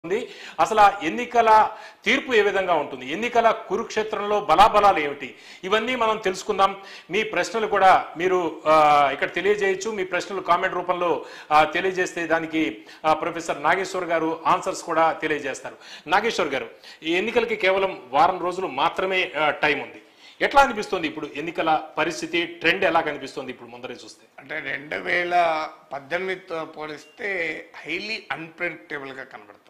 ఉంది. అసలు ఆ ఎన్నికల తీర్పు ఏ విధంగా ఉంటుంది, ఎన్నికల కురుక్షేత్రంలో బలాబలాలు ఏమిటి, ఇవన్నీ మనం తెలుసుకుందాం. మీ ప్రశ్నలు కూడా మీరు ఇక్కడ తెలియజేయచ్చు. మీ ప్రశ్నలు కామెంట్ రూపంలో తెలియజేస్తే దానికి ప్రొఫెసర్ నాగేశ్వర్ గారు ఆన్సర్స్ కూడా తెలియజేస్తారు. నాగేశ్వర్ గారు, ఈ ఎన్నికలకి కేవలం వారం రోజులు మాత్రమే టైం ఉంది. ఎట్లా అనిపిస్తుంది ఇప్పుడు ఎన్నికల పరిస్థితి, ట్రెండ్ ఎలా కనిపిస్తుంది ఇప్పుడు ముందరే చూస్తే? అంటే 2018తో పోలిస్తే హైలీ అన్ప్రెడిక్టబుల్ గా కనబడుతుంది.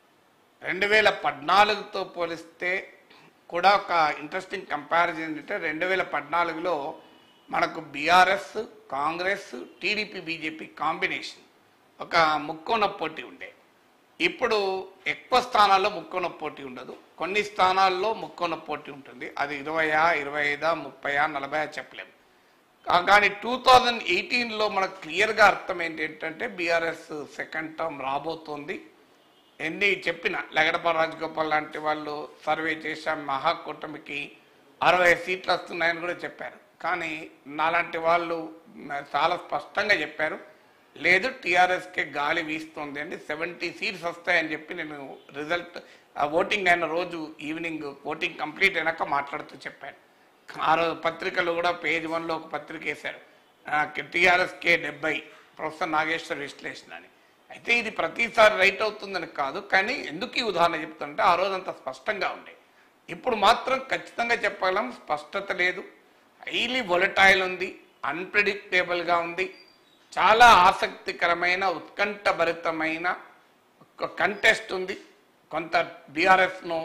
2014తో పోలిస్తే కూడా ఒక ఇంట్రెస్టింగ్ కంపారిజన్ ఏంటంటే 2014లో మనకు BRS, Congress, TDP, BJP combination ఒక ముక్కోన పోటీ ఉండే. ఇప్పుడు ఎక్కువ స్థానాల్లో ముక్కోన పోటీ ఉండదు, కొన్ని స్థానాల్లో ముక్కోన పోటీ ఉంటుంది. అది 20, 25, 30, 40 చెప్పలేము. కానీ 2018లో మనకు క్లియర్గా అర్థం ఏంటంటే బీఆర్ఎస్ సెకండ్ టర్మ్ రాబోతోంది. ఎన్ని చెప్పిన లగడపాటి రాజగోపాల్ లాంటి వాళ్ళు సర్వే చేశాం, మహాకూటమికి 60 సీట్లు వస్తున్నాయని కూడా చెప్పారు. కానీ నాలాంటి వాళ్ళు చాలా స్పష్టంగా చెప్పారు, లేదు టీఆర్ఎస్కే గాలి వీస్తుంది అండి, 70 సీట్స్ వస్తాయని చెప్పి నేను రిజల్ట్ ఓటింగ్ అయిన రోజు ఈవినింగ్ ఓటింగ్ కంప్లీట్ అయినాక మాట్లాడుతూ చెప్పాను. ఆ రోజు పత్రికలు కూడా పేజ్ 1లో ఒక పత్రిక వేశారు, టీఆర్ఎస్కే 70, ప్రొఫెసర్ నాగేశ్వర్ విశ్లేషణ అని. అయితే ఇది ప్రతిసారి రైట్ అవుతుందని కాదు, కానీ ఎందుకు ఈ ఉదాహరణ చెప్తుంటే ఆ రోజు అంత స్పష్టంగా ఉండే. ఇప్పుడు మాత్రం ఖచ్చితంగా చెప్పగలం, స్పష్టత లేదు, హైలీ వొలటైల్ ఉంది, అన్ప్రెడిక్టబుల్గా ఉంది. చాలా ఆసక్తికరమైన ఉత్కంఠభరితమైన కంటెస్ట్ ఉంది. కొంత బీఆర్ఎస్ను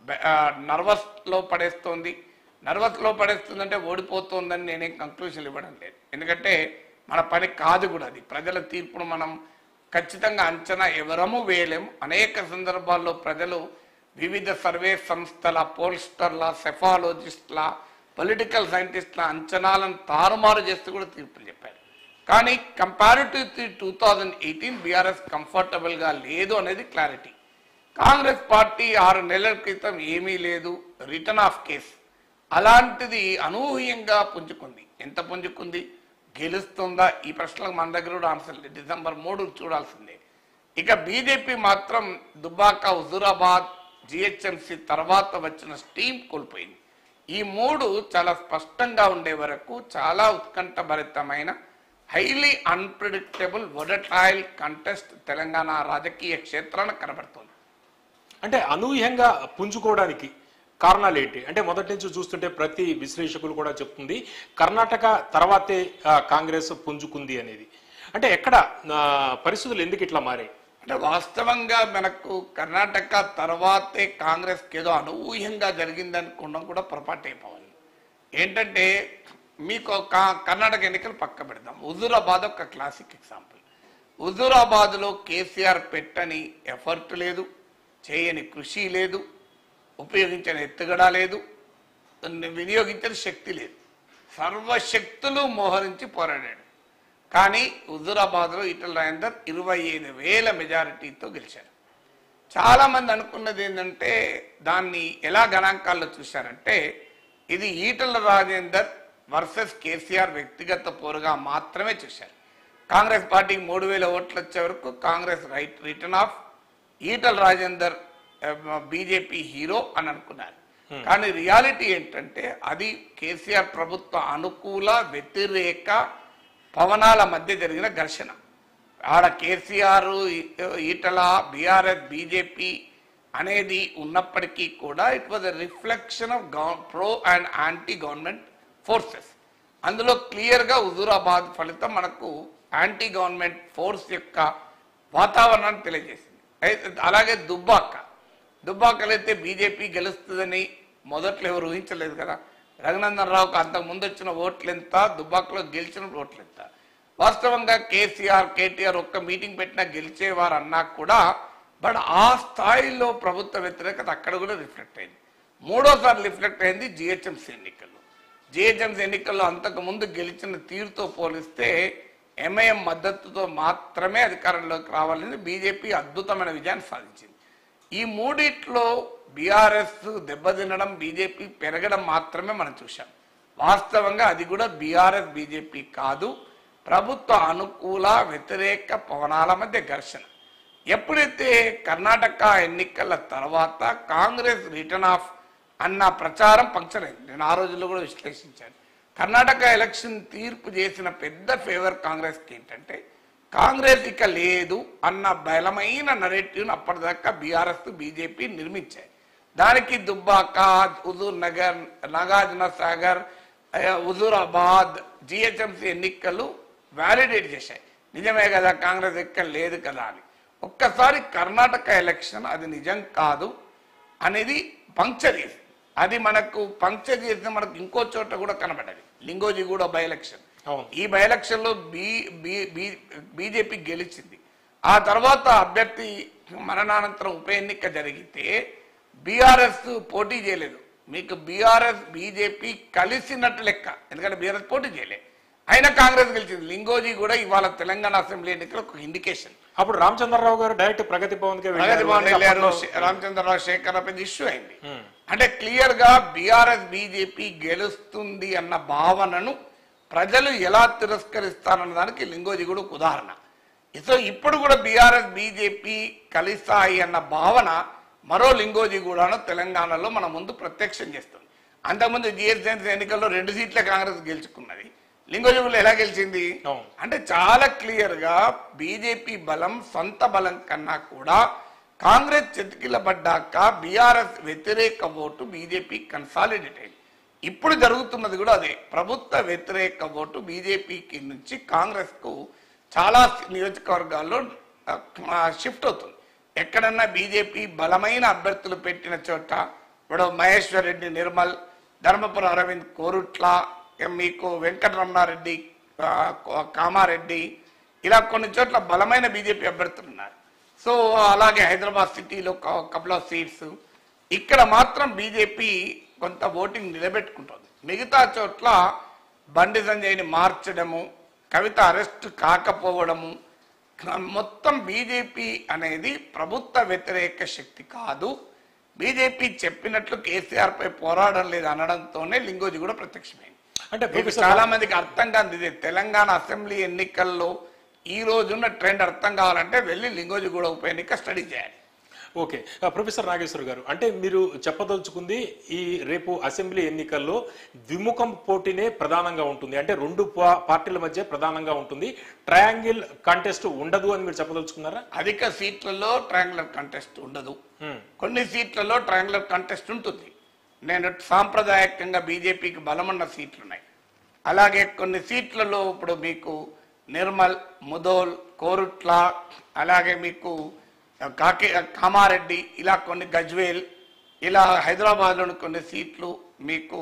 నర్వస్లో పడేస్తుంది. నర్వస్లో పడేస్తుందంటే ఓడిపోతుందని నేనేం కంక్లూజన్ ఇవ్వడం లేదు, ఎందుకంటే మన పని కాదు కూడా అది. ప్రజల తీర్పును మనం ఖచ్చితంగా అంచనా ఎవరము వేయలేము. అనేక సందర్భాల్లో ప్రజలు వివిధ సర్వే సంస్థల, పోల్స్టర్ల, సెఫాలజిస్ట్ల, పొలిటికల్ సైంటిస్ట్ల అంచనాలను తారుమారు చేస్తూ కూడా తీర్పులు చెప్పారు. కానీ కంపారిటివ్ 2018 బీఆర్ఎస్ కంఫర్టబుల్గా లేదు అనేది క్లారిటీ. కాంగ్రెస్ పార్టీ 6 నెలల క్రితం ఏమీ లేదు, రిటర్న్ ఆఫ్ కేస్, అలాంటిది అనూహ్యంగా పుంజుకుంది. ఎంత పుంజుకుంది, గెలుస్తుందా, ఈ ప్రశ్నలకు మన దగ్గర కూడా ఆన్సర్ లేదు. డిసెంబర్ 3 చూడాల్సిందే. ఇక బీజేపీ మాత్రం దుబ్బాక, హుజూరాబాద్, జిహెచ్ఎంసీ తర్వాత వచ్చిన స్టీమ్ కోల్పోయింది. ఈ 3 చాలా స్పష్టంగా ఉండే వరకు చాలా ఉత్కంఠభరితమైన highly unpredictable volatile contest Telangana రాజకీయ క్షేత్రాన కనబడుతుంది. అంటే అనూహ్యంగా పుంజుకోవడానికి కారణాలు ఏంటి అంటే, మొదటి నుంచి చూస్తుంటే ప్రతి విశ్లేషకులు కూడా చెప్తుంది కర్ణాటక తర్వాతే కాంగ్రెస్ పుంజుకుంది అనేది. అంటే ఎక్కడ పరిస్థితులు ఎందుకు ఇట్లా మారాయి? అంటే వాస్తవంగా మనకు కర్ణాటక తర్వాతే కాంగ్రెస్కి ఏదో అనూహ్యంగా జరిగిందనుకోవడం కూడా పొరపాటు అయిపోవాలి. ఏంటంటే మీకు కర్ణాటక ఎన్నికలు పక్క పెడదాం. హుజూరాబాద్ ఒక క్లాసిక్ ఎగ్జాంపుల్. హుజూరాబాద్లో కేసీఆర్ పెట్టని ఎఫర్ట్ లేదు, చేయని కృషి లేదు, ఉపయోగించిన ఎత్తుగడ లేదు, వినియోగించిన శక్తి లేదు. సర్వశక్తులు మోహరించి పోరాడాడు. కానీ హుజూరాబాద్లో ఈటల రాజేందర్ 25,000 మెజారిటీతో గెలిచారు. చాలామంది అనుకున్నది ఏంటంటే, దాన్ని ఎలా గణాంకాల్లో చూశారంటే, ఇది ఈటల రాజేందర్ వర్సెస్ కేసీఆర్ వ్యక్తిగత పోరుగా మాత్రమే చూశారు. కాంగ్రెస్ పార్టీకి 3,000 ఓట్లు వచ్చే వరకు Congress return of, Etela Rajender BJP hero అని అనుకున్నారు. కానీ రియాలిటీ ఏంటంటే అది కేసీఆర్ ప్రభుత్వ అనుకూల వ్యతిరేక పవనాల మధ్య జరిగిన ఘర్షణ. ఆడ కేసీఆర్, ఈటల, బీఆర్ఎస్, బీజేపీ అనేది ఉన్నప్పటికీ కూడా it was a reflection of pro and anti government forces. అందులో క్లియర్గా హుజూరాబాద్ ఫలితం మనకు యాంటీ గవర్నమెంట్ ఫోర్స్ యొక్క వాతావరణాన్ని తెలియజేసింది. అలాగే దుబ్బాకలో అయితే బీజేపీ గెలుస్తుందని మొదట్లో ఎవరు ఊహించలేదు కదా. రఘునందన్ రావుకు అంతకుముందు వచ్చిన ఓట్లు ఎంత, దుబ్బాకలో గెలిచిన ఓట్లు ఎంత. వాస్తవంగా కేసీఆర్, కేటీఆర్ ఒక్క మీటింగ్ పెట్టినా గెలిచేవారు అన్నా కూడా, బట్ ఆ స్థాయిలో ప్రభుత్వ వ్యతిరేకత అక్కడ కూడా రిఫ్లెక్ట్ అయింది. 3వసారి రిఫ్లెక్ట్ అయింది జిహెచ్ఎంసీ ఎన్నికల్లో. జిహెచ్ఎంసీ ఎన్నికల్లో అంతకుముందు గెలిచిన తీరుతో పోలిస్తే ఎంఐఎం మద్దతుతో మాత్రమే అధికారంలోకి రావాలని బీజేపీ అద్భుతమైన విజయాన్ని సాధించింది. ఈ 3 బీఆర్ఎస్ దెబ్బతినడం, బీజేపీ పెరగడం మాత్రమే మనం చూసాం. వాస్తవంగా అది కూడా బీఆర్ఎస్ బీజేపీ కాదు, ప్రభుత్వ అనుకూల వ్యతిరేక పవనాల మధ్య ఘర్షణ. ఎప్పుడైతే కర్ణాటక ఎన్నికల తర్వాత కాంగ్రెస్ రిటర్న్ ఆఫ్ అన్న ప్రచారం పంక్చర్ అయింది. నేను ఆ రోజుల్లో కూడా విశ్లేషించాను. కర్ణాటక ఎలక్షన్ తీర్పు చేసిన పెద్ద ఫేవర్ కాంగ్రెస్కి ఏంటంటే కాంగ్రెస్ ఇక లేదు అన్న బలమైన నరేటివ్ను అప్పటిదాకా బీఆర్ఎస్ బీజేపీ నిర్మించాయి. దానికి దుబ్బాక, హుజూర్ నగర్, నాగార్జున సాగర్, హుజూరాబాద్ జిహెచ్ఎంసీ ఎన్నికలు వ్యాలిడేట్ చేశాయి. నిజమే కదా, కాంగ్రెస్ ఎక్కడ లేదు కదా అని. ఒక్కసారి కర్ణాటక ఎలక్షన్ అది నిజం కాదు అనేది పంక్చర్ చేసింది. అది మనకు పంక్చర్ చేసిన మనకు ఇంకో చోట కూడా కనబడ్డది, లింగోజిగూడ బై ఎలక్షన్. ఈ బై ఎలక్షన్ లో బీజేపీ గెలిచింది. ఆ తర్వాత అభ్యర్థి మరణానంతరం ఉప ఎన్నిక జరిగితే బీఆర్ఎస్ పోటీ చేయలేదు. మీకు బీఆర్ఎస్ బీజేపీ కలిసినట్టు లెక్క, ఎందుకంటే బీఆర్ఎస్ పోటీ చేయలేదు, అయినా కాంగ్రెస్ గెలిచింది. లింగోజీ కూడా ఇవాళ తెలంగాణ అసెంబ్లీ ఎన్నికలు ఒక ఇండికేషన్. అప్పుడు రామచంద్రరావు గారు డైరెక్ట్ ప్రగతి భవన్ వెళ్ళారు. రామచంద్రరావు శేఖర్ పెద్ద ఇష్యూ అయింది. అంటే క్లియర్ గా బీఆర్ఎస్ బీజేపీ గెలుస్తుంది అన్న భావనను ప్రజలు ఎలా తిరస్కరిస్తారన్న దానికి లింగోజీ కూడా ఒక ఉదాహరణ. సో ఇప్పుడు కూడా బీఆర్ఎస్ బీజేపీ కలిస్తాయి అన్న భావన మరో లింగోజీ కూడాను తెలంగాణలో మన ముందు ప్రత్యక్షం చేస్తుంది. అంతకుముందు జిహెచ్ఎంసీ ఎన్నికల్లో 2 సీట్ల కాంగ్రెస్ గెలుచుకున్నది. లింగోజిగూడలో ఎలా గెలిచింది అంటే చాలా క్లియర్ గా బీజేపీ బలం సొంత బలం కన్నా కూడా కాంగ్రెస్ చెతికిలబడ్డాక బీఆర్ఎస్ వ్యతిరేక ఓటు బీజేపీ కన్సాలిడేట్ అయింది. ఇప్పుడు జరుగుతున్నది కూడా అదే, ప్రభుత్వ వ్యతిరేక ఓటు బీజేపీకి నుంచి కాంగ్రెస్ కు చాలా నియోజకవర్గాల్లో షిఫ్ట్ అవుతుంది. ఎక్కడన్నా బీజేపీ బలమైన అభ్యర్థులు పెట్టిన చోట ఇప్పుడు మహేశ్వర్ రెడ్డి నిర్మల్, ధర్మపురం అరవింద్ కోరుట్ల, మీకు వెంకటరమణారెడ్డి కామారెడ్డి, ఇలా కొన్ని చోట్ల బలమైన బీజేపీ అభ్యర్థులు ఉన్నారు. సో అలాగే హైదరాబాద్ సిటీలో కపుల్ ఆఫ్ సీట్స్, ఇక్కడ మాత్రం బీజేపీ కొంత ఓటింగ్ నిలబెట్టుకుంటుంది. మిగతా చోట్ల బండి సంజయ్ని మార్చడము, కవిత అరెస్ట్ కాకపోవడము, మొత్తం బీజేపీ అనేది ప్రభుత్వ వ్యతిరేక శక్తి కాదు, బీజేపీ చెప్పినట్లు కేసీఆర్ పై పోరాడడం లేదు అనడంతోనే లింగోజీ కూడా ప్రత్యక్షమైంది. అంటే చాలా మందికి అర్థం కాదు ఇది. తెలంగాణ అసెంబ్లీ ఎన్నికల్లో ఈ రోజున్న ట్రెండ్ అర్థం కావాలంటే వెళ్ళి లింగోజీ కూడా ఉప ఎన్నిక స్టడీ చేయాలి. ఓకే, ప్రొఫెసర్ నాగేశ్వర్ గారు, అంటే మీరు చెప్పదలుచుకుంది ఈ రేపు అసెంబ్లీ ఎన్నికల్లో ద్విముఖం పోటీనే ప్రధానంగా ఉంటుంది, అంటే 2 పార్టీల మధ్య ప్రధానంగా ఉంటుంది, ట్రయాంగిల్ కంటెస్ట్ ఉండదు అని మీరు చెప్పదలుచుకున్నారా? అధిక సీట్లలో ట్రయాంగులర్ కంటెస్ట్ ఉండదు, కొన్ని సీట్లలో ట్రయాంగులర్ కంటెస్ట్ ఉంటుంది. నేను సాంప్రదాయకంగా బీజేపీకి బలమున్న సీట్లు ఉన్నాయి. అలాగే కొన్ని సీట్లలో ఇప్పుడు మీకు నిర్మల్, ముదోల్, కోరుట్ల, అలాగే మీకు కామారెడ్డి, ఇలా కొన్ని గజ్వేల్, ఇలా హైదరాబాద్లోని కొన్ని సీట్లు, మీకు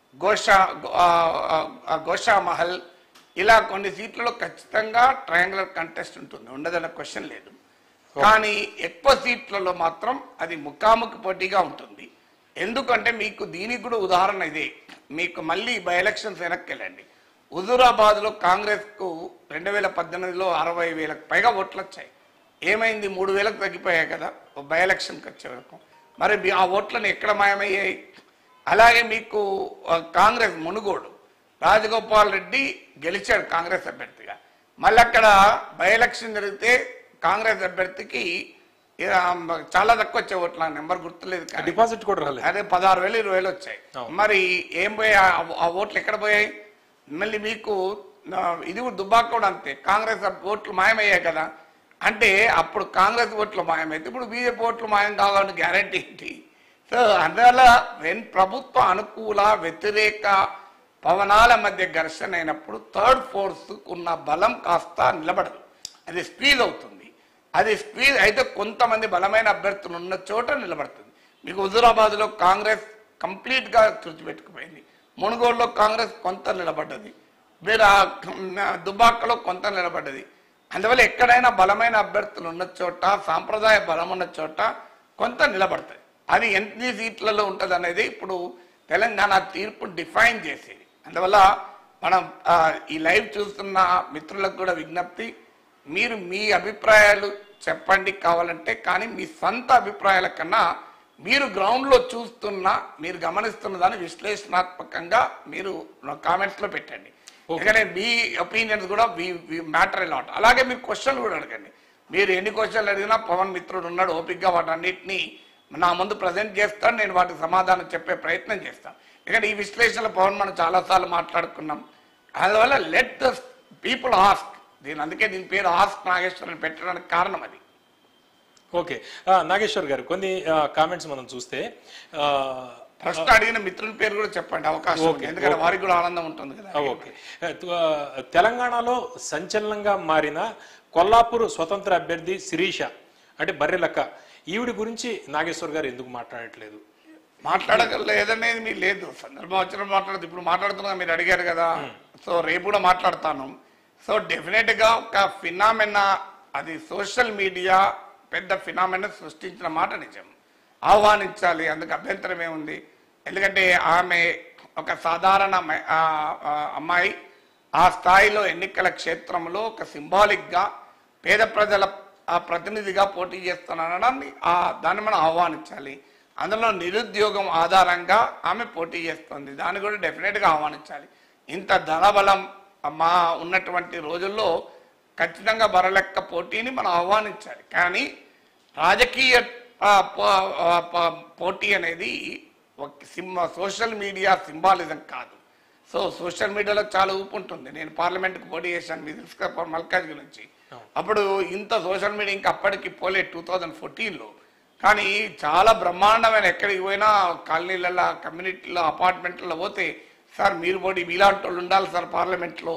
గోషామహల్, ఇలా కొన్ని సీట్లలో ఖచ్చితంగా ట్రయాంగులర్ కంటెస్ట్ ఉంటుంది, ఉండదన్న క్వశ్చన్ లేదు. కానీ ఎక్కువ సీట్లలో మాత్రం అది ముఖాముఖి పోటీగా ఉంటుంది. ఎందుకంటే మీకు దీనికి కూడా ఉదాహరణ ఇదే. మీకు మళ్ళీ బై ఎలక్షన్స్ వెనక్కి వెళ్ళండి. హుజూరాబాద్లో కాంగ్రెస్కు 2018లో 60,000కు పైగా ఓట్లు వచ్చాయి. ఏమైంది? 3,000కు తగ్గిపోయాయి కదా బై ఎలక్షన్కి వచ్చే వరకు. మరి ఆ ఓట్లను ఎక్కడ మాయమయ్యాయి? అలాగే మీకు కాంగ్రెస్ మునుగోడు రాజగోపాల్ రెడ్డి గెలిచాడు కాంగ్రెస్ అభ్యర్థిగా. మళ్ళీ అక్కడ బై ఎలక్షన్ జరిగితే కాంగ్రెస్ అభ్యర్థికి చాలా తక్కువ వచ్చే ఓట్లు, నెంబర్ గుర్తులేదు, డిపాజిట్ కూడా రాలేదు. అదే 16,000 20,000 వచ్చాయి. మరి ఏం పోయాయి ఆ ఓట్లు? ఎక్కడ పోయాయి? మళ్ళీ మీకు ఇది దుబ్బాక కూడా అంతే, కాంగ్రెస్ ఓట్లు మాయమయ్యాయి కదా. అంటే అప్పుడు కాంగ్రెస్ ఓట్లు మాయమైతే ఇప్పుడు బీజేపీ ఓట్లు మాయం కావాలని గ్యారంటీ ఏంటి? సో అందువల్ల ప్రభుత్వ అనుకూల వ్యతిరేక పవనాల మధ్య ఘర్షణ అయినప్పుడు థర్డ్ ఫోర్స్ ఉన్న బలం కాస్త నిలబడదు, అది స్క్వీజ్ అవుతుంది. అది స్క్వీజ్ అయితే కొంతమంది బలమైన అభ్యర్థులు ఉన్న చోట నిలబడుతుంది. మీకు హుజూరాబాద్లో కాంగ్రెస్ కంప్లీట్గా తుడిచిపెట్టుకుపోయింది, మునుగోడులో కాంగ్రెస్ కొంత నిలబడ్డది, వేరే దుబ్బాకలో కొంత నిలబడ్డది. అందువల్ల ఎక్కడైనా బలమైన అభ్యర్థులు ఉన్న చోట, సాంప్రదాయ బలం ఉన్న చోట కొంత నిలబడతాయి. అది ఎన్ని సీట్లలో ఉంటుంది అనేది ఇప్పుడు తెలంగాణ తీర్పు డిఫైన్ చేసేది. అందువల్ల మనం ఈ లైవ్ చూస్తున్న మిత్రులకు కూడా విజ్ఞప్తి, మీరు మీ అభిప్రాయాలు చెప్పండి కావాలంటే, కానీ మీ సొంత అభిప్రాయాల కన్నా మీరు గ్రౌండ్లో చూస్తున్న, మీరు గమనిస్తున్న దాన్ని విశ్లేషణాత్మకంగా మీరు కామెంట్స్లో పెట్టండి. ఎందుకంటే మీ ఒపీనియన్స్ కూడా మ్యాటర్ లాట్. అలాగే మీరు క్వశ్చన్లు కూడా అడగండి. మీరు ఎన్ని క్వశ్చన్లు అడిగినా పవన్ మిత్రుడు ఉన్నాడు, ఓపిక్గా వాటన్నిటినీ నా ముందు ప్రజెంట్ చేస్తాను, నేను వాటికి సమాధానం చెప్పే ప్రయత్నం చేస్తాను. ఎందుకంటే ఈ విశ్లేషణలో పవన్ మనం చాలాసార్లు మాట్లాడుకున్నాం. అందువల్ల లెట్ ద పీపుల్ ఆస్క్, అందుకే దీని పేరు ఆస్క్ నాగేశ్వర్ అని పెట్టడానికి కారణం అది. ఓకే, నాగేశ్వర్ గారు కొన్ని కామెంట్స్ మనం చూస్తే ప్రశ్న అడిగిన మిత్రుల పేరు కూడా చెప్పండి, అవకాశం ఉంది, ఎందుకంటే వారికి కూడా ఆనందం ఉంటుంది కదా. ఓకే, తెలంగాణలో సంచలనంగా మారిన కొల్లాపూర్ స్వతంత్ర అభ్యర్థి శిరీష అంటే బర్రెలక్క, ఈవిడి గురించి నాగేశ్వర్ గారు ఎందుకు మాట్లాడట్లేదు? మాట్లాడలేదనేది మీరు లేదు, సందర్భం వచ్చిన మాట్లాడదు. ఇప్పుడు మాట్లాడుతున్నా, మీరు అడిగారు కదా, సో రేపు కూడా మాట్లాడతాను. సో డెఫినెట్ గా ఒక ఫినామినా, అది సోషల్ మీడియా పెద్ద ఫినామినా సృష్టించిన మాట నిజం, ఆహ్వానించాలి, అందుకు అభ్యంతరం ఏముంది. ఎందుకంటే ఆమె ఒక సాధారణ అమ్మాయి, ఆ స్థాయిలో ఎన్నికల క్షేత్రంలో ఒక సింబాలిక్ గా పేద ప్రజల ప్రతినిధిగా పోటీ చేస్తున్నానని దాన్ని మనం ఆహ్వానించాలి. అందులో నిరుద్యోగం ఆధారంగా ఆమె పోటీ చేస్తుంది, దాన్ని కూడా డెఫినెట్గా ఆహ్వానించాలి. ఇంత ధనబలం మా ఉన్నటువంటి రోజుల్లో ఖచ్చితంగా బరలెక్క పోటీని మనం ఆహ్వానించాలి. కానీ రాజకీయ పోటీ అనేది సోషల్ మీడియా సింబాలిజం కాదు. సో సోషల్ మీడియాలో చాలా ఊపు ఉంటుంది. నేను పార్లమెంట్కి పోటీ చేశాను, మీరు తెలుసుకో మల్కాజ్ గురించి. అప్పుడు ఇంత సోషల్ మీడియా ఇంకా అప్పటికి పోలే 2014లో. కానీ చాలా బ్రహ్మాండమైన, ఎక్కడికి పోయినా కాలనీలలో, కమ్యూనిటీలో, అపార్ట్మెంట్లలో పోతే, సార్ మీరు పోటీ మీలాంటి వాళ్ళు ఉండాలి సార్ పార్లమెంట్లో,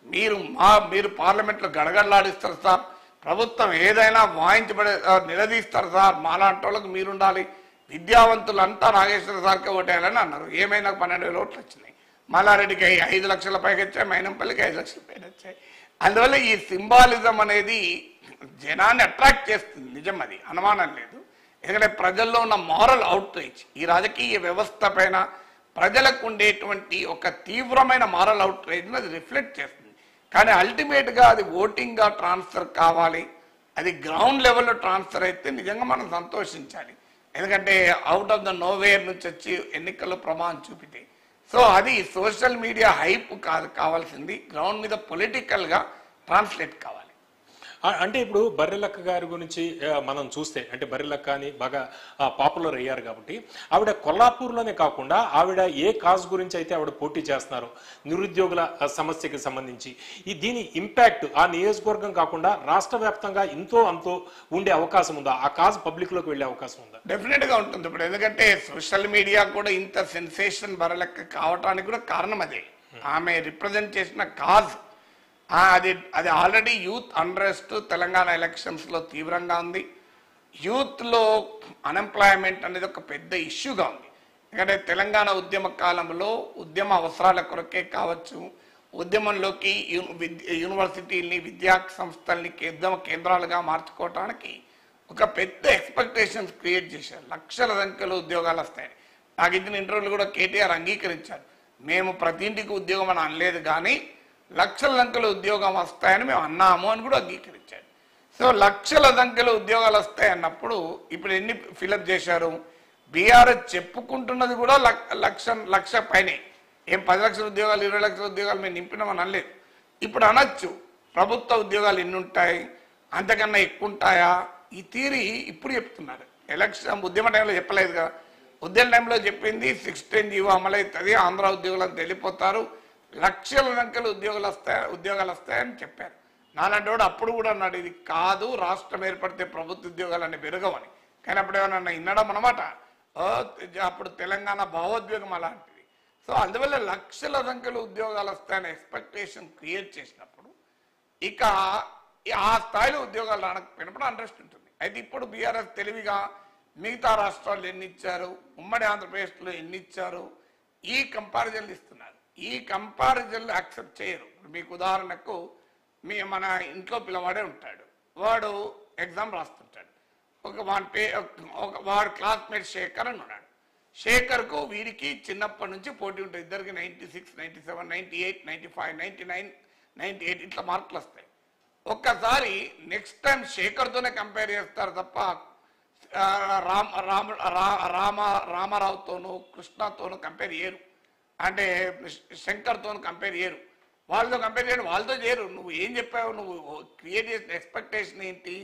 మీరు పార్లమెంట్లో గడగడలాడిస్తారు సార్, ప్రభుత్వం ఏదైనా వాయించబడే నిలదీస్తారు సార్, మాలాంటి వాళ్ళకి మీరుండాలి, విద్యావంతులంతా నాగేశ్వర సార్కే ఓటేయాలని అన్నారు. ఏమైనా 12,000 ఓట్లు వచ్చినాయి. మల్లారెడ్డికి 5 లక్షల పైకి వచ్చాయి, మైనంపల్లికి 5 లక్షల పైన వచ్చాయి. అందువల్ల ఈ సింబాలిజం అనేది జనాన్ని అట్రాక్ట్ చేస్తుంది, నిజం, అది అనుమానం లేదు. ఎందుకంటే ప్రజల్లో ఉన్న మారల్ అవుట్రీచ్ ఈ రాజకీయ వ్యవస్థ పైన ప్రజలకు ఉండేటువంటి ఒక తీవ్రమైన మారల్ అవుట్రీచ్ని అది రిఫ్లెక్ట్ చేస్తుంది. కానీ అల్టిమేట్గా అది ఓటింగ్గా ట్రాన్స్ఫర్ కావాలి, అది గ్రౌండ్ లెవెల్లో ట్రాన్స్ఫర్ అయితే నిజంగా మనం సంతోషించాలి. ఎందుకంటే అవుట్ ఆఫ్ ద నోవేర్ నుంచి వచ్చి ఎన్నికల్లో ప్రమాణం చూపితే, సో అది సోషల్ మీడియా హైప్ కాదు కావాల్సింది, గ్రౌండ్ మీద పొలిటికల్గా ట్రాన్స్లేట్ కావాలి. అంటే ఇప్పుడు బర్రెలక్క గారి గురించి మనం చూస్తే, అంటే బర్రెలక్క అని బాగా పాపులర్ అయ్యారు కాబట్టి, ఆవిడ కొల్లాపూర్లోనే కాకుండా ఆవిడ ఏ కాజ్ గురించి అయితే ఆవిడ పోటీ చేస్తున్నారో, నిరుద్యోగుల సమస్యకి సంబంధించి, దీని ఇంపాక్ట్ ఆ నియోజకవర్గం కాకుండా రాష్ట్ర వ్యాప్తంగా ఇంతో అంతో ఉండే అవకాశం ఉందా? ఆ కాజ్ పబ్లిక్లోకి వెళ్ళే అవకాశం ఉందా? డెఫినెట్గా ఉంటుంది. ఇప్పుడు ఎందుకంటే సోషల్ మీడియా కూడా ఇంత సెన్సేషన్ బర్రెలక్క కావటానికి కూడా కారణం అదే. ఆమె రిప్రజెంట్ చేసిన కాజ్ అది ఆల్రెడీ యూత్ అన్రెస్ట్ తెలంగాణ ఎలక్షన్స్లో తీవ్రంగా ఉంది. యూత్లో అన్ఎంప్లాయ్మెంట్ అనేది ఒక పెద్ద ఇష్యూగా ఉంది. ఎందుకంటే తెలంగాణ ఉద్యమ కాలంలో ఉద్యమ అవసరాల కొరకే కావచ్చు, ఉద్యమంలోకి యూనివర్సిటీల్ని, విద్యా సంస్థల్ని ఉద్యమ కేంద్రాలుగా మార్చుకోవటానికి ఒక పెద్ద ఎక్స్పెక్టేషన్స్ క్రియేట్ చేశారు. లక్షల సంఖ్యలో ఉద్యోగాలు వస్తాయని. నాకు ఇచ్చిన ఇంటర్వ్యూలు కూడా కేటీఆర్ అంగీకరించారు. మేము ప్రతి ఇంటికి ఉద్యోగం అని అనలేదు, కానీ లక్షల సంఖ్యలో ఉద్యోగం వస్తాయని మేము అన్నాము అని కూడా అంగీకరించాడు. సో లక్షల సంఖ్యలో ఉద్యోగాలు వస్తాయన్నప్పుడు ఇప్పుడు ఎన్ని ఫిలప్ చేశారు? బీఆర్ఎస్ చెప్పుకుంటున్నది కూడా లక్ష పైనే. ఏం 10 లక్షల ఉద్యోగాలు, 20 లక్షల ఉద్యోగాలు మేము నింపినామని అనలేదు. ఇప్పుడు అనొచ్చు ప్రభుత్వ ఉద్యోగాలు ఎన్ని ఉంటాయి, అంతకన్నా ఎక్కువ ఉంటాయా? ఈ థియరీ ఇప్పుడు చెప్తున్నారు. ఎలక్షన్ ఉద్యమ టైంలో చెప్పలేదు కదా. ఉద్యమ టైంలో చెప్పింది 610 జీవో అమలవుతుంది, ఆంధ్ర ఉద్యోగులను వెళ్ళిపోతారు, లక్షల సంఖ్యలో ఉద్యోగాలు వస్తాయని చెప్పారు. నాలాంటి వాడు అప్పుడు కూడా అన్నాడు ఇది కాదు, రాష్ట్రం ఏర్పడితే ప్రభుత్వ ఉద్యోగాలన్నీ పెరగవని. కానీ అప్పుడు ఏమన్నా వినడం అన్నమాట. అప్పుడు తెలంగాణ భావోద్వేగం అలాంటిది. సో అందువల్ల లక్షల సంఖ్యలో ఉద్యోగాలు వస్తాయని ఎక్స్పెక్టేషన్ క్రియేట్ చేసినప్పుడు ఇక ఆ స్థాయిలో ఉద్యోగాలు రానకపోయినప్పుడు అంట్రెస్ట్ ఉంటుంది. అయితే ఇప్పుడు బీఆర్ఎస్ తెలివిగా మిగతా రాష్ట్రాలు ఎన్ని ఇచ్చారు, ఉమ్మడి ఆంధ్రప్రదేశ్లో ఎన్ని ఇచ్చారు, ఈ కంపారిజన్లు ఇస్తున్నారు. ఈ కంపారిజన్లు యాక్సెప్ట్ చేయరు. మీకు ఉదాహరణకు మన ఇంట్లో పిల్లవాడే ఉంటాడు, వాడు ఎగ్జామ్ రాస్తుంటాడు. వాడు క్లాస్మేట్ శేఖర్ అని ఉన్నాడు. శేఖర్కు వీరికి చిన్నప్పటి నుంచి పోటీ ఉంటుంది. ఇద్దరికి 96, 97, 98, 95, 99, 98 ఇట్లా మార్కులు వస్తాయి. ఒక్కసారి నెక్స్ట్ టైం శేఖర్తోనే కంపేర్ చేస్తారు తప్ప రామారావుతోనూ కృష్ణతోనూ కంపేర్ చేయరు. అంటే శంకర్తో కంపేర్ చేయరు. వాళ్ళతో కంపేర్ చేయరు, వాళ్ళతో చేయరు. నువ్వు ఏం చెప్పావు, నువ్వు క్రియేట్ చేసిన ఎక్స్పెక్టేషన్ ఏంటి,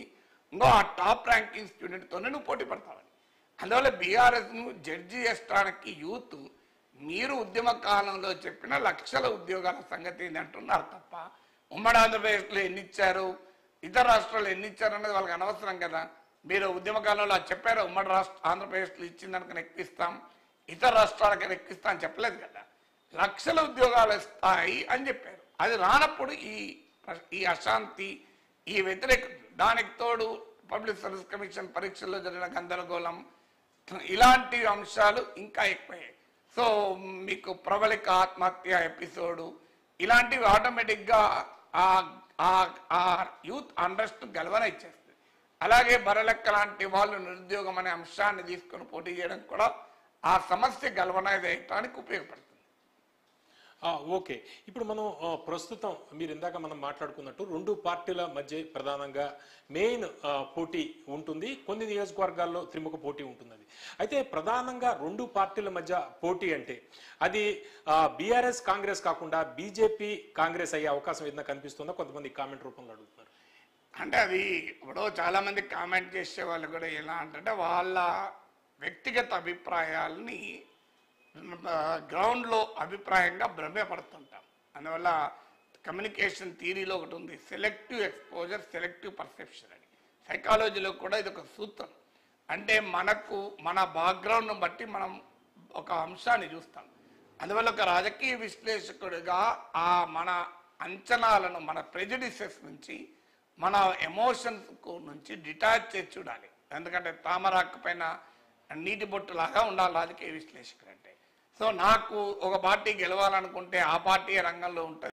ఇంకో ఆ టాప్ ర్యాంకింగ్ స్టూడెంట్తోనే నువ్వు పోటీ పడతావని. అందువల్ల బీఆర్ఎస్ను జడ్జి చేసడానికి యూత్ మీరు ఉద్యమ కాలంలో చెప్పిన లక్షల ఉద్యోగాల సంగతి ఏంటి అంటున్నారు తప్ప ఉమ్మడి ఆంధ్రప్రదేశ్లో ఎన్ని ఇచ్చారు, ఇతర రాష్ట్రాల్లో ఎన్ని ఇచ్చారు అనేది వాళ్ళకి అనవసరం కదా. మీరు ఉద్యమ కాలంలో అది చెప్పారు, ఉమ్మడి ఆంధ్రప్రదేశ్లో ఇచ్చిందనుకుని ఎక్కిస్తాం, ఇతర రాష్ట్రాలకైనా ఎక్కిస్తాం అని చెప్పలేదు కదా. లక్షల ఉద్యోగాలు ఇస్తాయి అని చెప్పారు. అది రానప్పుడు ఈ అశాంతి, ఈ వ్యతిరేక, దానికి తోడు పబ్లిక్ సర్వీస్ కమిషన్ పరీక్షల్లో జరిగిన గందరగోళం, ఇలాంటి అంశాలు ఇంకా ఎక్కువయ్యాయి. సో మీకు ప్రబలిక ఆత్మహత్య ఎపిసోడు, ఇలాంటివి ఆటోమేటిక్గా ఆ యూత్ అండర్స్ట్ గెలవన ఇచ్చేస్తుంది. అలాగే బరలెక్క లాంటి వాళ్ళు నిరుద్యోగం అనే అంశాన్ని తీసుకొని పోటీ చేయడం కూడా ఆ సమస్య గెలవనడానికి ఉపయోగపడుతుంది. ఓకే, ఇప్పుడు మనం ప్రస్తుతం మీరు ఇందాక మనం మాట్లాడుకున్నట్టు రెండు పార్టీల మధ్య ప్రధానంగా మెయిన్ పోటీ ఉంటుంది, కొన్ని నియోజకవర్గాల్లో త్రిముఖ పోటీ ఉంటుంది. అయితే ప్రధానంగా రెండు పార్టీల మధ్య పోటీ అంటే అది బీఆర్ఎస్ కాంగ్రెస్ కాకుండా బీజేపీ కాంగ్రెస్ అయ్యే అవకాశం ఏదైనా కనిపిస్తుందో కొంతమంది కామెంట్ రూపంలో అడుగుతున్నారు. అంటే అది ఇప్పుడు చాలా మంది కామెంట్ చేసే వాళ్ళు కూడా ఎలా అంటే వాళ్ళ వ్యక్తిగత అభిప్రాయాలని గ్రౌండ్లో అభిప్రాయంగా భ్రమపడుతుంటాం. అందువల్ల కమ్యూనికేషన్ థియరీలో ఒకటి ఉంది, సెలెక్టివ్ ఎక్స్పోజర్, సెలెక్టివ్ పర్సెప్షన్ అని. సైకాలజీలో కూడా ఇది ఒక సూత్రం. అంటే మన బ్యాక్గ్రౌండ్ను బట్టి మనం ఒక అంశాన్ని చూస్తాం. అందువల్ల ఒక రాజకీయ విశ్లేషకుడిగా మన అంచనాలను, మన ప్రెజుడిసెస్ నుంచి, మన ఎమోషన్స్ నుంచి డిటాచ్ చేసి చూడాలి. ఎందుకంటే తామరాకు పైన నీటి బొట్టులాగా ఉండాలి రాజకీయ విశ్లేషకుడు అంటే. సో నాకు ఒక పార్టీ గెలవాలనుకుంటే ఆ పార్టీ రంగంలో ఉంటుంది.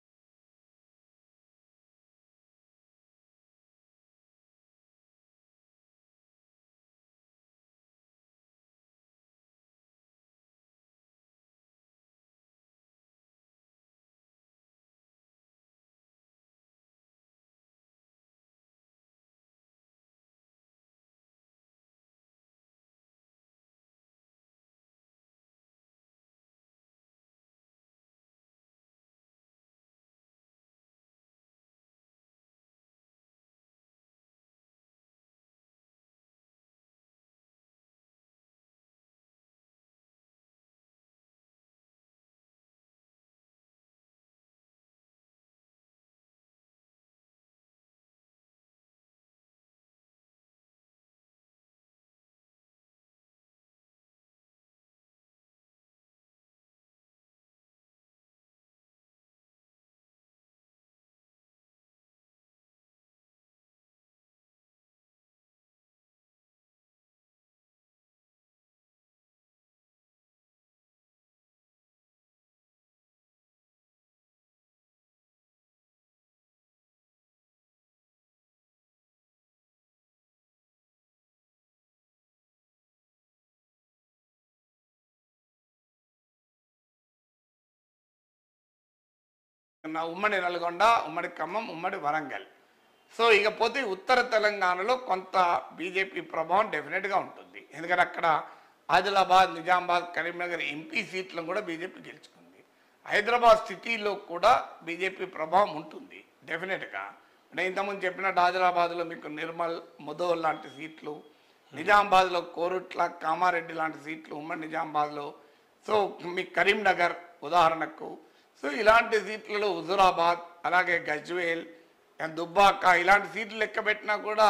ఉమ్మడి నల్గొండ, ఉమ్మడి ఖమ్మం, ఉమ్మడి వరంగల్. సో ఇకపోతే ఉత్తర తెలంగాణలో కొంత బీజేపీ ప్రభావం డెఫినెట్గా ఉంటుంది. ఎందుకంటే అక్కడ ఆదిలాబాద్, నిజామాబాద్, కరీంనగర్ ఎంపీ సీట్లను కూడా బీజేపీ గెలుచుకుంది. హైదరాబాద్ సిటీలో కూడా బీజేపీ ప్రభావం ఉంటుంది డెఫినెట్గా. నేను ఇంతకుముందు చెప్పినట్టు ఆదిలాబాద్లో మీకు నిర్మల్, ముదోల్ లాంటి సీట్లు, నిజామాబాద్లో కోరుట్ల, కామారెడ్డి లాంటి సీట్లు ఉమ్మడి నిజామాబాద్లో. సో మీ కరీంనగర్ ఉదాహరణకు. సో ఇలాంటి సీట్లలో హుజురాబాద్, అలాగే గజ్వేల్, దుబ్బాక ఇలాంటి సీట్లు లెక్క పెట్టినా కూడా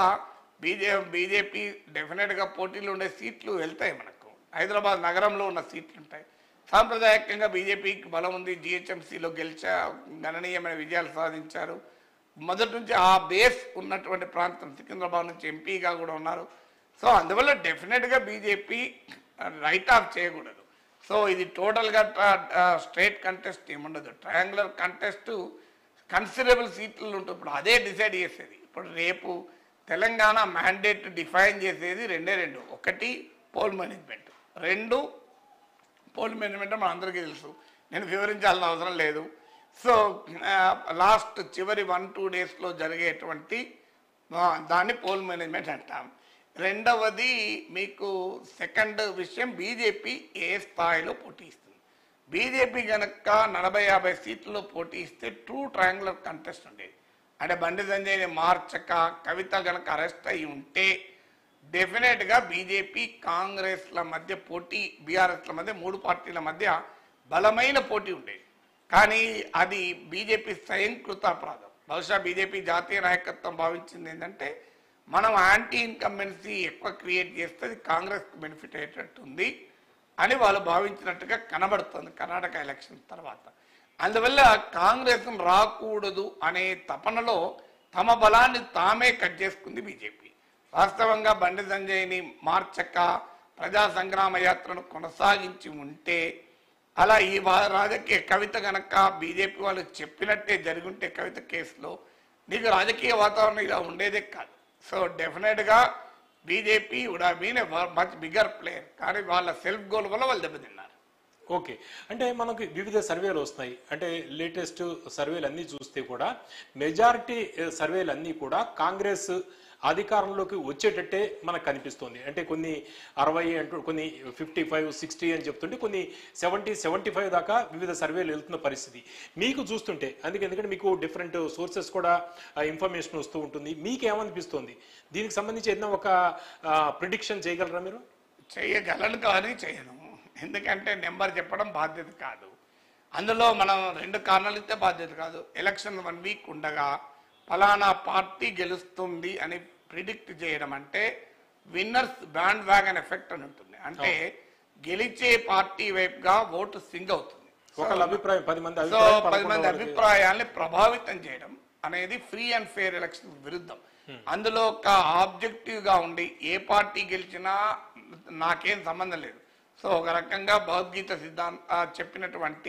బీజేపీ డెఫినెట్గా పోటీలు ఉండే సీట్లు వెళ్తాయి. మనకు హైదరాబాద్ నగరంలో ఉన్న సీట్లు ఉంటాయి. సాంప్రదాయకంగా బీజేపీకి బలం ఉంది. జిహెచ్ఎంసీలో గణనీయమైన విజయాలు సాధించారు. మొదటి నుంచి ఆ బేస్ ఉన్నటువంటి ప్రాంతం సికింద్రాబాద్ నుంచి ఎంపీగా కూడా ఉన్నారు. సో అందువల్ల డెఫినెట్గా బీజేపీ రైట్ ఆఫ్ చేయకూడదు. సో ఇది టోటల్గా స్ట్రేట్ కంటెస్ట్ ఏముండదు, ట్రయాంగులర్ కంటెస్ట్, కన్సిడరబుల్ సీట్లు ఉంటుంది. ఇప్పుడు అదే డిసైడ్ చేసేది. ఇప్పుడు రేపు తెలంగాణ మ్యాండేట్ డిఫైన్ చేసేది రెండు. ఒకటి పోల్ మేనేజ్మెంట్, రెండు పోల్ మేనేజ్మెంట్ మన అందరికీ తెలుసు, నేను వివరించాల్సిన అవసరం లేదు. సో లాస్ట్ చివరి 1-2 డేస్లో జరిగేటువంటి దాన్ని పోల్ మేనేజ్మెంట్ అంటాం. రెండవది మీకు సెకండ్ విషయం, బీజేపీ ఏ స్థాయిలో పోటీ ఇస్తుంది. బీజేపీ కనుక 40-50 సీట్లలో పోటీ ఇస్తే ట్రూ ట్రయాంగులర్ కంటెస్ట్ ఉండేది. అంటే బండి సంజయ్ని మార్చక కవిత గనక అరెస్ట్ అయి ఉంటే డెఫినెట్గా బీజేపీ కాంగ్రెస్ల మధ్య పోటీ, బీఆర్ఎస్ల మధ్య, మూడు పార్టీల మధ్య బలమైన పోటీ ఉండేది. కానీ అది బీజేపీ స్వయంకృత అపరాధం. బహుశా బీజేపీ జాతీయ నాయకత్వం భావించింది ఏంటంటే మనం యాంటీ ఇన్కంబెన్సీ ఎక్కువ క్రియేట్ చేస్తే కాంగ్రెస్కి బెనిఫిట్ అయ్యేటట్టుంది అని వాళ్ళు భావించినట్టుగా కనబడుతుంది కర్ణాటక ఎలక్షన్ తర్వాత. అందువల్ల కాంగ్రెస్ రాకూడదు అనే తపనలో తమ బలాన్ని తామే కట్ చేసుకుంది బీజేపీ. వాస్తవంగా బండి సంజయ్ని మార్చక ప్రజా సంగ్రామ యాత్రను కొనసాగించి ఉంటే, అలా ఈ రాజకీయ కవిత గనక బీజేపీ వాళ్ళు చెప్పినట్టే జరుగుంటే కవిత కేసులో నీకు రాజకీయ వాతావరణం ఇలా ఉండేదే కాదు. సో డెఫినెట్గా BJP would have been a much bigger player. కానీ వాళ్ళ సెల్ఫ్ గోల్ వల్ల వాళ్ళు దెబ్బతిన్నారు. ఓకే, అంటే మనకు వివిధ సర్వేలు వస్తున్నాయి. అంటే లేటెస్ట్ సర్వేలు అన్నీ చూస్తే కూడా మెజారిటీ సర్వేలు అన్నీ కూడా కాంగ్రెస్ అధికారంలోకి వచ్చేటట్టే మనకు కనిపిస్తుంది. అంటే కొన్ని 60 అంటూ, కొన్ని 55, 60 అని చెప్తుంటే, కొన్ని 70, 75 దాకా వివిధ సర్వేలు వెళ్తున్న పరిస్థితి మీకు చూస్తుంటే. ఎందుకంటే మీకు డిఫరెంట్ సోర్సెస్ కూడా ఇన్ఫర్మేషన్ వస్తూ ఉంటుంది. మీకేమనిపిస్తుంది దీనికి సంబంధించి ఏదైనా ఒక ప్రిడిక్షన్ చేయగలరా మీరు? చేయగలను కానీ చేయను. ఎందుకంటే నెంబర్ చెప్పడం బాధ్యత కాదు. అందులో మనం 2 కారణాలు ఇస్తే బాధ్యత కాదు. ఎలక్షన్ 1 వీక్ ఉండగా ఫలానా పార్టీ గెలుస్తుంది అని ప్రిడిక్ట్ చేయడం అంటే విన్నర్స్ బ్యాండ్ వ్యాగన్ ఎఫెక్ట్ అని ఉంటుంది. అంటే గెలిచే పార్టీ వైపుగా ఓటు స్వింగ్ అవుతుంది. అభిప్రాయం 10 మంది అభిప్రాయాల్ని ప్రభావితం చేయడం అనేది ఫ్రీ అండ్ ఫెయిర్ ఎలక్షన్ విరుద్ధం. అందులో ఒక ఆబ్జెక్టివ్ గా ఉండి ఏ పార్టీ గెలిచినా నాకేం సంబంధం లేదు. సో ఒక రకంగా భగవద్గీత చెప్పినటువంటి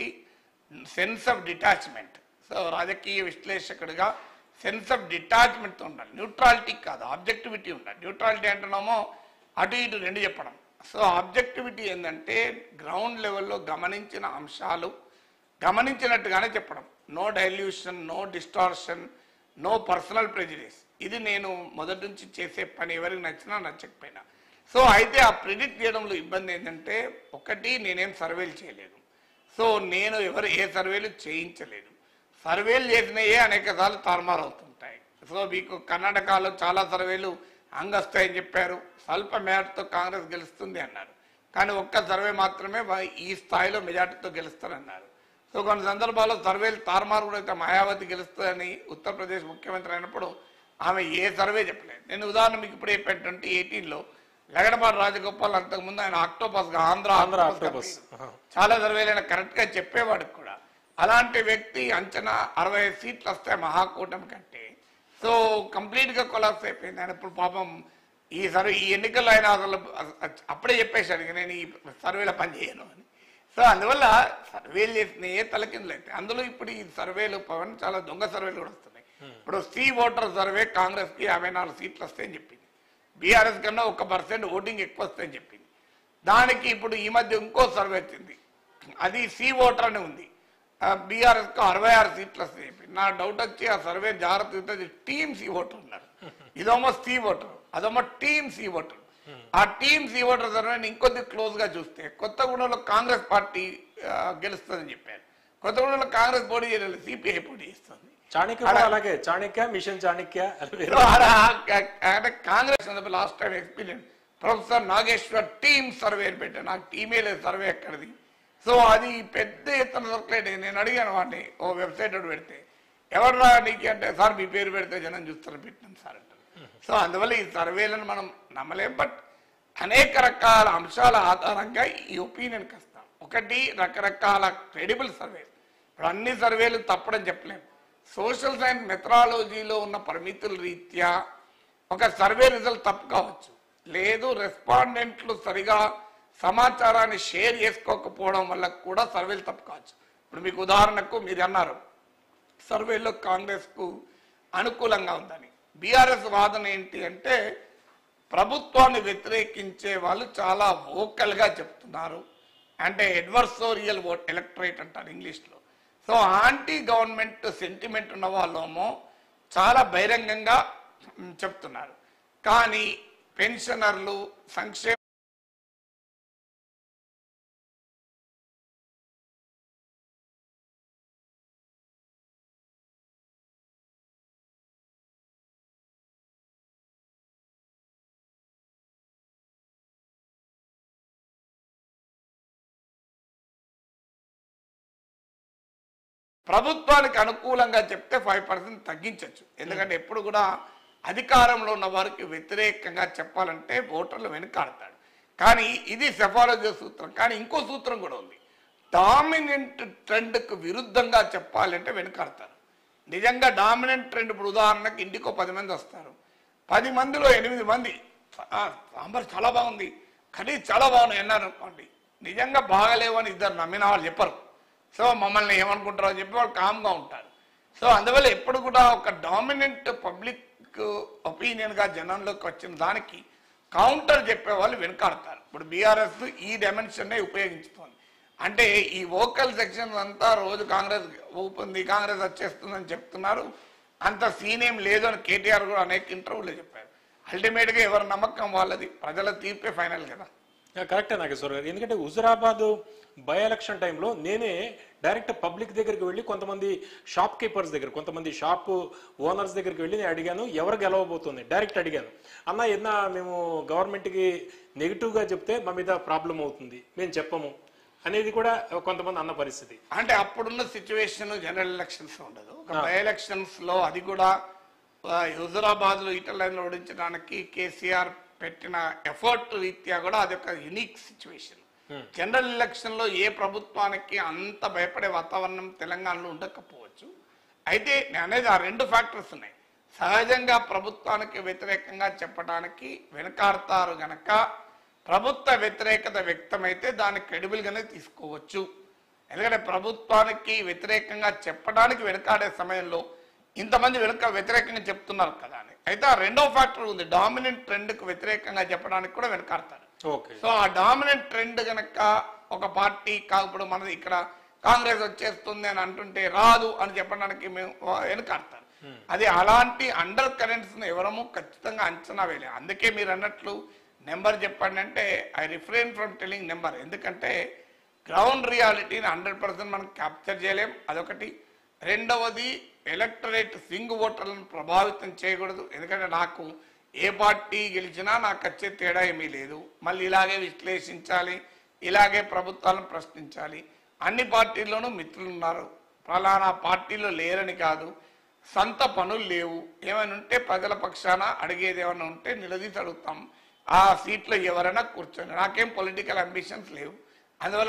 సెన్స్ ఆఫ్ డిటాచ్మెంట్. సో రాజకీయ విశ్లేషకుడిగా సెన్స్ ఆఫ్ డిటాచ్మెంట్తో ఉండాలి. న్యూట్రాలిటీ కాదు, ఆబ్జెక్టివిటీ ఉండాలి. న్యూట్రాలిటీ అంటున్నామో అటు ఇటు 2 చెప్పడం. సో ఆబ్జెక్టివిటీ ఏంటంటే గ్రౌండ్ లెవెల్లో గమనించిన అంశాలు గమనించినట్టుగానే చెప్పడం. No dilution, no distortion, no personal prejudice. ఇది నేను మొదటి నుంచి చేసే పని, ఎవరికి నచ్చినా నచ్చకపోయినా. సో అయితే ఆ ప్రిడిక్ట్ చేయడంలో ఇబ్బంది ఏంటంటే, ఒకటి నేనేం సర్వేలు చేయలేదు. సో నేను ఏ సర్వేలు చేయించలేదు. సర్వేలు చేసినయే అనేక సార్లు తారుమారు అవుతుంటాయి. సో మీకు కర్ణాటకలో చాలా సర్వేలు అంగస్తాయని చెప్పారు, స్వల్ప మేరతో కాంగ్రెస్ గెలుస్తుంది అన్నారు. కానీ ఒక్క సర్వే మాత్రమే ఈ స్థాయిలో మెజార్టీతో గెలుస్తారన్నారు. సో కొన్ని సందర్భాల్లో సర్వేలు తారుమారు కూడా అయితే మాయావతి గెలుస్తుందని ఉత్తరప్రదేశ్ ముఖ్యమంత్రి అయినప్పుడు ఆమె ఏ సర్వే చెప్పలేదు. నేను ఉదాహరణ మీకు ఇప్పుడు చెప్పాను, 2018లో లగడపాటి రాజగోపాల్ అంతకుముందు ఆయన ఆక్టోపస్గా ఆంధ్ర ఆక్టోపస్ చాలా సర్వేలు ఆయన కరెక్ట్గా చెప్పేవాడు కూడా. అలాంటి వ్యక్తి అంచనా 65 సీట్లు వస్తాయి మహాకూటమి కంటే. సో కంప్లీట్గా కొలాప్స్ అయిపోయింది ఆయన. ఇప్పుడు పాపం ఈ ఎన్నికల్లో ఆయన అసలు అప్పుడే చెప్పేశాడు నేను ఈ సర్వేలో పనిచేయను అని. సో అందువల్ల సర్వేలు చేసిన ఏ తలకిందులు అయితే అందులో ఇప్పుడు ఈ సర్వేలు పవన్ చాలా దొంగ సర్వేలు కూడా వస్తున్నాయి. ఇప్పుడు ఓటర్ సర్వే కాంగ్రెస్కి 54 సీట్లు వస్తాయని చెప్పింది. బీఆర్ఎస్ కన్నా 1% ఓటింగ్ ఎక్కువ వస్తాయని చెప్పింది. దానికి ఇప్పుడు ఈ మధ్య ఇంకో సర్వే వచ్చింది, అది ఓటర్ అని ఉంది. బీఆర్ఎస్కు 66 సీట్లు వస్తాయి చెప్పి. నా డౌట్ వచ్చి ఆ సర్వే జాగ్రత్త టీమ్ ఓటర్ ఉన్నారు. ఇదేమో ఓటర్, అదేమో టీమ్ ఓటర్. ఆ టీమ్ ఓటర్ సర్వేని ఇంకొద్ది క్లోజ్గా చూస్తే కొత్తగూడెంలో కాంగ్రెస్ పార్టీ గెలుస్తుందని చెప్పారు. కొత్తగూడెంలో కాంగ్రెస్ పోటీ చేయలేదు, సిపిఐ పోటీ చేస్తుంది. అలాగే చాణక్య మిషన్ చాణక్య అంటే Congress last time experience professor Nageshwar team survey పెట్టాను. నాకు టీమే లేదు సర్వే ఎక్కడిది. సో అది పెద్ద ఎత్తున దొరకలేదు. నేను అడిగాను వాడిని, ఓ వెబ్సైట్ పెడితే ఎవరు రా నీకు అంటే, సార్ మీ పేరు పెడితే జనం చూస్తారు పెట్టినాను సార్ అంటారు. సో అందువల్ల ఈ సర్వేలను మనం నమ్మలేం. బట్ అనేక రకాల అంశాల ఆధారంగా ఈ ఒపీనియన్కి వస్తాం. ఒకటి రకరకాల క్రెడిబుల్ సర్వేలు. ఇప్పుడు అన్ని సర్వేలు తప్పడని చెప్పలేము. సోషల్ సైన్స్ మెథడాలజీలో ఉన్న పరిమితుల రీత్యా ఒక సర్వే రిజల్ట్ తప్పు కావచ్చు, లేదు రెస్పాండెంట్లు సరిగా సమాచారాన్ని షేర్ చేసుకోకపోవడం వల్ల కూడా సర్వేలు తప్పు కావచ్చు. ఇప్పుడు మీకు ఉదాహరణకు మీరు అన్నారు సర్వేలో కాంగ్రెస్కు అనుకూలంగా ఉందని. బీఆర్ఎస్ వాదన ఏంటి అంటే ప్రభుత్వాన్ని వ్యతిరేకించే వాళ్ళు చాలా వోకల్గా చెప్తున్నారు. అంటే అడ్వర్సోరియల్ ఓట్ ఎలక్టరేట్ అంటారు ఇంగ్లీష్లో. సో యాంటీ గవర్నమెంట్ సెంటిమెంట్ ఉన్న వాళ్ళేమో చాలా బహిరంగంగా చెప్తున్నారు. కానీ పెన్షనర్లు, సంక్షేమ ప్రభుత్వానికి అనుకూలంగా చెప్తే 5% తగ్గించవచ్చు. ఎందుకంటే ఎప్పుడు కూడా అధికారంలో ఉన్న వారికి వ్యతిరేకంగా చెప్పాలంటే ఓటర్లు వెనుకాడతాడు. కానీ ఇది సెఫాలజీ సూత్రం. కానీ ఇంకో సూత్రం కూడా ఉంది. డామినెంట్ ట్రెండ్కు విరుద్ధంగా చెప్పాలంటే వెనుకాడతారు. నిజంగా డామినెంట్ ట్రెండ్, ఇప్పుడు ఉదాహరణకు ఇంటికో 10 మంది వస్తారు, 10 మందిలో 8 మంది సాంబార్ చాలా బాగుంది, కర్రీ చాలా బాగున్నాయి అన్నారు అనుకోండి, నిజంగా బాగలేవని ఇద్దరు నమ్మిన వాళ్ళు చెప్పరు. సో మమ్మల్ని ఏమనుకుంటారో అని చెప్పి వాళ్ళు కామ్గా ఉంటారు. సో అందువల్ల ఎప్పుడు కూడా ఒక డామినెంట్ పబ్లిక్ ఒపీనియన్గా జనంలోకి వచ్చిన దానికి కౌంటర్ చెప్పేవాళ్ళు వెనుకాడతారు. ఇప్పుడు బీఆర్ఎస్ ఈ డైమెన్షన్నే ఉపయోగించుతోంది. అంటే ఈ వోకల్ సెక్షన్ అంతా రోజు కాంగ్రెస్ ఊపుంది, కాంగ్రెస్ వచ్చేస్తుందని చెప్తున్నారు, అంత సీన్ ఏం లేదు అని కేటీఆర్ కూడా అనేక ఇంటర్వ్యూలో చెప్పారు. అల్టిమేట్గా ఎవరి నమ్మకం వాళ్ళది, ప్రజల తీర్పే ఫైనల్ కదా. కరెక్టే నాగేశ్వర గారు. ఎందుకంటే హుజురాబాద్ బై ఎలక్షన్ టైంలో నేనే డైరెక్ట్ పబ్లిక్ దగ్గరికి వెళ్ళి కొంతమంది షాప్ కీపర్స్ దగ్గర, కొంతమంది షాప్ ఓనర్స్ దగ్గరికి వెళ్ళి నేను అడిగాను ఎవరు గెలవబోతుంది, డైరెక్ట్ అడిగాను. అన్న ఏదన్నా మేము గవర్నమెంట్కి నెగిటివ్గా చెప్తే మా మీద ప్రాబ్లం అవుతుంది, మేము చెప్పము అనేది కూడా కొంతమంది అన్న పరిస్థితి. అంటే అప్పుడున్న సిచ్యువేషన్ జనరల్ ఎలక్షన్స్ ఉండదు, బై ఎలక్షన్స్ లో అది కూడా హుజురాబాద్ లో ఈటలను ఓడించడానికి కేసీఆర్ పెట్టిన ఎఫర్ట్ రీత్యా కూడా అది ఒక యునిక్ సిచ్యువేషన్. జనరల్ ఎలక్షన్ లో ఏ ప్రభుత్వానికి అంత భయపడే వాతావరణం తెలంగాణలో ఉండకపోవచ్చు. అయితే అనేది ఆ 2 ఫ్యాక్టర్స్ ఉన్నాయి. సహజంగా ప్రభుత్వానికి వ్యతిరేకంగా చెప్పడానికి వెనకాడతారు గనక ప్రభుత్వ వ్యతిరేకత వ్యక్తమైతే దాన్ని క్రెడిబుల్ గానే తీసుకోవచ్చు. ఎందుకంటే ప్రభుత్వానికి వ్యతిరేకంగా చెప్పడానికి వెనకాడే సమయంలో ఇంతమంది వ్యతిరేకంగా చెప్తున్నారు కదా అని. అయితే ఆ 2వ ఫ్యాక్టర్ ఉంది, డామినెంట్ ట్రెండ్ కు వ్యతిరేకంగా చెప్పడానికి కూడా వెనకాడతారు. సో ఆ డామినెంట్ ట్రెండ్ గనక ఒక పార్టీ ఇప్పుడు మనది ఇక్కడ కాంగ్రెస్ వచ్చేస్తుంది అని అంటుంటే రాదు అని చెప్పడానికి మేము వెనకాడతారు. అది అలాంటి అండర్ కరెంట్స్ ఎవరము ఖచ్చితంగా అంచనా వేయలేదు. అందుకే మీరు అన్నట్లు నెంబర్ చెప్పండి అంటే I refrain from telling number. ఎందుకంటే గ్రౌండ్ రియాలిటీని 100% మనం క్యాప్చర్ చేయలేం, అదొకటి. రెండవది ఎలక్టరేట్ స్వింగ్ ఓటర్లను ప్రభావితం చేయకూడదు. ఎందుకంటే నాకు ఏ పార్టీ గెలిచినా నాకు వచ్చే తేడా ఏమీ లేదు. మళ్ళీ ఇలాగే విశ్లేషించాలి, ఇలాగే ప్రభుత్వాలను ప్రశ్నించాలి. అన్ని పార్టీల్లోనూ మిత్రులు ఉన్నారు, ఫలానా పార్టీలో లేరని కాదు, సొంత పనులు లేవు, ఏమైనా ఉంటే ప్రజల పక్షాన అడిగేది ఏమైనా ఉంటే నిలదీసి అడుగుతాం, ఆ సీట్లో ఎవరైనా కూర్చొని. నాకేం పొలిటికల్ అంబిషన్స్ లేవు, అందువల్ల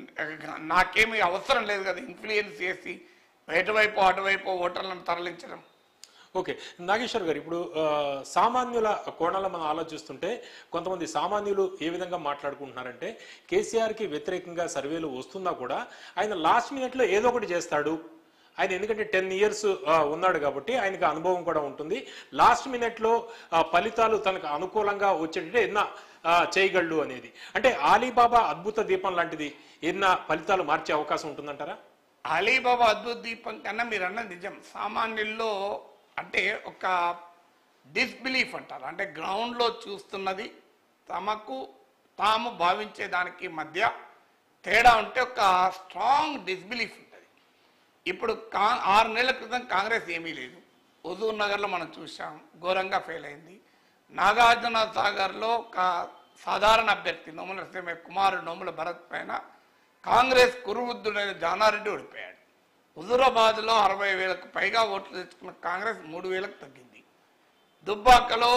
నాకేమీ అవసరం లేదు కదా ఇన్ఫ్లుయెన్స్ చేసి ఎటువైపు అటువైపు ఓటర్లను తరలించడం. ఓకే నాగేశ్వర్ గారు, ఇప్పుడు సామాన్యుల కోణాల్లో మనం ఆలోచిస్తుంటే కొంతమంది సామాన్యులు ఏ విధంగా మాట్లాడుకుంటున్నారంటే కేసీఆర్కి వ్యతిరేకంగా సర్వేలు వస్తున్నా కూడా ఆయన లాస్ట్ మినిట్లో ఏదో ఒకటి చేస్తాడు, ఆయన ఎందుకంటే 10 years ఉన్నాడు కాబట్టి ఆయనకు అనుభవం కూడా ఉంటుంది, లాస్ట్ మినిట్లో ఫలితాలు తనకు అనుకూలంగా వచ్చేటట్టు ఎన్న చేయగలడు అనేది. అంటే అలీబాబా అద్భుత దీపం లాంటిది ఎన్న ఫలితాలు మార్చే అవకాశం ఉంటుందంటారా? అలీబాబా అద్భుత దీపం కన్నా మీరు అన్నది నిజం. సామాన్యుల్లో అంటే ఒక డిస్బిలీఫ్ అంటారు, అంటే గ్రౌండ్లో చూస్తున్నది తమకు తాము భావించే దానికి మధ్య తేడా ఉంటే ఒక స్ట్రాంగ్ డిస్బిలీఫ్ ఉంటుంది. ఇప్పుడు 6 నెలల క్రితం కాంగ్రెస్ ఏమీ లేదు, హుజూర్ నగర్లో మనం చూసాం ఘోరంగా ఫెయిల్ అయింది. నాగార్జున సాగర్లో ఒక సాధారణ అభ్యర్థి కుమారుడు నోముల భరత్ పైన కాంగ్రెస్ కురువృద్ధుడైన జానారెడ్డి ఓడిపోయాడు. హుజూరాబాద్లో 60,000కు పైగా ఓట్లు తెచ్చుకున్న కాంగ్రెస్ 3,000కు తగ్గింది. దుబ్బాకలో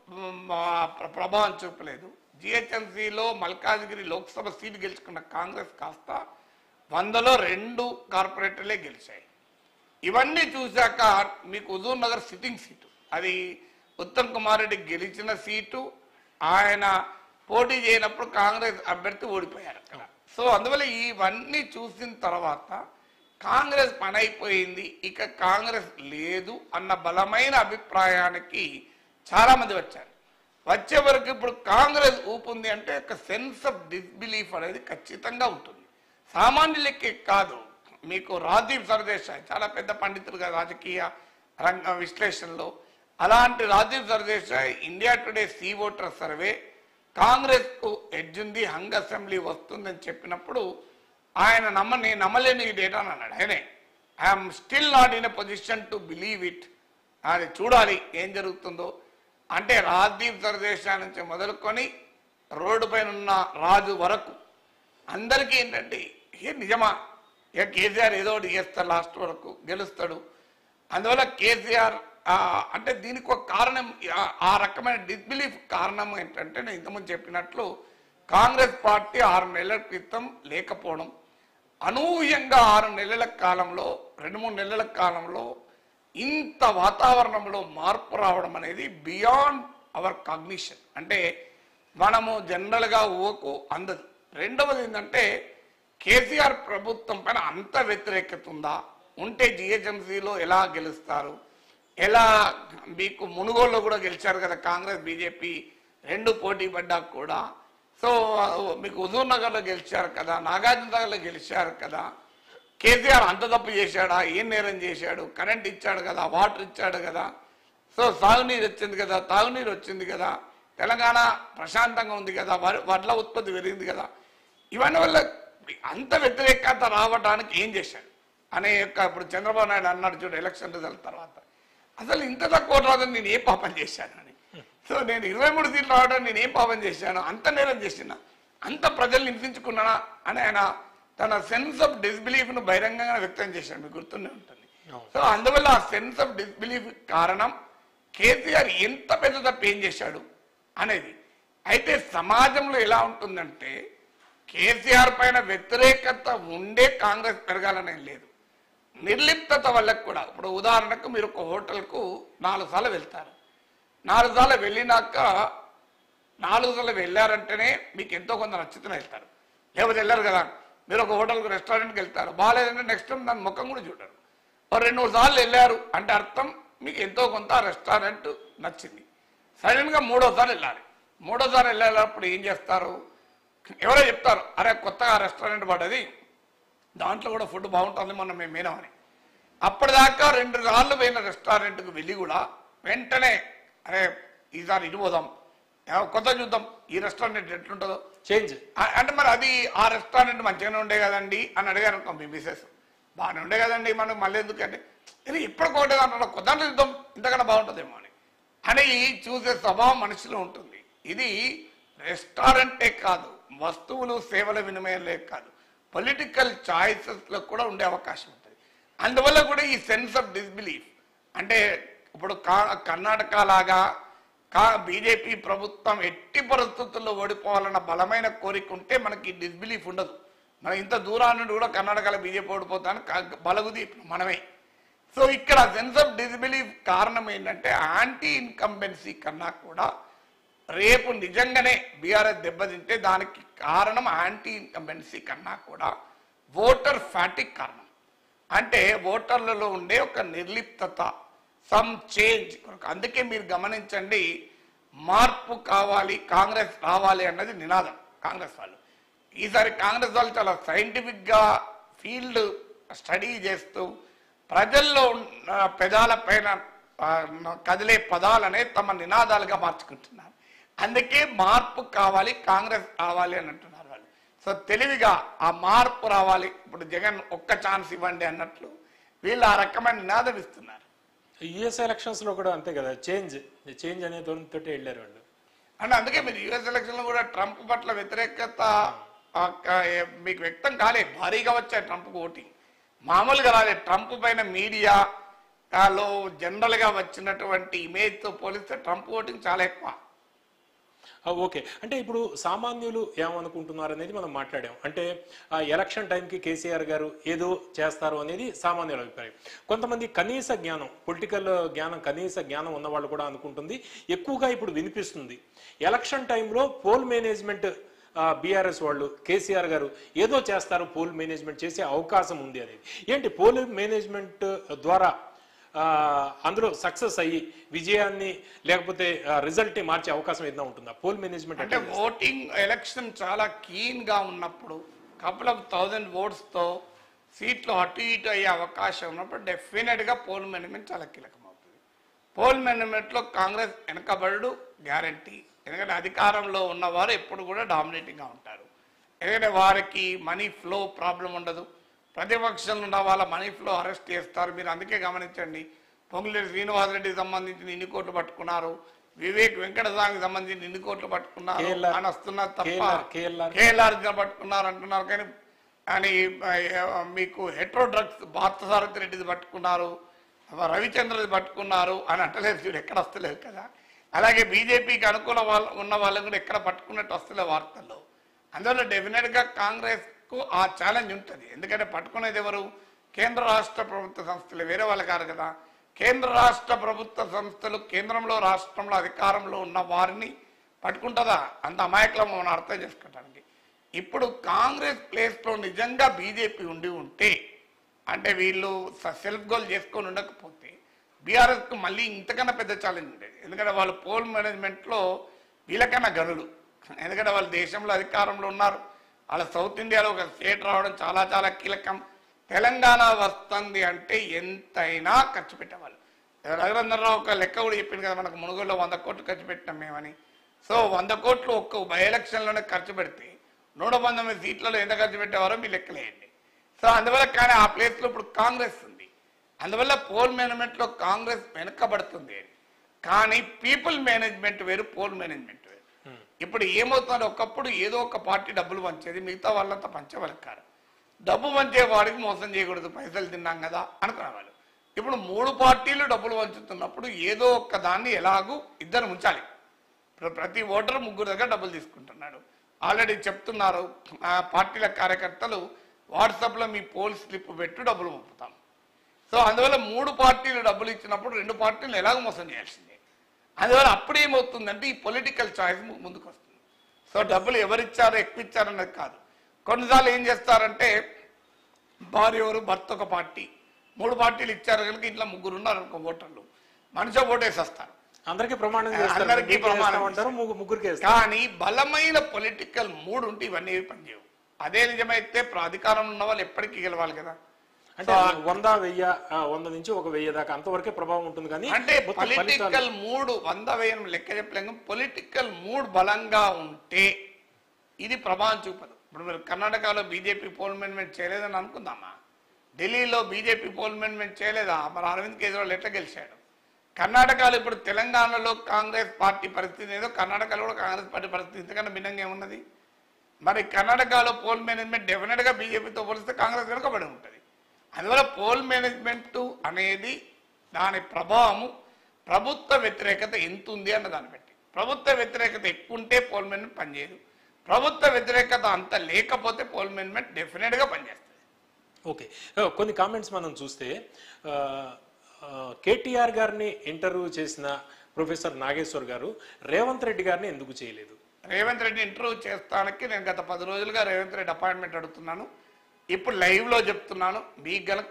ప్రభావం చూపలేదు. జిహెచ్ఎంసీలో మల్కాజ్గిరి లోక్సభ సీటు గెలుచుకున్న కాంగ్రెస్ కాస్త 100లో 2 కార్పొరేటర్లే గెలిచాయి. ఇవన్నీ చూశాక మీకు హుజూర్ నగర్ సిట్టింగ్ సీటు, అది ఉత్తమ్ కుమార్ రెడ్డి గెలిచిన సీటు, ఆయన పోటీ చేయనప్పుడు కాంగ్రెస్ అభ్యర్థి ఓడిపోయారు అక్కడ. సో అందువల్ల ఇవన్నీ చూసిన తర్వాత కాంగ్రెస్ పని అయిపోయింది, ఇక కాంగ్రెస్ లేదు అన్న బలమైన అభిప్రాయానికి చాలా మంది వచ్చారు. వచ్చే వరకు ఇప్పుడు కాంగ్రెస్ ఊపుంది అంటే ఒక సెన్స్ ఆఫ్ డిస్బిలీఫ్ అనేది ఖచ్చితంగా ఉంటుంది. సామాన్యులకి కాదు, మీకు రాజీవ్ సర్దేశాయ్ చాలా పెద్ద పండితులుగా రాజకీయ రంగ విశ్లేషణలో, అలాంటి Rajeev Sardesai India Today C Voter survey Congress కు ఎడ్జ్ ఉంది, హంగ్ అసెంబ్లీ వస్తుందని చెప్పినప్పుడు ఆయన నేను నమ్మలేని ఈ డేటా అని అన్నాడు. ఆయనే I'm still not in a position to believe it, అది చూడాలి ఏం జరుగుతుందో. అంటే రాజీవ్ సర్దేశాయ్ నుంచి మొదలుకొని రోడ్డు పైన ఉన్న రాజు వరకు అందరికీ ఏంటంటే ఏ నిజమా, ఇక కేసీఆర్ ఏదో ఒకటి చేస్తాడు, లాస్ట్ వరకు గెలుస్తాడు. అందువల్ల కేసీఆర్ అంటే దీనికి ఒక కారణం, ఆ రకమైన డిస్బిలీఫ్ కారణం ఏంటంటే నేను ఇంతకుముందు చెప్పినట్లు కాంగ్రెస్ పార్టీ 6 నెలల క్రితం లేకపోవడం, అనూహ్యంగా 6 నెలల కాలంలో 2-3 నెలల కాలంలో ఇంత వాతావరణంలో మార్పు రావడం అనేది బియాండ్ అవర్ కాగ్నిషన్. అంటే మనము జనరల్గా ఊహకు అందదు. రెండవది ఏంటంటే కేసీఆర్ ప్రభుత్వం పైన అంత వ్యతిరేకత ఉందా, ఉంటే జిహెచ్ఎంసీలో ఎలా గెలుస్తారు, ఎలా మీకు మునుగోలులో కూడా గెలిచారు కదా కాంగ్రెస్ బీజేపీ 2 పోటీ పడ్డా కూడా. సో మీకు హుజూర్ నగర్లో గెలిచారు కదా, నాగార్జున నగర్లో గెలిచారు కదా. కేసీఆర్ అంత తప్పు చేశాడా, ఏం నేరం చేశాడు, కరెంట్ ఇచ్చాడు కదా, వాటర్ ఇచ్చాడు కదా, సో సాగునీరు వచ్చింది కదా, తాగునీరు వచ్చింది కదా, తెలంగాణ ప్రశాంతంగా ఉంది కదా, వడ్ల ఉత్పత్తి పెరిగింది కదా. ఇవన్నీ వల్ల అంత వ్యతిరేకత రావడానికి ఏం చేశాడు అనే ఇప్పుడు చంద్రబాబు నాయుడు అన్నాడు చూడు ఎలక్షన్ రిజల్ట్ తర్వాత, అసలు ఇంత తక్కువ రాదని నేను ఏ పాపం చేశాను అని. సో నేను 23 సీట్లు రావడం నేను ఏం పాపం చేశాను, అంత నేరం చేసినా, అంత ప్రజల్ని హింసించుకున్నానా అని ఆయన తన సెన్స్ ఆఫ్ డిస్బిలీఫ్ను బహిరంగంగా వ్యక్తం చేశాడు, మీకు గుర్తుండే ఉంటుంది. సో అందువల్ల ఆ సెన్స్ ఆఫ్ డిస్బిలీఫ్ కారణం కేసీఆర్ ఎంత పెద్ద తప్పు ఏం చేశాడు అనేది. అయితే సమాజంలో ఎలా ఉంటుందంటే కేసీఆర్ పైన వ్యతిరేకత ఉండే కాంగ్రెస్ పెరగాలనే లేదు, నిర్లిప్తత వల్ల కూడా. ఇప్పుడు ఉదాహరణకు మీరు ఒక హోటల్కు 4 సార్లు వెళ్తారు, 4 సార్లు వెళ్ళినాక 4 సార్లు వెళ్ళారంటేనే మీకు ఎంతో కొంత నచ్చితేనే వెళ్తారు, లేకపోతే వెళ్ళారు కదా. మీరు ఒక హోటల్కి రెస్టారెంట్కి వెళ్తారు, బాగాలేదంటే నెక్స్ట్ టైం దాని ముఖం కూడా చూడరు. 2-3 సార్లు వెళ్ళారు అంటే అర్థం మీకు ఎంతో కొంత రెస్టారెంట్ నచ్చింది. సడన్గా 3వ సారి వెళ్ళాలి, 3వ సారి వెళ్ళేటప్పుడు ఏం చేస్తారు, ఎవరో చెప్తారు అరే కొత్తగా రెస్టారెంట్ పడ్డది, దాంట్లో కూడా ఫుడ్ బాగుంటుంది మొన్న మేము పోయినామని. అప్పటిదాకా 2 సార్లు పోయిన రెస్టారెంట్కి వెళ్ళి కూడా వెంటనే అరే ఈసారి ఇటు పోదాం, కొత్త చూద్దాం, ఈ రెస్టారెంట్ ఎట్లుంటుందో చేంజ్ అంటే మరి అది ఆ రెస్టారెంట్ మంచిగానే ఉండే కదండి అని అడిగారు అనుకో మీ మిసెస్, బాగానే ఉండే కదండి మనకు మళ్ళీ ఎందుకంటే ఇది ఇప్పుడు కొట్టే దాంట్లో కొత్త చూద్దాం ఇంతకన్నా బాగుంటుందేమో అని చూసే స్వభావం మనిషిలో ఉంటుంది. ఇది రెస్టారెంటే కాదు, వస్తువులు సేవల వినిమయంలో కాదు, పొలిటికల్ చాయిసెస్లో కూడా ఉండే అవకాశం ఉంటుంది. అందువల్ల కూడా ఈ సెన్స్ ఆఫ్ డిస్బిలీఫ్ అంటే ఇప్పుడు కర్ణాటక లాగా బీజేపీ ప్రభుత్వం ఎట్టి పరిస్థితుల్లో ఓడిపోవాలన్న బలమైన కోరిక ఉంటే మనకి డిస్బిలీఫ్ ఉండదు. మనం ఇంత దూరాన్ని నుండి కూడా కర్ణాటకలో బీజేపీ ఓడిపోతాను బలగుది మనమే. సో ఇక్కడ సెన్స్ ఆఫ్ డిస్బిలీఫ్ కారణం ఏంటంటే యాంటీ ఇన్కంబెన్సీ కన్నా కూడా రేపు నిజంగానే బీఆర్ఎస్ దెబ్బతింటే దానికి కారణం యాంటీ ఇన్కంబెన్సీ కన్నా కూడా ఓటర్ ఫ్యాటిక్ కారణం. అంటే ఓటర్లలో ఉండే ఒక నిర్లిప్తత, సమ్ చేంజ్. అందుకే మీరు గమనించండి, మార్పు కావాలి, కాంగ్రెస్ రావాలి అన్నది నినాదం కాంగ్రెస్ వాళ్ళు. ఈసారి కాంగ్రెస్ వాళ్ళు చాలా సైంటిఫిక్గా ఫీల్డ్ స్టడీ చేస్తూ ప్రజల్లో పెదాల పైన కదిలే పదాలనే తమ నినాదాలుగా మార్చుకుంటున్నారు. అందుకే మార్పు కావాలి, కాంగ్రెస్ రావాలి అని అంటున్నారు వాళ్ళు. సో తెలివిగా ఆ మార్పు రావాలి, ఇప్పుడు జగన్ ఒక్క ఛాన్స్ ఇవ్వండి అన్నట్లు వీళ్ళు ఆ రకమైన నినాదం ఇస్తున్నారు. యుఎస్ ఎలక్షన్స్ లో కూడా అంతే కదా, చేంజ్ అనే తోటి వెళ్ళారు వాళ్ళు. అంటే అందుకే మీరు యుఎస్ ఎలక్షన్ లో కూడా ట్రంప్ పట్ల వ్యతిరేకత మీకు వ్యక్తం కాలే, భారీగా వచ్చాయి ట్రంప్ ఓటింగ్, మామూలుగా రాలే. ట్రంప్ పైన మీడియాలో జనరల్ గా వచ్చినటువంటి ఇమేజ్ తో పోలిస్తే ట్రంప్ ఓటింగ్ చాలా ఎక్కువ. ఓకే, అంటే ఇప్పుడు సామాన్యులు ఏమనుకుంటున్నారు అనేది మనం మాట్లాడాం. అంటే ఎలక్షన్ టైంకి కేసీఆర్ గారు ఏదో చేస్తారు అనేది సామాన్యుల అభిప్రాయం. కొంతమంది కనీస జ్ఞానం, పొలిటికల్ జ్ఞానం, కనీస జ్ఞానం ఉన్న వాళ్ళు కూడా అనుకుంటుంది, ఎక్కువగా ఇప్పుడు వినిపిస్తుంది ఎలక్షన్ టైంలో పోల్ మేనేజ్మెంట్ బీఆర్ఎస్ వాళ్ళు కేసీఆర్ గారు ఏదో చేస్తారు, పోల్ మేనేజ్మెంట్ చేసే అవకాశం ఉంది అనేది. ఏంటి పోల్ మేనేజ్మెంట్ ద్వారా అందులో సక్సెస్ అయ్యి విజయాన్ని లేకపోతే రిజల్ట్ ని మార్చే అవకాశం ఏదైనా ఉంటుందా పోల్ మేనేజ్మెంట్? అంటే ఓటింగ్ ఎలక్షన్ చాలా కీన్ గా ఉన్నప్పుడు కపుల్ ఆఫ్ 1000 votes తో సీట్లు అటు ఇటు అయ్యే అవకాశం ఉన్నప్పుడు డెఫినెట్ గా పోల్ మేనేజ్మెంట్ చాలా కీలకం అవుతుంది. పోల్ మేనేజ్మెంట్ లో కాంగ్రెస్ వెనకబడు గ్యారంటీ, ఎందుకంటే అధికారంలో ఉన్నవారు ఎప్పుడు కూడా డామినేటింగ్ గా ఉంటారు. ఎందుకంటే వారికి మనీ ఫ్లో ప్రాబ్లం ఉండదు, ప్రతిపక్షంలో ఉన్న వాళ్ళ మనీ ఫ్లో అరెస్ట్ చేస్తారు. మీరు అందుకే గమనించండి, పొంగులేటి శ్రీనివాసరెడ్డికి సంబంధించిన ఇన్ని కోట్లు పట్టుకున్నారు, వివేక్ వెంకటస్వామికి సంబంధించిన ఇన్ని కోట్లు పట్టుకున్నారు అని వస్తున్నారు తప్ప కేఎల్ఆర్ పట్టుకున్నారు అంటున్నారు. కానీ అని మీకు హెట్రో డ్రగ్స్ పార్థసారథి రెడ్డిది పట్టుకున్నారు, రవిచంద్రది పట్టుకున్నారు అని అంటలేదు చూడు, ఎక్కడ వస్తలేదు కదా. అలాగే బీజేపీకి అనుకూల ఉన్న వాళ్ళని కూడా ఎక్కడ పట్టుకున్నట్టు వస్తలేదు వార్తల్లో. అందువల్ల డెఫినెట్గా కాంగ్రెస్కు ఆ ఛాలెంజ్ ఉంటుంది. ఎందుకంటే పట్టుకునేది ఎవరు? కేంద్ర రాష్ట్ర ప్రభుత్వ సంస్థలు, వేరే వాళ్ళు కాదు కదా. కేంద్ర రాష్ట్ర ప్రభుత్వ సంస్థలు కేంద్రంలో రాష్ట్రంలో అధికారంలో ఉన్న వారిని పట్టుకుంటుందా? అంత అమాయకులం మనం అర్థం చేసుకోవడానికి. ఇప్పుడు కాంగ్రెస్ ప్లేస్లో నిజంగా బీజేపీ ఉంటే, అంటే వీళ్ళు సెల్ఫ్ గోల్ చేసుకొని ఉండకపోతే బీఆర్ఎస్కు మళ్ళీ ఇంతకన్నా పెద్ద ఛాలెంజ్ ఉండేది. ఎందుకంటే వాళ్ళు పోల్ మేనేజ్మెంట్లో వీళ్ళకన్నా గనులు. ఎందుకంటే వాళ్ళు దేశంలో అధికారంలో ఉన్నారు. వాళ్ళ సౌత్ ఇండియాలో ఒక స్టేట్ రావడం చాలా చాలా కీలకం. తెలంగాణ వస్తుంది అంటే ఎంతైనా ఖర్చు పెట్టేవాళ్ళు. రఘునందనరావు ఒక లెక్క కూడా చెప్పింది కదా, మనకు మునుగోడులో 100 కోట్లు ఖర్చు పెట్టినాం మేమని. సో 100 కోట్లు ఒక్క బై ఎలక్షన్లోనే ఖర్చు పెడితే 119 సీట్లలో ఎంత ఖర్చు పెట్టేవారో మీ లెక్కలేయండి. సో అందువల్ల కానీ ఆ ప్లేస్లో ఇప్పుడు కాంగ్రెస్ ఉంది. అందువల్ల పోల్ మేనేజ్మెంట్లో కాంగ్రెస్ వెనకబడుతుంది. కానీ పీపుల్ మేనేజ్మెంట్ వేరు, పోల్ మేనేజ్మెంట్ వేరు. ఇప్పుడు ఏమవుతుందో, ఒకప్పుడు ఏదో ఒక పార్టీ డబ్బులు పంచేది, మిగతా వాళ్ళంతా పంచేవాళ్ళకి కాదు. డబ్బు పంచే వాడికి మోసం చేయకూడదు, పైసలు తిన్నాం కదా అనుకునే వాళ్ళు. ఇప్పుడు 3 పార్టీలు డబ్బులు పంచుతున్నప్పుడు ఏదో ఒక్క దాన్ని ఎలాగూ ఇద్దరు ఉంచాలి. ఇప్పుడు ప్రతి ఓటరు 3 దగ్గర డబ్బులు తీసుకుంటున్నాడు. ఆల్రెడీ చెప్తున్నారు పార్టీల కార్యకర్తలు, వాట్సాప్లో మీ పోల్ స్లిప్ పెట్టు డబ్బులు పంపుతాం. సో అందువల్ల 3 పార్టీలు డబ్బులు ఇచ్చినప్పుడు 2 పార్టీలు ఎలాగో మోసం చేయాల్సిందే. అందువల్ల అప్పుడు ఏమవుతుందంటే ఈ పొలిటికల్ చాయిస్ ముందుకు వస్తుంది. సో డబ్బులు ఎవరిచ్చారో ఎక్కువ ఇచ్చారన్నది కాదు. కొన్నిసార్లు ఏం చేస్తారంటే భార్య ఎవరు, భర్త ఒక పార్టీ, 3 పార్టీలు ఇచ్చారు కనుక ఇంట్లో 3 ఉన్నారు అనుకో ఓటర్లు, మనిషి ఓటేసి వస్తారు, అందరికీ ప్రమాణం అంటారు, ముగ్గురికి. కానీ బలమైన పొలిటికల్ మూడ్ ఉంటే ఇవన్నీ పనిచేయవు. అదే నిజమైతే అధికారంలో ఉన్న వాళ్ళు ఎప్పటికీ గెలవాలి కదా. అంటే 100, 1000, 100 నుంచి 1000 దాకా అంతవరకే ప్రభావం ఉంటుంది. కానీ అంటే పొలిటికల్ మూడ్ 100, 1000 లెక్క చెప్పలేము. పొలిటికల్ మూడ్ బలంగా ఉంటే ఇది ప్రభావం చూపదు. ఇప్పుడు మీరు కర్ణాటకలో బీజేపీ పోల్ మేనేజ్మెంట్ చేయలేదని అనుకుందామా? ఢిల్లీలో బీజేపీ పోల్ మేనేజ్మెంట్ చేయలేదా? మరి అరవింద్ కేజ్రీవాల్ ఎట్లా గెలిచాడు? కర్ణాటకలో ఇప్పుడు తెలంగాణలో కాంగ్రెస్ పార్టీ పరిస్థితి ఏదో కర్ణాటకలో కూడా కాంగ్రెస్ పార్టీ పరిస్థితి ఇంతకన్నా భిన్నంగా ఏమున్నది? మరి కర్ణాటకలో పోల్ మేనేజ్మెంట్ డెఫినెట్గా బీజేపీతో పోలిస్తే కాంగ్రెస్ వెనుకబడి ఉంటుంది. అందువల్ల పోల్ మేనేజ్మెంట్ అనేది దాని ప్రభావము ప్రభుత్వ వ్యతిరేకత ఎంత ఉంది అన్న దాన్ని బట్టి. ప్రభుత్వ వ్యతిరేకత ఎక్కువ ఉంటే పోల్ మేనేజ్మెంట్ పనిచేయదు. ప్రభుత్వ వ్యతిరేకత అంత లేకపోతే పోల్ మేనేజ్మెంట్ డెఫినెట్గా పనిచేస్తుంది. ఓకే, కొన్ని కామెంట్స్ మనం చూస్తే కేటీఆర్ గారిని ఇంటర్వ్యూ చేసిన ప్రొఫెసర్ నాగేశ్వర్ గారు రేవంత్ రెడ్డి గారిని ఎందుకు చేయలేదు? రేవంత్ రెడ్డి ఇంటర్వ్యూ చేస్తానికి నేను గత 10 రోజులుగా రేవంత్ రెడ్డి అపాయింట్మెంట్ అడుగుతున్నాను. ఇప్పుడు లైవ్లో చెప్తున్నాను, మీకు గనక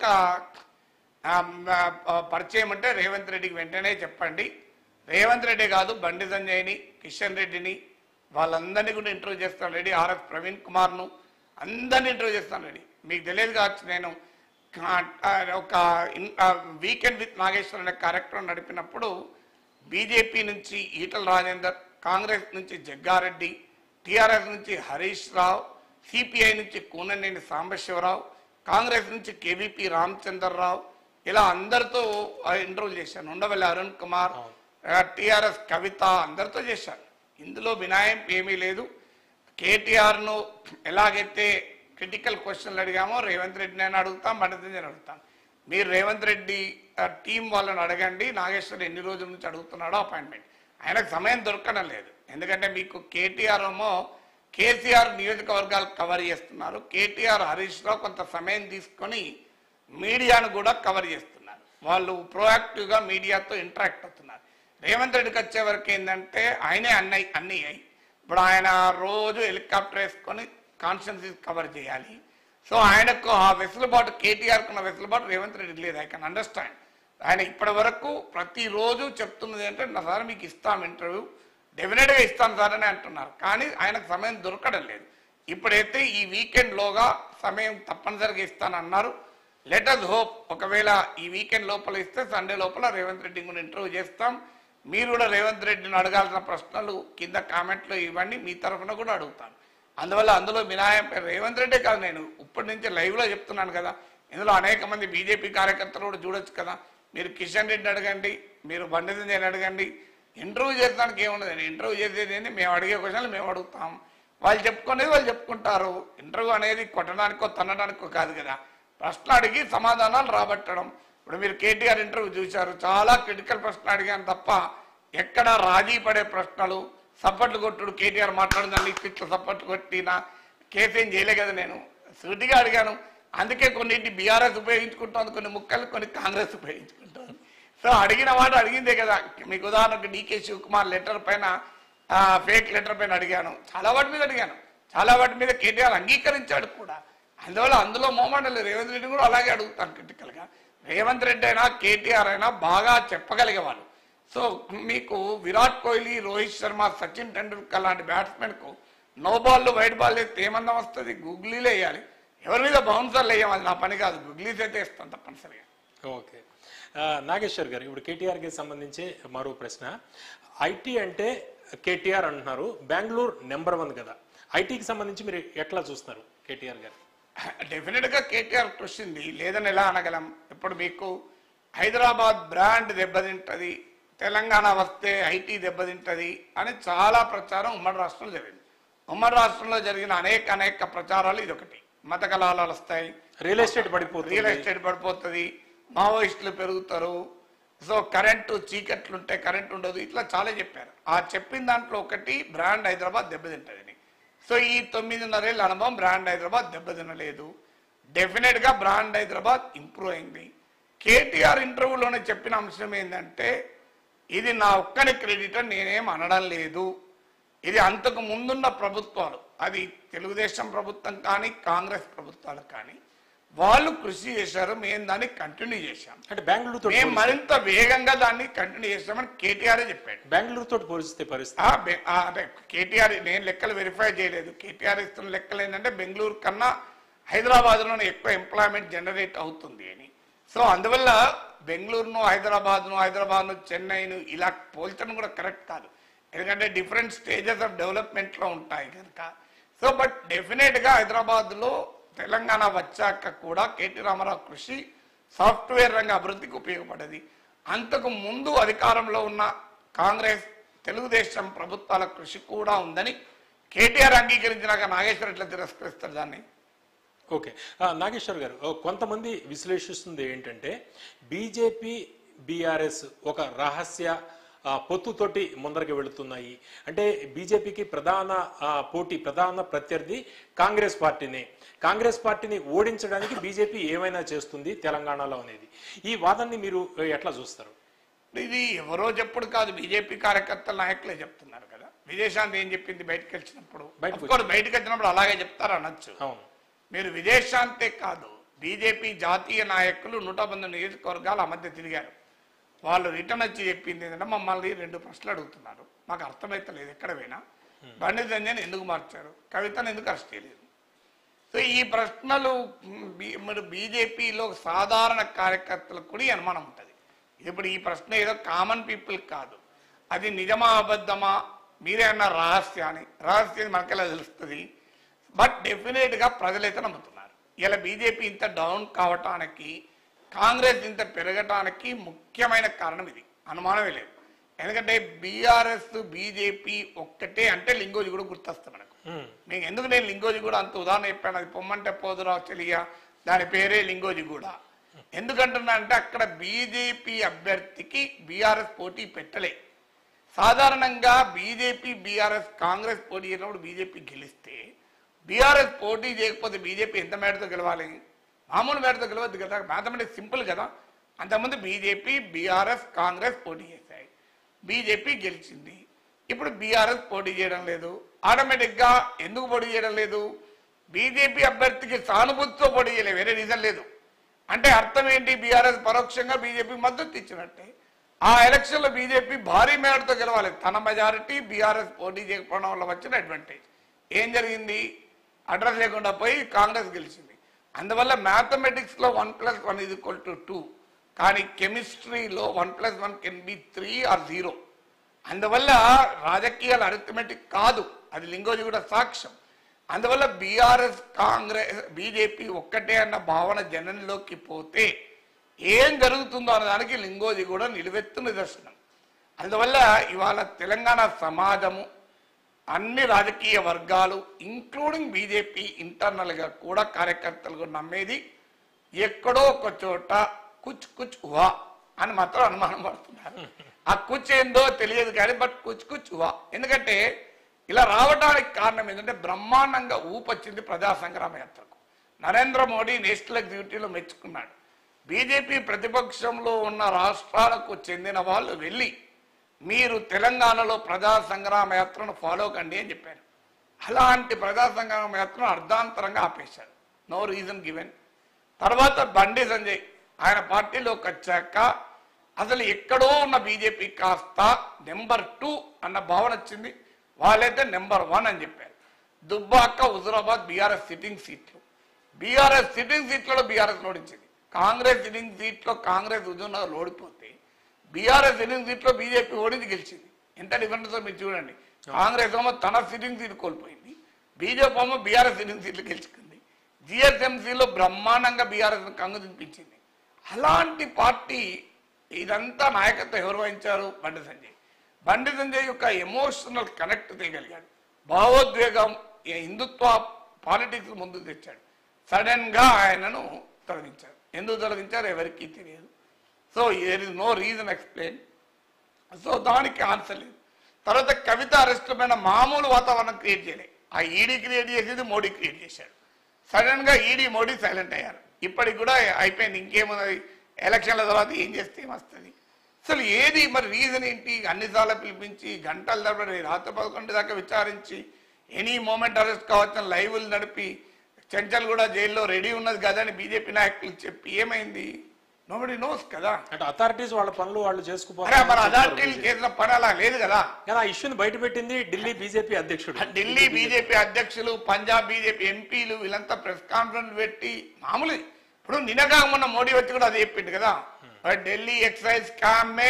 పరిచయం అంటే రేవంత్ రెడ్డికి వెంటనే చెప్పండి. రేవంత్ రెడ్డి కాదు, బండి సంజయ్ని, కిషన్ రెడ్డిని, వాళ్ళందరినీ కూడా ఇంటర్వ్యూ చేస్తాను రెడీ. ఆర్ఎస్ ప్రవీణ్ కుమార్ను అందరినీ ఇంటర్వ్యూ చేస్తాను రెడీ. మీకు తెలియదు కావచ్చు, నేను ఒక వీకెండ్ విత్ నాగేశ్వర్ అనే కార్యక్రమం నడిపినప్పుడు బీజేపీ నుంచి ఈటల రాజేందర్, కాంగ్రెస్ నుంచి జగ్గారెడ్డి, టీఆర్ఎస్ నుంచి హరీష్ రావు, సిపిఐ నుంచి కూననేని సాంబశివరావు, కాంగ్రెస్ నుంచి కేవీపీ రామచంద్రరావు, ఇలా అందరితో ఇంటర్వ్యూ చేశాను. ఉండవల్లి అరుణ్ కుమార్, టీఆర్ఎస్ కవిత, అందరితో చేశాను. ఇందులో వినాయం ఏమీ లేదు. కేటీఆర్ను ఎలాగైతే క్రిటికల్ క్వశ్చన్లు అడిగామో రేవంత్ రెడ్డిని నేను అడుగుతాం, బండి సంజయ్ని అడుగుతాను. మీరు రేవంత్ రెడ్డి టీం వాళ్ళని అడగండి, నాగేశ్వర్ ఎన్ని రోజుల నుంచి అడుగుతున్నాడో అపాయింట్మెంట్. ఆయనకు సమయం దొరకడం లేదు. ఎందుకంటే మీకు కేటీఆర్ ఏమో కేసీఆర్ నియోజకవర్గాలు కవర్ చేస్తున్నారు, కేటీఆర్ హరీష్ రావు కొంత సమయం తీసుకొని మీడియాను కూడా కవర్ చేస్తున్నారు. వాళ్ళు ప్రోయాక్టివ్గా మీడియాతో ఇంటరాక్ట్ అవుతున్నారు. రేవంత్ రెడ్డికి వచ్చే వరకు ఏంటంటే ఆయనే అన్నీ అయ్యి ఇప్పుడు ఆయన రోజు హెలికాప్టర్ వేసుకొని కాన్స్టిట్యున్సీస్ కవర్ చేయాలి. సో ఆయనకు ఆ వెసులుబాటు, కేటీఆర్కు ఉన్న వెసులుబాటు రేవంత్ రెడ్డికి లేదు. I can understand. ఆయన ఇప్పటి వరకు ప్రతిరోజు చెప్తున్నది ఏంటంటే సార్ మీకు ఇస్తాం ఇంటర్వ్యూ, డెఫినెట్గా ఇస్తాను సార్ అని అంటున్నారు. కానీ ఆయనకు సమయం దొరకడం లేదు. ఇప్పుడైతే ఈ వీకెండ్లోగా సమయం తప్పనిసరిగా ఇస్తానన్నారు. లెట్ అస్ హోప్, ఒకవేళ ఈ వీకెండ్ లోపల ఇస్తే సండే లోపల రేవంత్ రెడ్డిని కూడా ఇంటర్వ్యూ చేస్తాం. మీరు కూడా రేవంత్ రెడ్డిని అడగాల్సిన ప్రశ్నలు కింద కామెంట్లో ఇవ్వండి, మీ తరఫున కూడా అడుగుతాను. అందువల్ల అందులో మినహాయింపు రేవంత్ రెడ్డి కాదు, నేను ఇప్పటి నుంచి లైవ్లో చెప్తున్నాను కదా. ఇందులో అనేక మంది బీజేపీ కార్యకర్తలు కూడా చూడొచ్చు కదా. మీరు కిషన్ రెడ్డిని అడగండి, మీరు బండి సంజయ్ని అడగండి. ఇంటర్వ్యూ చేసడానికి ఏమున్నది? ఇంటర్వ్యూ చేసేది ఏంటి? మేము అడిగే క్వశ్చన్లు మేము అడుగుతాం, వాళ్ళు చెప్పుకునేది వాళ్ళు చెప్పుకుంటారు. ఇంటర్వ్యూ అనేది కొట్టడానికో తన్నడానికో కాదు కదా, ప్రశ్నలు అడిగి సమాధానాలు రాబట్టడం. ఇప్పుడు మీరు కేటీఆర్ ఇంటర్వ్యూ చూశారు, చాలా క్రిటికల్ ప్రశ్నలు అడిగాను తప్ప ఎక్కడ రాజీ పడే ప్రశ్నలు, సపోర్ట్లు కొట్టుడు, కేటీఆర్ మాట్లాడిందని ఇట్లా సపోర్ట్లు కొట్టినా కేసేం చేయలే కదా, నేను సూటిగా అడిగాను. అందుకే కొన్నింటి బీఆర్ఎస్ ఉపయోగించుకుంటుంది, కొన్ని ముక్కలు కొన్ని కాంగ్రెస్ ఉపయోగించుకుంటుంది. సో అడిగిన వాడు అడిగిందే కదా. మీకు ఉదాహరణకు డీకే శివకుమార్ లెటర్ పైన, ఫేక్ లెటర్ పైన అడిగాను, చాలా వాటి మీద అడిగాను, చాలా వాటి మీద కేటీఆర్ అంగీకరించాడు కూడా. అందులో మోమండలి రేవంత్ రెడ్డి కూడా అలాగే అడుగుతాను క్రిటికల్గా. రేవంత్ రెడ్డి అయినా కేటీఆర్ అయినా బాగా చెప్పగలిగేవాళ్ళు. సో మీకు విరాట్ కోహ్లీ, రోహిత్ శర్మ, సచిన్ టెండూల్కర్ లాంటి బ్యాట్స్మెన్కు నో బాల్ వైట్ బాల్ వేస్తే ఏమన్నా వస్తుంది, గుగ్లీలే వేయాలి, ఎవరి మీద బౌన్సర్లు వేయాలి, అది నా పని కాదు, గుగ్లీస్ అయితే వేస్తాను తప్పనిసరిగా. ఓకే, నాగేశ్వర్ గారు, ఇప్పుడు కేటీఆర్కి సంబంధించి మరో ప్రశ్న. ఐటీ అంటే కేటీఆర్ అంటున్నారు, బెంగళూరు నెంబర్ 1 కదా, ఐటీకి సంబంధించి మీరు ఎట్లా చూస్తున్నారు కేటీఆర్ గారు? డెఫినెట్గా కేటీఆర్ కృషి ఉంది, లేదని ఎలా అనగలం. ఇప్పుడు మీకు హైదరాబాద్ బ్రాండ్ దెబ్బతింటుంది, తెలంగాణ వస్తే ఐటీ దెబ్బతింటుంది అని చాలా ప్రచారం ఉమ్మడి రాష్ట్రంలో జరిగింది. ఉమ్మడి రాష్ట్రంలో జరిగిన అనేక ప్రచారాలు ఇదొకటి. మత కలహాలు వస్తాయి, రియల్ ఎస్టేట్ పడిపోతుంది, మావోయిస్టులు పెరుగుతారు, సో కరెంటు చీకట్లుంటే కరెంట్ ఉండదు, ఇట్లా చాలా చెప్పారు. ఆ చెప్పిన దాంట్లో ఒకటి బ్రాండ్ హైదరాబాద్ దెబ్బతింటుందని. సో ఈ 9.5 ఏళ్ళ అనుభవం బ్రాండ్ హైదరాబాద్ దెబ్బతినలేదు. డెఫినెట్గా బ్రాండ్ హైదరాబాద్ ఇంప్రూవ్ అయింది. కేటీఆర్ ఇంటర్వ్యూలోనే చెప్పిన అంశం ఏంటంటే, ఇది నా ఒక్కని క్రెడిట్ అని నేనేం అనడం లేదు, ఇది అంతకు ముందున్న ప్రభుత్వాలు, అది తెలుగుదేశం ప్రభుత్వం కానీ కాంగ్రెస్ ప్రభుత్వాలు కానీ వాళ్ళు కృషి చేశారు, మేము దాన్ని కంటిన్యూ చేశాం. అంటే బెంగళూరుతో మేము మరింత వేగంగా దాన్ని కంటిన్యూ చేస్తామని కేటీఆర్ చెప్పాడు. బెంగళూరుతో పోలిస్తే పరిస్థితి అంటే కేటీఆర్, నేను లెక్కలు వెరిఫై చేయలేదు, కేటీఆర్ ఇస్తున్న లెక్కలు ఏంటంటే బెంగళూరు కన్నా హైదరాబాద్లోనే ఎక్కువ ఎంప్లాయ్మెంట్ జనరేట్ అవుతుంది అని. సో అందువల్ల బెంగళూరును హైదరాబాద్ను చెన్నైను ఇలా పోల్చడం కూడా కరెక్ట్ కాదు, ఎందుకంటే డిఫరెంట్ స్టేజెస్ ఆఫ్ డెవలప్మెంట్లో ఉంటాయి కనుక. సో బట్ డెఫినెట్గా హైదరాబాద్లో తెలంగాణ వచ్చాక కూడా కేటీ రామారావు కృషి సాఫ్ట్వేర్ రంగ అభివృద్ధికి ఉపయోగపడేది. అంతకు ముందు అధికారంలో ఉన్న కాంగ్రెస్, తెలుగుదేశం ప్రభుత్వాల కృషి కూడా ఉందని కేటీఆర్ అంగీకరించినాక నాగేశ్వర్ ఎట్లా తిరస్కరిస్తారు దాన్ని? ఓకే, నాగేశ్వర్ గారు, కొంతమంది విశ్లేషిస్తుంది ఏంటంటే బీజేపీ బీఆర్ఎస్ ఒక రహస్య పొత్తుతోటి ముందరికి వెళుతున్నాయి, అంటే బీజేపీకి ప్రధాన ప్రత్యర్థి కాంగ్రెస్ పార్టీని ఓడించడానికి బీజేపీ ఏమైనా చేస్తుంది తెలంగాణలో అనేది, ఈ వాదాన్ని మీరు ఎట్లా చూస్తారు? ఇది ఎవరో చెప్పుడు కాదు, బీజేపీ కార్యకర్తల నాయకులే చెప్తున్నారు కదా. విదేశాంతి ఏం చెప్పింది బయటకు వచ్చినప్పుడు అలాగే చెప్తారు అనొచ్చు. అవును, మీరు విదేశాంతే కాదు, బీజేపీ జాతీయ నాయకులు 119 నియోజకవర్గాల మధ్య తిరిగారు. వాళ్ళు రిటర్న్ వచ్చి చెప్పింది ఏంటంటే, మమ్మల్ని 2 ప్రశ్నలు అడుగుతున్నారు, మాకు అర్థమైతలేదు, ఎక్కడ పోయినా బండి సంజయ్ ఎందుకు మార్చారు, కవితను ఎందుకు అరెస్ట్ చేయలేదు. సో ఈ ప్రశ్నలు మరి బీజేపీలో సాధారణ కార్యకర్తలకు కూడా అనుమానం ఉంటుంది. ఇప్పుడు ఈ ప్రశ్న ఏదో కామన్ పీపుల్ కాదు, అది నిజమా అబద్ధమా, మీరే అన్న రహస్యాన్ని మనకెలా తెలుస్తుంది. బట్ డెఫినెట్గా ప్రజలైతే నమ్ముతున్నారు. ఇలా బీజేపీ ఇంత డౌన్ కావటానికి, కాంగ్రెస్ ఇంత పెరగటానికి ముఖ్యమైన కారణం ఇది, అనుమానమే లేదు. ఎందుకంటే బీఆర్ఎస్ బీజేపీ ఒక్కటే అంటే లింగోజీ కూడా గుర్తొస్తుంది మనకు. మీకు ఎందుకు నేను లింగోజీ కూడా అంత ఉదాహరణ చెప్పాను, అది పొమ్మంటే పోదురా చెలియా, దాని పేరే లింగోజీ కూడా. ఎందుకంటున్నా అంటే అక్కడ బీజేపీ అభ్యర్థికి బీఆర్ఎస్ పోటీ పెట్టలే. సాధారణంగా బీజేపీ బీఆర్ఎస్ కాంగ్రెస్ పోటీ చేసినప్పుడు బీజేపీ గెలిస్తే, బీఆర్ఎస్ పోటీ చేయకపోతే బీజేపీ ఎంత మేడతో గెలవాలి, మామూలు మేడతో గెలవద్దు కదా, మ్యాథమెటిక్స్ సింపుల్ కదా. అంతకుముందు బీజేపీ బీఆర్ఎస్ కాంగ్రెస్ పోటీ చేశాయి, బీజేపీ గెలిచింది. ఇప్పుడు బీఆర్ఎస్ పోటీ చేయడం లేదు. ఆటోమేటిక్గా ఎందుకు పోటీ చేయడం లేదు, బీజేపీ అభ్యర్థికి సానుభూతితో పోటీ చేయలేదు, వేరే రీజన్ లేదు. అంటే అర్థం ఏంటి, బీఆర్ఎస్ పరోక్షంగా బీజేపీ మద్దతు ఇచ్చినట్టే. ఆ ఎలక్షన్లో బీజేపీ భారీ మేడతో గెలవాలి, తన మెజారిటీ బీఆర్ఎస్ పోటీ చేయకపోవడం వల్ల వచ్చిన అడ్వాంటేజ్. ఏం జరిగింది, అడ్రస్ లేకుండా పోయి కాంగ్రెస్ గెలిచింది. అందువల్ల మ్యాథమెటిక్స్లో 1+1 = 2, కానీ కెమిస్ట్రీలో 1+1 కెన్ బి 3 or 0. అందువల్ల రాజకీయాల అరిథమెటిక్ కాదు, అది లింగోజీ కూడా సాక్ష్యం. అందువల్ల బీఆర్ఎస్ కాంగ్రెస్ బీజేపీ ఒక్కటే అన్న భావన జనంలోకి పోతే ఏం జరుగుతుందో అన్నదానికి లింగోజీ కూడా నిలువెత్తు నిదర్శనం. అందువల్ల ఇవాళ తెలంగాణ సమాజము అన్ని రాజకీయ వర్గాలు ఇంక్లూడింగ్ బీజేపీ ఇంటర్నల్గా కూడా కార్యకర్తలు నమ్మేది ఎక్కడో ఒక చోట కుచ్ కుచ్ హువా అని మాత్రం అనుమానం పడుతున్నారు. ఆ కుచ్ ఏందో తెలియదు కానీ బట్ కుచ్ కుచ్ హువా. ఎందుకంటే ఇలా రావడానికి కారణం ఏంటంటే బ్రహ్మాండంగా ఊపొచ్చింది ప్రజా సంగ్రామ యాత్రకు. నరేంద్ర మోడీ నేషనల్ ఎగ్జిక్యూటివ్లో మెచ్చుకున్నాడు. బీజేపీ ప్రతిపక్షంలో ఉన్న రాష్ట్రాలకు చెందిన వాళ్ళు వెళ్ళి మీరు తెలంగాణలో ప్రజా సంగ్రామ యాత్రను ఫాలో కండి అని చెప్పారు. అలాంటి ప్రజా సంగ్రామ యాత్రను అర్ధాంతరంగా ఆపేశారు. No reason given. తర్వాత బండి సంజయ్ ఆయన పార్టీలోకి వచ్చాక అసలు ఎక్కడో ఉన్న బీజేపీ కాస్త నెంబర్ 2 అన్న భావన వచ్చింది. వాళ్ళైతే నెంబర్ 1 అని చెప్పారు. దుబ్బాక, హుజురాబాద్ బీఆర్ఎస్ సిట్టింగ్ సీట్లు. బీఆర్ఎస్ సిట్టింగ్ సీట్లలో బీఆర్ఎస్ ఓడించింది. కాంగ్రెస్ సిట్టింగ్ సీట్లో కాంగ్రెస్ హుజూర్నగర్ ఓడిపోతే బీఆర్ఎస్ సిట్టింగ్ సీట్లో బీజేపీ ఓడించి గెలిచింది. ఎంత డిఫరెన్స్ మీరు చూడండి. కాంగ్రెస్ ఏమో తన సిట్టింగ్ సీట్ కోల్పోయింది, బీజేపీ ఏమో బీఆర్ఎస్ సిట్టింగ్ సీట్లు గెలుచుకుంది. జిఎస్ఎంసీలో బ్రహ్మాండంగా బీఆర్ఎస్ కంగు తినిపించింది. అలాంటి పార్టీ ఇదంతా నాయకత్వం ఎవరు వహించారు? బండి సంజయ్. బండి సంజయ్ యొక్క ఎమోషనల్ కనెక్ట్ చేయగలిగాడు. భావోద్వేగం హిందుత్వ పాలిటిక్స్ ముందుకు తెచ్చాడు. సడన్ గా ఆయనను తొలగించారు. ఎందుకు తొలగించారు ఎవరికి తెలియదు. So there is no reason explain. So దానికి ఆన్సర్ లేదు. తర్వాత కవిత అరెస్ట్ పైన మామూలు వాతావరణం క్రియేట్ చేయలేదు. ఆ ఈడీ క్రియేట్ చేసేది మోడీ క్రియేట్ చేశాడు. సడన్ గా ఈడీ మోడీ సైలెంట్ అయ్యారు. ఇప్పటికి కూడా అయిపోయింది. ఇంకేమున్నది? ఎలక్షన్ల తర్వాత ఏం చేస్తే ఏమొస్తుంది? అసలు ఏది మరి రీజన్ ఏంటి? అన్నిసార్లు పిలిపించి గంటల తరబడి రాత్రి 11 దాకా విచారించి ఎనీ మూమెంట్ అరెస్ట్ కావచ్చు లైవ్లు నడిపి చెంచల్ కూడా జైల్లో రెడీ ఉన్నది కదా అని బీజేపీ నాయకులు చెప్పి ఏమైంది? నోబడీ నోస్ కదా. అంటే అథారిటీస్ వాళ్ళ పనులు వాళ్ళు చేసుకుపోతారు. మరి అథారిటీలు చేసిన పని అలా లేదు కదా. ఆ ఇష్యూని బయట పెట్టింది ఢిల్లీ బీజేపీ అధ్యక్షుడు. ఢిల్లీ బీజేపీ అధ్యక్షులు, పంజాబ్ బీజేపీ ఎంపీలు వీళ్ళంతా ప్రెస్ కాన్ఫరెన్స్ పెట్టి మామూలు ఇప్పుడు నిన్నగా మొన్న మోడీ వచ్చి కూడా అది చెప్పింది కదా, ఢిల్లీ ఎక్సైజ్ స్కామ్ మే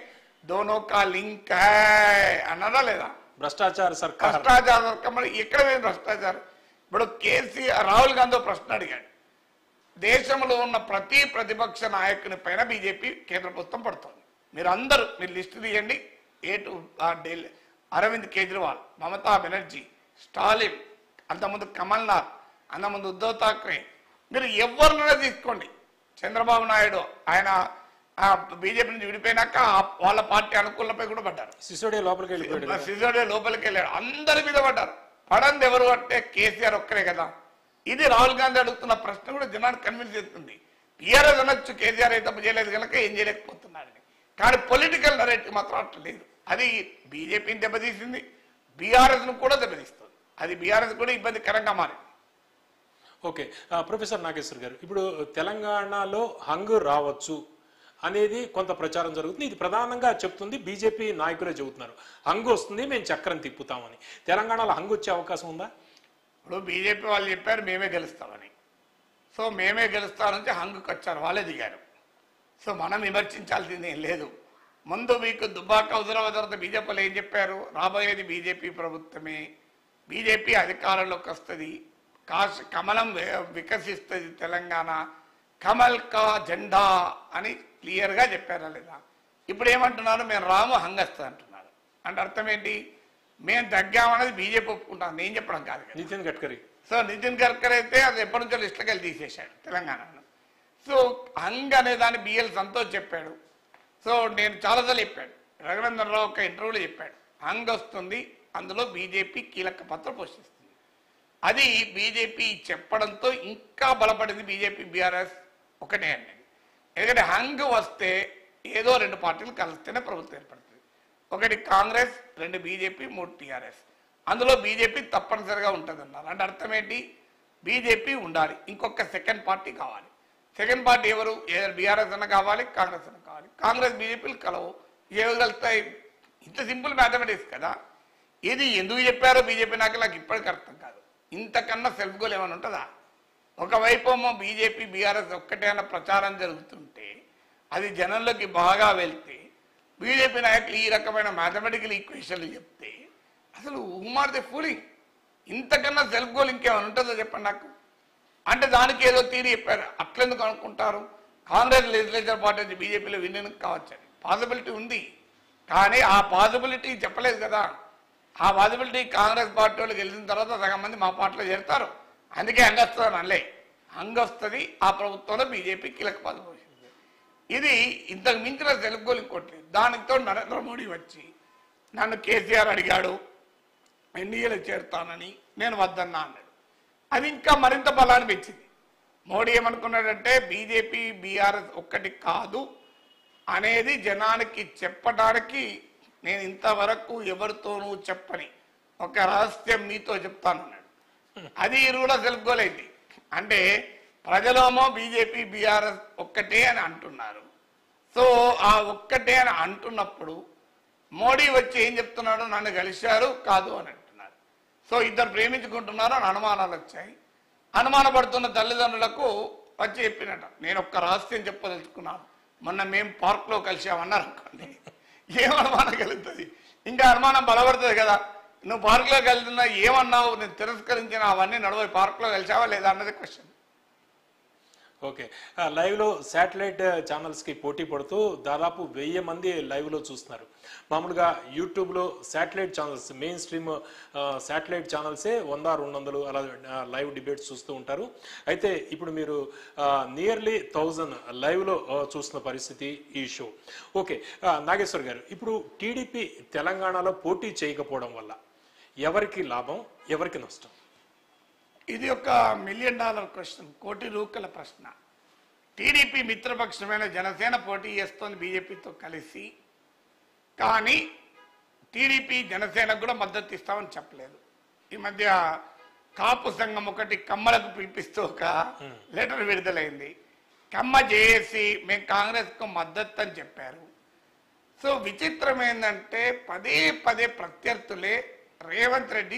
దోనో కా లింక్ హై అన్నారా లేదా? భ్రష్టాచార సర్కార్. భ్రష్టాచార సర్కార్. మరి ఎక్కడ పోయింది భ్రష్టాచారం? ఇప్పుడు కేసీఆర్ రాహుల్ గాంధీ ప్రశ్న అడిగాడు. దేశంలో ఉన్న ప్రతి ప్రతిపక్ష నాయకుని పైన బీజేపీ కేంద్ర ప్రభుత్వం పడుతుంది. మీరు లిస్టు తీయండి. ఢిల్లీ అరవింద్ కేజ్రీవాల్, మమతా బెనర్జీ, స్టాలిన్, అంతకుముందు కమల్నాథ్, అంతకుముందు ఉద్ధవ్ ఠాక్రే, మీరు ఎవరినైనా తీసుకోండి. చంద్రబాబు నాయుడు ఆయన బీజేపీ నుంచి విడిపోయినాక వాళ్ళ పార్టీ అనుకూలపై కూడా పడ్డారు. సిసోడియా లోపలికి వెళ్ళాడు. అందరి మీద పడ్డారు. పడంది ఎవరు అంటే కేసీఆర్ ఒక్కరే కదా. ఇది రాహుల్ గాంధీ అడుగుతున్న ప్రశ్న కూడా జనాన్ని కన్విన్స్ చేస్తుంది. టీఆర్ఎస్ అనొచ్చు కేసీఆర్ అయితే తప్పు చేయలేదు కనుక ఏం చేయలేకపోతున్నారని. కానీ పొలిటికల్ నరేటివ్ మాత్రం అట్లా లేదు. అది బీజేపీని దెబ్బతీసింది, బీఆర్ఎస్ను కూడా దెబ్బతీస్తుంది. అది బీఆర్ఎస్ కూడా ఇబ్బందికరంగా మారింది. ఓకే, ప్రొఫెసర్ నాగేశ్వర్ గారు, ఇప్పుడు తెలంగాణలో హంగ్ రావచ్చు అనేది కొంత ప్రచారం జరుగుతుంది. ఇది ప్రధానంగా చెప్తుంది బీజేపీ నాయకులే చెబుతున్నారు. హంగ్ వస్తుంది, మేము చక్రం తిప్పుతామని. తెలంగాణలో హంగ్ వచ్చే అవకాశం ఉందా? ఇప్పుడు బీజేపీ వాళ్ళు చెప్పారు మేమే గెలుస్తామని. సో మేమే గెలుస్తామని హంగుకి వచ్చారు, వాళ్ళే దిగారు. సో మనం విమర్శించాల్సింది ఏం లేదు. ముందు మీకు దుబ్బాక హుజురాబాద్ తర్వాత బీజేపీలో ఏం చెప్పారు? రాబోయేది బీజేపీ ప్రభుత్వమే, బీజేపీ అధికారంలోకి వస్తుంది, కమలం వికసిస్తుంది తెలంగాణ, కమల్ కా జెండా అని క్లియర్గా చెప్పారా లేదా? ఇప్పుడు ఏమంటున్నారు? మేము రాము హంగస్తా అంటున్నారు. అంటే అర్థం ఏంటి? మేము తగ్గామనేది బీజేపీ ఒప్పుకుంటాం, నేను చెప్పడం కాదు. నితిన్ గడ్కరీ. సో నితిన్ గడ్కరీ అయితే అది ఎప్పటి నుంచో లిస్టుకి వెళ్ళి తీసేశాడు తెలంగాణను. సో హంగ్ అనే దాన్ని బిఎల్ సంతోష్ చెప్పాడు. సో నేను చాలాసార్లు చెప్పాడు, రఘునందన్ రావు ఒక ఇంటర్వ్యూలో చెప్పాడు, హంగ్ వస్తుంది, అందులో బీజేపీ కీలక పాత్ర పోషిస్తుంది. అది బీజేపీ చెప్పడంతో ఇంకా బలపడింది బీజేపీ బీఆర్ఎస్ ఒకటే అండి. ఎందుకంటే హంగ్ వస్తే ఏదో 2 పార్టీలు కలిస్తేనే ప్రభుత్వం ఏర్పడుతుంది. ఒకటి కాంగ్రెస్, 2 బీజేపీ, 3 టీఆర్ఎస్. అందులో బీజేపీ తప్పనిసరిగా ఉంటుంది అన్నారు. అంటే అర్థం ఏంటి? బీజేపీ ఉండాలి, ఇంకొక సెకండ్ పార్టీ కావాలి. సెకండ్ పార్టీ ఎవరు? ఏదో బీఆర్ఎస్ అన్న కావాలి, కాంగ్రెస్ అన్న కావాలి. కాంగ్రెస్ బీజేపీలు కలవు, ఏవి కలుస్తాయి? ఇంత సింపుల్ మ్యాథమెటిక్స్ కదా. ఇది ఎందుకు చెప్పారో బీజేపీ నాకు ఇప్పటికీ అర్థం కాదు. ఇంతకన్నా సెల్ఫ్ గోల్ ఏమైనా ఉంటుందా? ఒకవైపు ఏమో బీజేపీ బీఆర్ఎస్ ఒక్కటే అన్న ప్రచారం జరుగుతుంటే అది జనంలోకి బాగా వెళ్తే బీజేపీ నాయకులు ఈ రకమైన మ్యాథమెటికల్ ఈక్వేషన్లు చెప్తే అసలు హూమార్ ది ఫూలింగ్? ఇంతకన్నా సెల్ఫ్ గోల్ ఇంకేమైనా ఉంటుందో చెప్పండి నాకు. అంటే దానికి ఏదో తీరి చెప్పారు. అట్లెందుకు అనుకుంటారు? కాంగ్రెస్ లెజిస్లేచర్ పార్టీ బీజేపీలో విన్ కావచ్చని పాసిబిలిటీ ఉంది, కానీ ఆ పాసిబిలిటీ చెప్పలేదు కదా. ఆ పాసిబిలిటీ కాంగ్రెస్ పార్టీ వాళ్ళు గెలిచిన తర్వాత సగం మంది మా పార్టీలో చేరుతారు. అందుకే అంగొస్తుంది అనలే, అంగొస్తుంది. ఆ ప్రభుత్వంలో బీజేపీ కీలక పాత్ర పోషించింది. ఇది ఇంతకు మించిన తెలుగులు ఇంకోటి లేదు. దానితో నరేంద్ర మోడీ వచ్చి నన్ను కేసీఆర్ అడిగాడు ఎన్డీఏలో చేరుతానని, నేను వద్దన్నా అన్నాడు. అది ఇంకా మరింత బలాన్ని పెంచింది. మోడీ ఏమనుకున్నాడంటే బీజేపీ బీఆర్ఎస్ ఒక్కటి కాదు అనేది జనానికి చెప్పడానికి నేను ఇంతవరకు ఎవరితోనూ చెప్పని ఒక రహస్యం మీతో చెప్తానన్నాడు. అది ఇరువుల తెలుగులైంది. అంటే ప్రజలేమో బీజేపీ బీఆర్ఎస్ ఒక్కటే అని అంటున్నారు. సో ఆ ఒక్కటే అని అంటున్నప్పుడు మోడీ వచ్చి ఏం చెప్తున్నాడు, నన్ను కలిశారు కాదు అని అంటున్నారు. సో ఇద్దరు ప్రేమించుకుంటున్నారు అని అనుమానాలు వచ్చాయి. అనుమానపడుతున్న తల్లిదండ్రులకు వచ్చి చెప్పినట్ట, నేను ఒక్క రహస్యం చెప్పదలుచుకున్నాను, మొన్న మేము పార్క్లో కలిసామన్నారు అనుకోండి, ఏం అనుమానం కలుగుతుంది? ఇంకా అనుమానం బలపడుతుంది కదా. నువ్వు పార్క్లో వెళ్తున్నా ఏమన్నావు, నేను తిరస్కరించిన అవన్నీ నడవ పార్క్లో కలిసావా లేదా అన్నది క్వశ్చన్. ఓకే, లైవ్లో శాటిలైట్ ఛానల్స్కి పోటీ పడుతూ దాదాపు 1000 మంది లైవ్లో చూస్తున్నారు. మామూలుగా యూట్యూబ్లో satellite channels, mainstream satellite ఛానల్సే 100-200 అలా లైవ్ డిబేట్స్ చూస్తూ ఉంటారు. అయితే ఇప్పుడు మీరు నియర్లీ 1000 లైవ్లో చూస్తున్న పరిస్థితి ఈ షో. ఓకే, నాగేశ్వర్ గారు, ఇప్పుడు టీడీపీ తెలంగాణలో పోటీ చేయకపోవడం వల్ల ఎవరికి లాభం, ఎవరికి నష్టం? ఇది ఒక $1 మిలియన్ క్వశ్చన్, కోటి రూపాయల ప్రశ్న. టీడీపీ మిత్రపక్షమైన జనసేన పోటీ చేస్తోంది బీజేపీతో కలిసి. కానీ టీడీపీ జనసేనకు కూడా మద్దతు ఇస్తామని చెప్పలేదు. ఈ మధ్య కాపు సంఘం ఒకటి కమ్మలకు పిలిపిస్తూ ఒక లెటర్ విడుదలైంది. కమ్మ జేఏసీ మేము కాంగ్రెస్కు మద్దతు అని చెప్పారు. సో విచిత్రం ఏంటంటే పదే పదే ప్రత్యర్థులే రేవంత్ రెడ్డి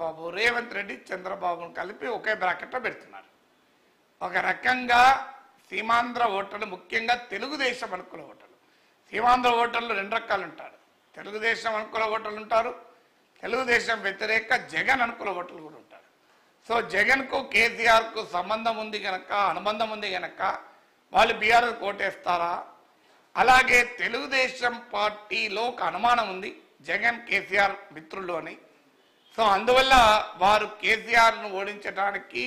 చంద్రబాబును కలిపి ఒకే బ్రాకెట్లో పెడుతున్నారు. ఒక రకంగా సీమాంధ్ర ఓటర్లు, ముఖ్యంగా తెలుగుదేశం అనుకూల ఓటర్లు, సీమాంధ్ర ఓటర్లు 2 రకాలు ఉంటారు. తెలుగుదేశం అనుకూల ఓటర్లు ఉంటారు, తెలుగుదేశం వ్యతిరేక జగన్ అనుకూల ఓటర్లు కూడా ఉంటారు. సో జగన్కు కేసీఆర్కు సంబంధం ఉంది కనుక, అనుబంధం ఉంది కనుక వాళ్ళు బీఆర్ఎస్ ఓటేస్తారా? అలాగే తెలుగుదేశం పార్టీలో ఒక అనుమానం ఉంది, జగన్ కేసీఆర్ మిత్రులు అని. సో అందువల్ల వారు కేసీఆర్ను ఓడించడానికి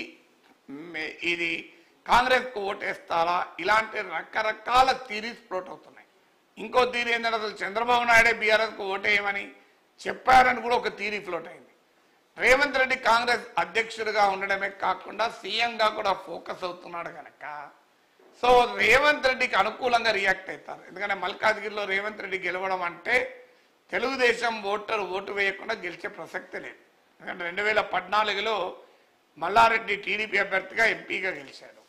ఇది కాంగ్రెస్కు ఓటేస్తారా? ఇలాంటి రకరకాల థీరీస్ ఫ్లోట్ అవుతున్నాయి. ఇంకో థీరీ ఏంటంటే అసలు చంద్రబాబు నాయుడే బీఆర్ఎస్కు ఓటేయమని చెప్పారని కూడా ఒక థీరీ ఫ్లోట్ అయింది. రేవంత్ రెడ్డి కాంగ్రెస్ అధ్యక్షుడిగా ఉండడమే కాకుండా సీఎంగా కూడా ఫోకస్ అవుతున్నాడు కనుక సో రేవంత్ రెడ్డికి అనుకూలంగా రియాక్ట్ అవుతారు. ఎందుకంటే మల్కాజ్గిరిలో రేవంత్ రెడ్డి గెలవడం అంటే తెలుగుదేశం ఓటు వేయకుండా గెలిచే ప్రసక్తి లేదు. ఎందుకంటే 2014లో మల్లారెడ్డి టీడీపీ అభ్యర్థిగా ఎంపీగా గెలిచాడు.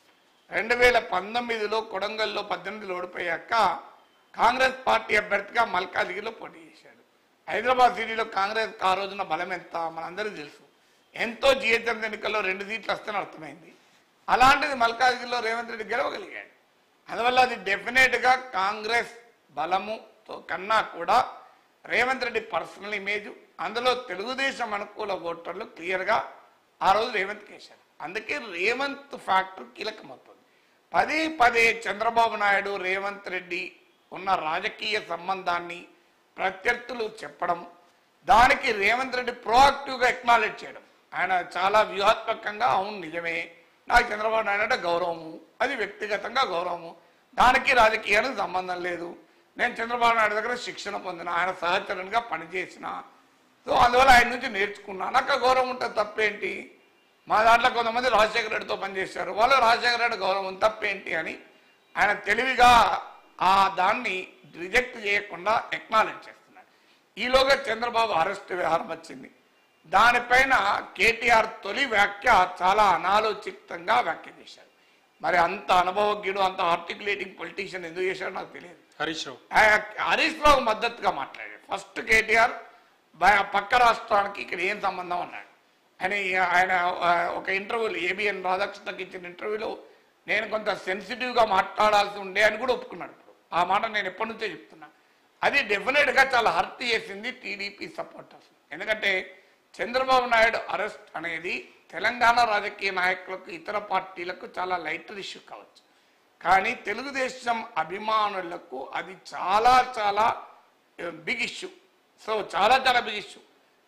2019లో కొడంగల్లో 18 ఓడిపోయాక కాంగ్రెస్ పార్టీ అభ్యర్థిగా మల్కాజ్గిరిలో పోటీ చేశాడు. హైదరాబాద్ సిటీలో కాంగ్రెస్ ఆ రోజున బలం ఎంత మనందరికీ తెలుసు. ఎంతో జిహెచ్ఎంసీ ఎన్నికల్లో 2 సీట్లు వస్తేనే అర్థమైంది. అలాంటిది మల్కాజ్గిరిలో రేవంత్ రెడ్డి గెలవగలిగాడు. అందువల్ల అది డెఫినెట్గా కాంగ్రెస్ బలముతో కన్నా కూడా రేవంత్ రెడ్డి పర్సనల్ ఇమేజ్, అందులో తెలుగుదేశం అనుకూల ఓటర్లు క్లియర్గా ఆ రోజు రేవంత్ కేశారు. అందుకే రేవంత్ ఫ్యాక్టర్ కీలకమవుతుంది. పదే చంద్రబాబు నాయుడు రేవంత్ రెడ్డి ఉన్న రాజకీయ సంబంధాన్ని ప్రత్యర్థులు చెప్పడం, దానికి రేవంత్ రెడ్డి ప్రోయాక్టివ్గా ఎక్నాలెడ్జ్ చేయడం. ఆయన చాలా వ్యూహాత్మకంగా అవును నిజమే, నాకు చంద్రబాబు నాయుడు అంటే గౌరవము, అది వ్యక్తిగతంగా గౌరవము, దానికి రాజకీయానికి సంబంధం లేదు, నేను చంద్రబాబు నాయుడు దగ్గర శిక్షణ పొందిన, ఆయన సహచరునిగా పనిచేసిన, సో అందువల్ల ఆయన నుంచి నేర్చుకున్నా, నాకు గౌరవం ఉంటుంది, తప్పేంటి? మా దాంట్లో కొంతమంది రాజశేఖర రెడ్డితో పనిచేశారు, వాళ్ళు రాజశేఖర రెడ్డి గౌరవం తప్పేంటి అని ఆయన తెలివిగా ఆ దాన్ని రిజెక్ట్ చేయకుండా ఎక్నాలెడ్జ్ చేస్తున్నాడు. ఈలోగా చంద్రబాబు అరెస్ట్ వ్యవహారం వచ్చింది. దానిపైన కేటీఆర్ తొలి వ్యాఖ్య చాలా అనాలోచితంగా వ్యాఖ్య చేశారు. మరి అంత అనుభవజ్ఞుడు, అంత ఆర్టికులేటింగ్ పొలిటీషియన్ ఎందుకు చేశాడో నాకు తెలియదు. హరీష్ రావు మద్దతుగా మాట్లాడాడు. ఫస్ట్ కేటీఆర్ పక్క రాష్ట్రానికి ఇక్కడ ఏం సంబంధం అన్నాడు. ఆయన ఒక ఇంటర్వ్యూలో ఏబిఎన్ రాధాకృష్ణకి ఇచ్చిన ఇంటర్వ్యూలో నేను కొంత సెన్సిటివ్గా మాట్లాడాల్సి ఉండే అని కూడా ఒప్పుకున్నాడు. ఇప్పుడు ఆ మాట నేను ఎప్పటి నుంచో చెప్తున్నా. అది డెఫినెట్గా చాలా హర్ట్ చేసింది టీడీపీ సపోర్టర్స్. ఎందుకంటే చంద్రబాబు నాయుడు అరెస్ట్ అనేది తెలంగాణ రాజకీయ నాయకులకు, ఇతర పార్టీలకు చాలా లైటర్ ఇష్యూ కావచ్చు, కానీ తెలుగుదేశం అభిమానులకు అది చాలా బిగ్ ఇష్యూ. సో చాలా బిగ్ ఇష్యూ.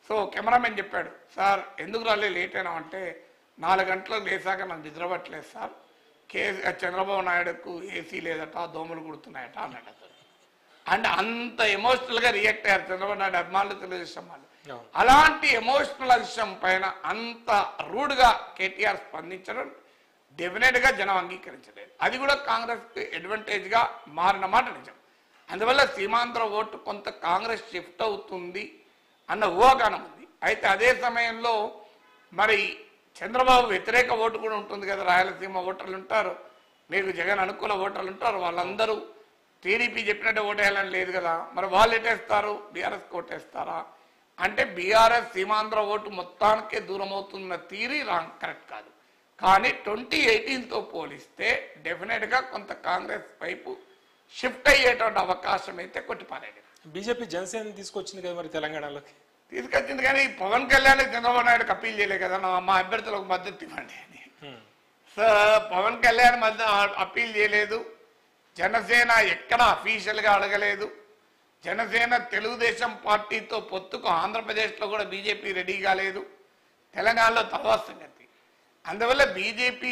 సో కెమెరామెన్ చెప్పాడు, సార్ ఎందుకు రాలే లేట్ అయినా అంటే 4 గంటలకు లేసాక నాకు నిద్రపట్టలేదు సార్, చంద్రబాబు నాయుడుకు ఏసీ లేదట, దోమలు కుడుతున్నాయట అన్నాడు అతను. అంటే అంత ఎమోషనల్గా రియాక్ట్ అయ్యారు చంద్రబాబు నాయుడు అభిమానులు, తెలుగుదేశం వాళ్ళు. అలాంటి ఎమోషనల్ విషయం పైన అంత రూడ్గా కేటీఆర్ స్పందించడం డెఫినెట్గా జనం అంగీకరించలేదు. అది కూడా కాంగ్రెస్కి అడ్వాంటేజ్గా మారిన మాట నిజం. అందువల్ల సీమాంధ్ర ఓటు కొంత కాంగ్రెస్ షిఫ్ట్ అవుతుంది అన్న ఊహాగానం ఉంది. అయితే అదే సమయంలో మరి చంద్రబాబు వ్యతిరేక ఓటు కూడా ఉంటుంది కదా, రాయలసీమ ఓటర్లు ఉంటారు, మీకు జగన్ అనుకూల ఓటర్లు ఉంటారు, వాళ్ళందరూ టీడీపీ చెప్పినట్టు ఓటేయాలని లేదు కదా, మరి వాళ్ళు ఎటేస్తారు, బీఆర్ఎస్కి ఓటేస్తారా అంటే బీఆర్ఎస్ సీమాంధ్ర ఓటు మొత్తానికే దూరం అవుతున్న థియరీ కరెక్ట్ కాదు. కానీ 2018తో పోలిస్తే డెఫినెట్గా కొంత కాంగ్రెస్ వైపు షిఫ్ట్ అయ్యేటువంటి అవకాశం అయితే కొట్టిపారేది. బీజేపీ జనసేన తీసుకొచ్చింది కదా మరి తెలంగాణలోకి, తీసుకొచ్చింది కానీ పవన్ కళ్యాణ్ చంద్రబాబు నాయుడుకి అప్పీల్ చేయలేదు కదా, మా అభ్యర్థులకు మద్దతు ఇవ్వండి అని. సో పవన్ కళ్యాణ్ అప్పీల్ చేయలేదు, జనసేన ఎక్కడ అఫీషియల్గా అడగలేదు. జనసేన తెలుగుదేశం పార్టీతో పొత్తుకు ఆంధ్రప్రదేశ్లో కూడా బీజేపీ రెడీ కాలేదు, తెలంగాణలో తర్వాత సంగతి. అందువల్ల బీజేపీ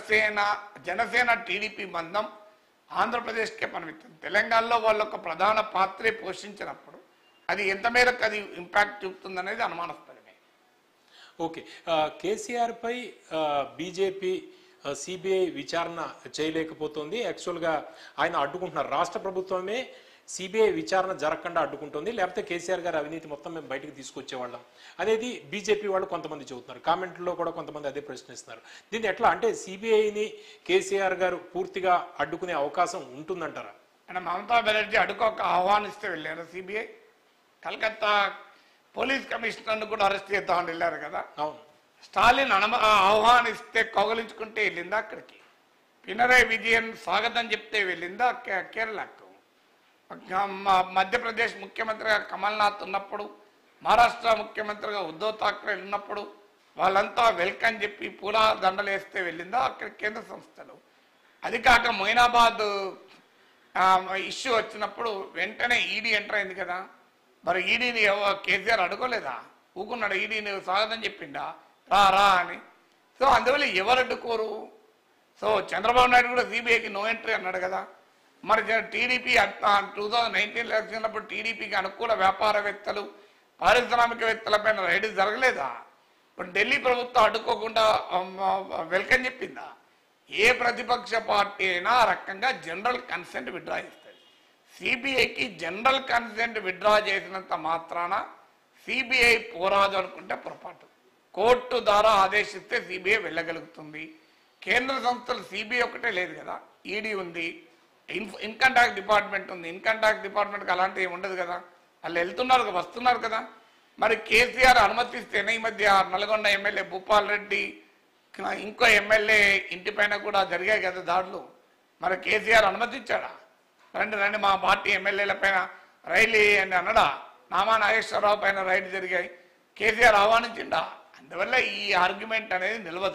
జనసేన టీడీపీ బంధం ఆంధ్రప్రదేశ్కే పరిమితం. తెలంగాణలో వాళ్ళు ఒక ప్రధాన పాత్రే పోషించినప్పుడు అది ఎంత మేరకు అది ఇంపాక్ట్ చూపుతుందనేది అనుమానాస్పదమే. ఓకే, కేసీఆర్ పై బీజేపీ సిబిఐ విచారణ చేయలేకపోతుంది. యాక్చువల్గా ఆయన అడ్డుకుంటున్నారు, రాష్ట్ర ప్రభుత్వమే సిబిఐ విచారణ జరగకుండా అడ్డుకుంటుంది, లేకపోతే కేసీఆర్ గారు అవినీతి మొత్తం మేము బయటకు తీసుకొచ్చేవాళ్ళం అనేది బీజేపీ వాళ్ళు కొంతమంది చెబుతున్నారు. కామెంట్లో కూడా కొంతమంది అదే ప్రశ్నిస్తున్నారు. దీన్ని ఎట్లా అంటే సిబిఐని కేసీఆర్ గారు పూర్తిగా అడ్డుకునే అవకాశం ఉంటుందంటారా? అంటే మమతా బెనర్జీ అడ్డుకోక ఆహ్వానిస్తే వెళ్ళారు సిబిఐ. కలకత్తా పోలీస్ కమిషనర్ను కూడా అరెస్ట్ చేద్దామని వెళ్ళారు కదా. అవును, స్టాలిన్ ఆహ్వానిస్తే కౌగలించుకుంటే వెళ్ళిందా అక్కడికి, పినరయ్ విజయన్ స్వాగతం చెప్తే వెళ్ళిందా కేరళకు, మధ్యప్రదేశ్ ముఖ్యమంత్రిగా కమల్నాథ్ ఉన్నప్పుడు, మహారాష్ట్ర ముఖ్యమంత్రిగా ఉద్ధవ్ ఠాక్రే ఉన్నప్పుడు వాళ్ళంతా వెల్కమ్ చెప్పి పూలా దండలు వేస్తే వెళ్ళిందా అక్కడ కేంద్ర సంస్థలు. అది కాక మొయినాబాద్ ఇష్యూ వచ్చినప్పుడు వెంటనే ఈడీ ఎంటర్ అయింది కదా, మరి ఈడీని కేసీఆర్ అడుకోలేదా, ఊకున్నాడు, ఈడీని స్వాగతం చెప్పిండా రా అని. సో అందువల్ల ఎవరు అడ్డుకోరు. సో చంద్రబాబు నాయుడు కూడా సిబిఐకి నో ఎంట్రీ అన్నాడు కదా. మరి టీడీపీ 2019 ఎలక్షన్లప్పుడు టీడీపీకి అనుకూల వ్యాపారవేత్తలు, పారిశ్రామికవేత్తలపైన రైడ్ జరగలేదా? ఇప్పుడు ఢిల్లీ ప్రభుత్వం అడ్డుకోకుండా వెల్కమ్ చెప్పిందా? ఏ ప్రతిపక్ష పార్టీ అయినా ఆ రకంగా జనరల్ కన్సెంట్ విత్డ్రా చేస్తుంది. సిబిఐకి జనరల్ కన్సెంట్ విత్డ్రా చేసినంత మాత్రాన సిబిఐ పోరాదు అనుకుంటే పొరపాటు. కోర్టు ద్వారా ఆదేశిస్తే సిబిఐ వెళ్ళగలుగుతుంది. కేంద్ర సంస్థలు సిబిఐ ఒకటే లేదు కదా, ఈడీ ఉంది, ఇన్కమ్ ట్యాక్స్ డిపార్ట్మెంట్ ఉంది. ఇన్కమ్ ట్యాక్స్ డిపార్ట్మెంట్కి అలాంటివి ఉండదు కదా, వాళ్ళు వెళ్తున్నారు వస్తున్నారు కదా. మరి కేసీఆర్ అనుమతిస్తేనే ఈ మధ్య నల్గొండ ఎమ్మెల్యే భూపాల్ రెడ్డి ఇంకో ఎమ్మెల్యే ఇంటి పైన కూడా జరిగాయి కదా దాడులు. మరి కేసీఆర్ అనుమతించాడా? రండి మా పార్టీ ఎమ్మెల్యేల పైన రైలు అని అన్నడా? నామా నాగేశ్వరరావు పైన రైడ్ జరిగాయి, కేసీఆర్ ఆహ్వానించిండా? అందువల్ల ఈ ఆర్గ్యుమెంట్ అనేది నిలవదు.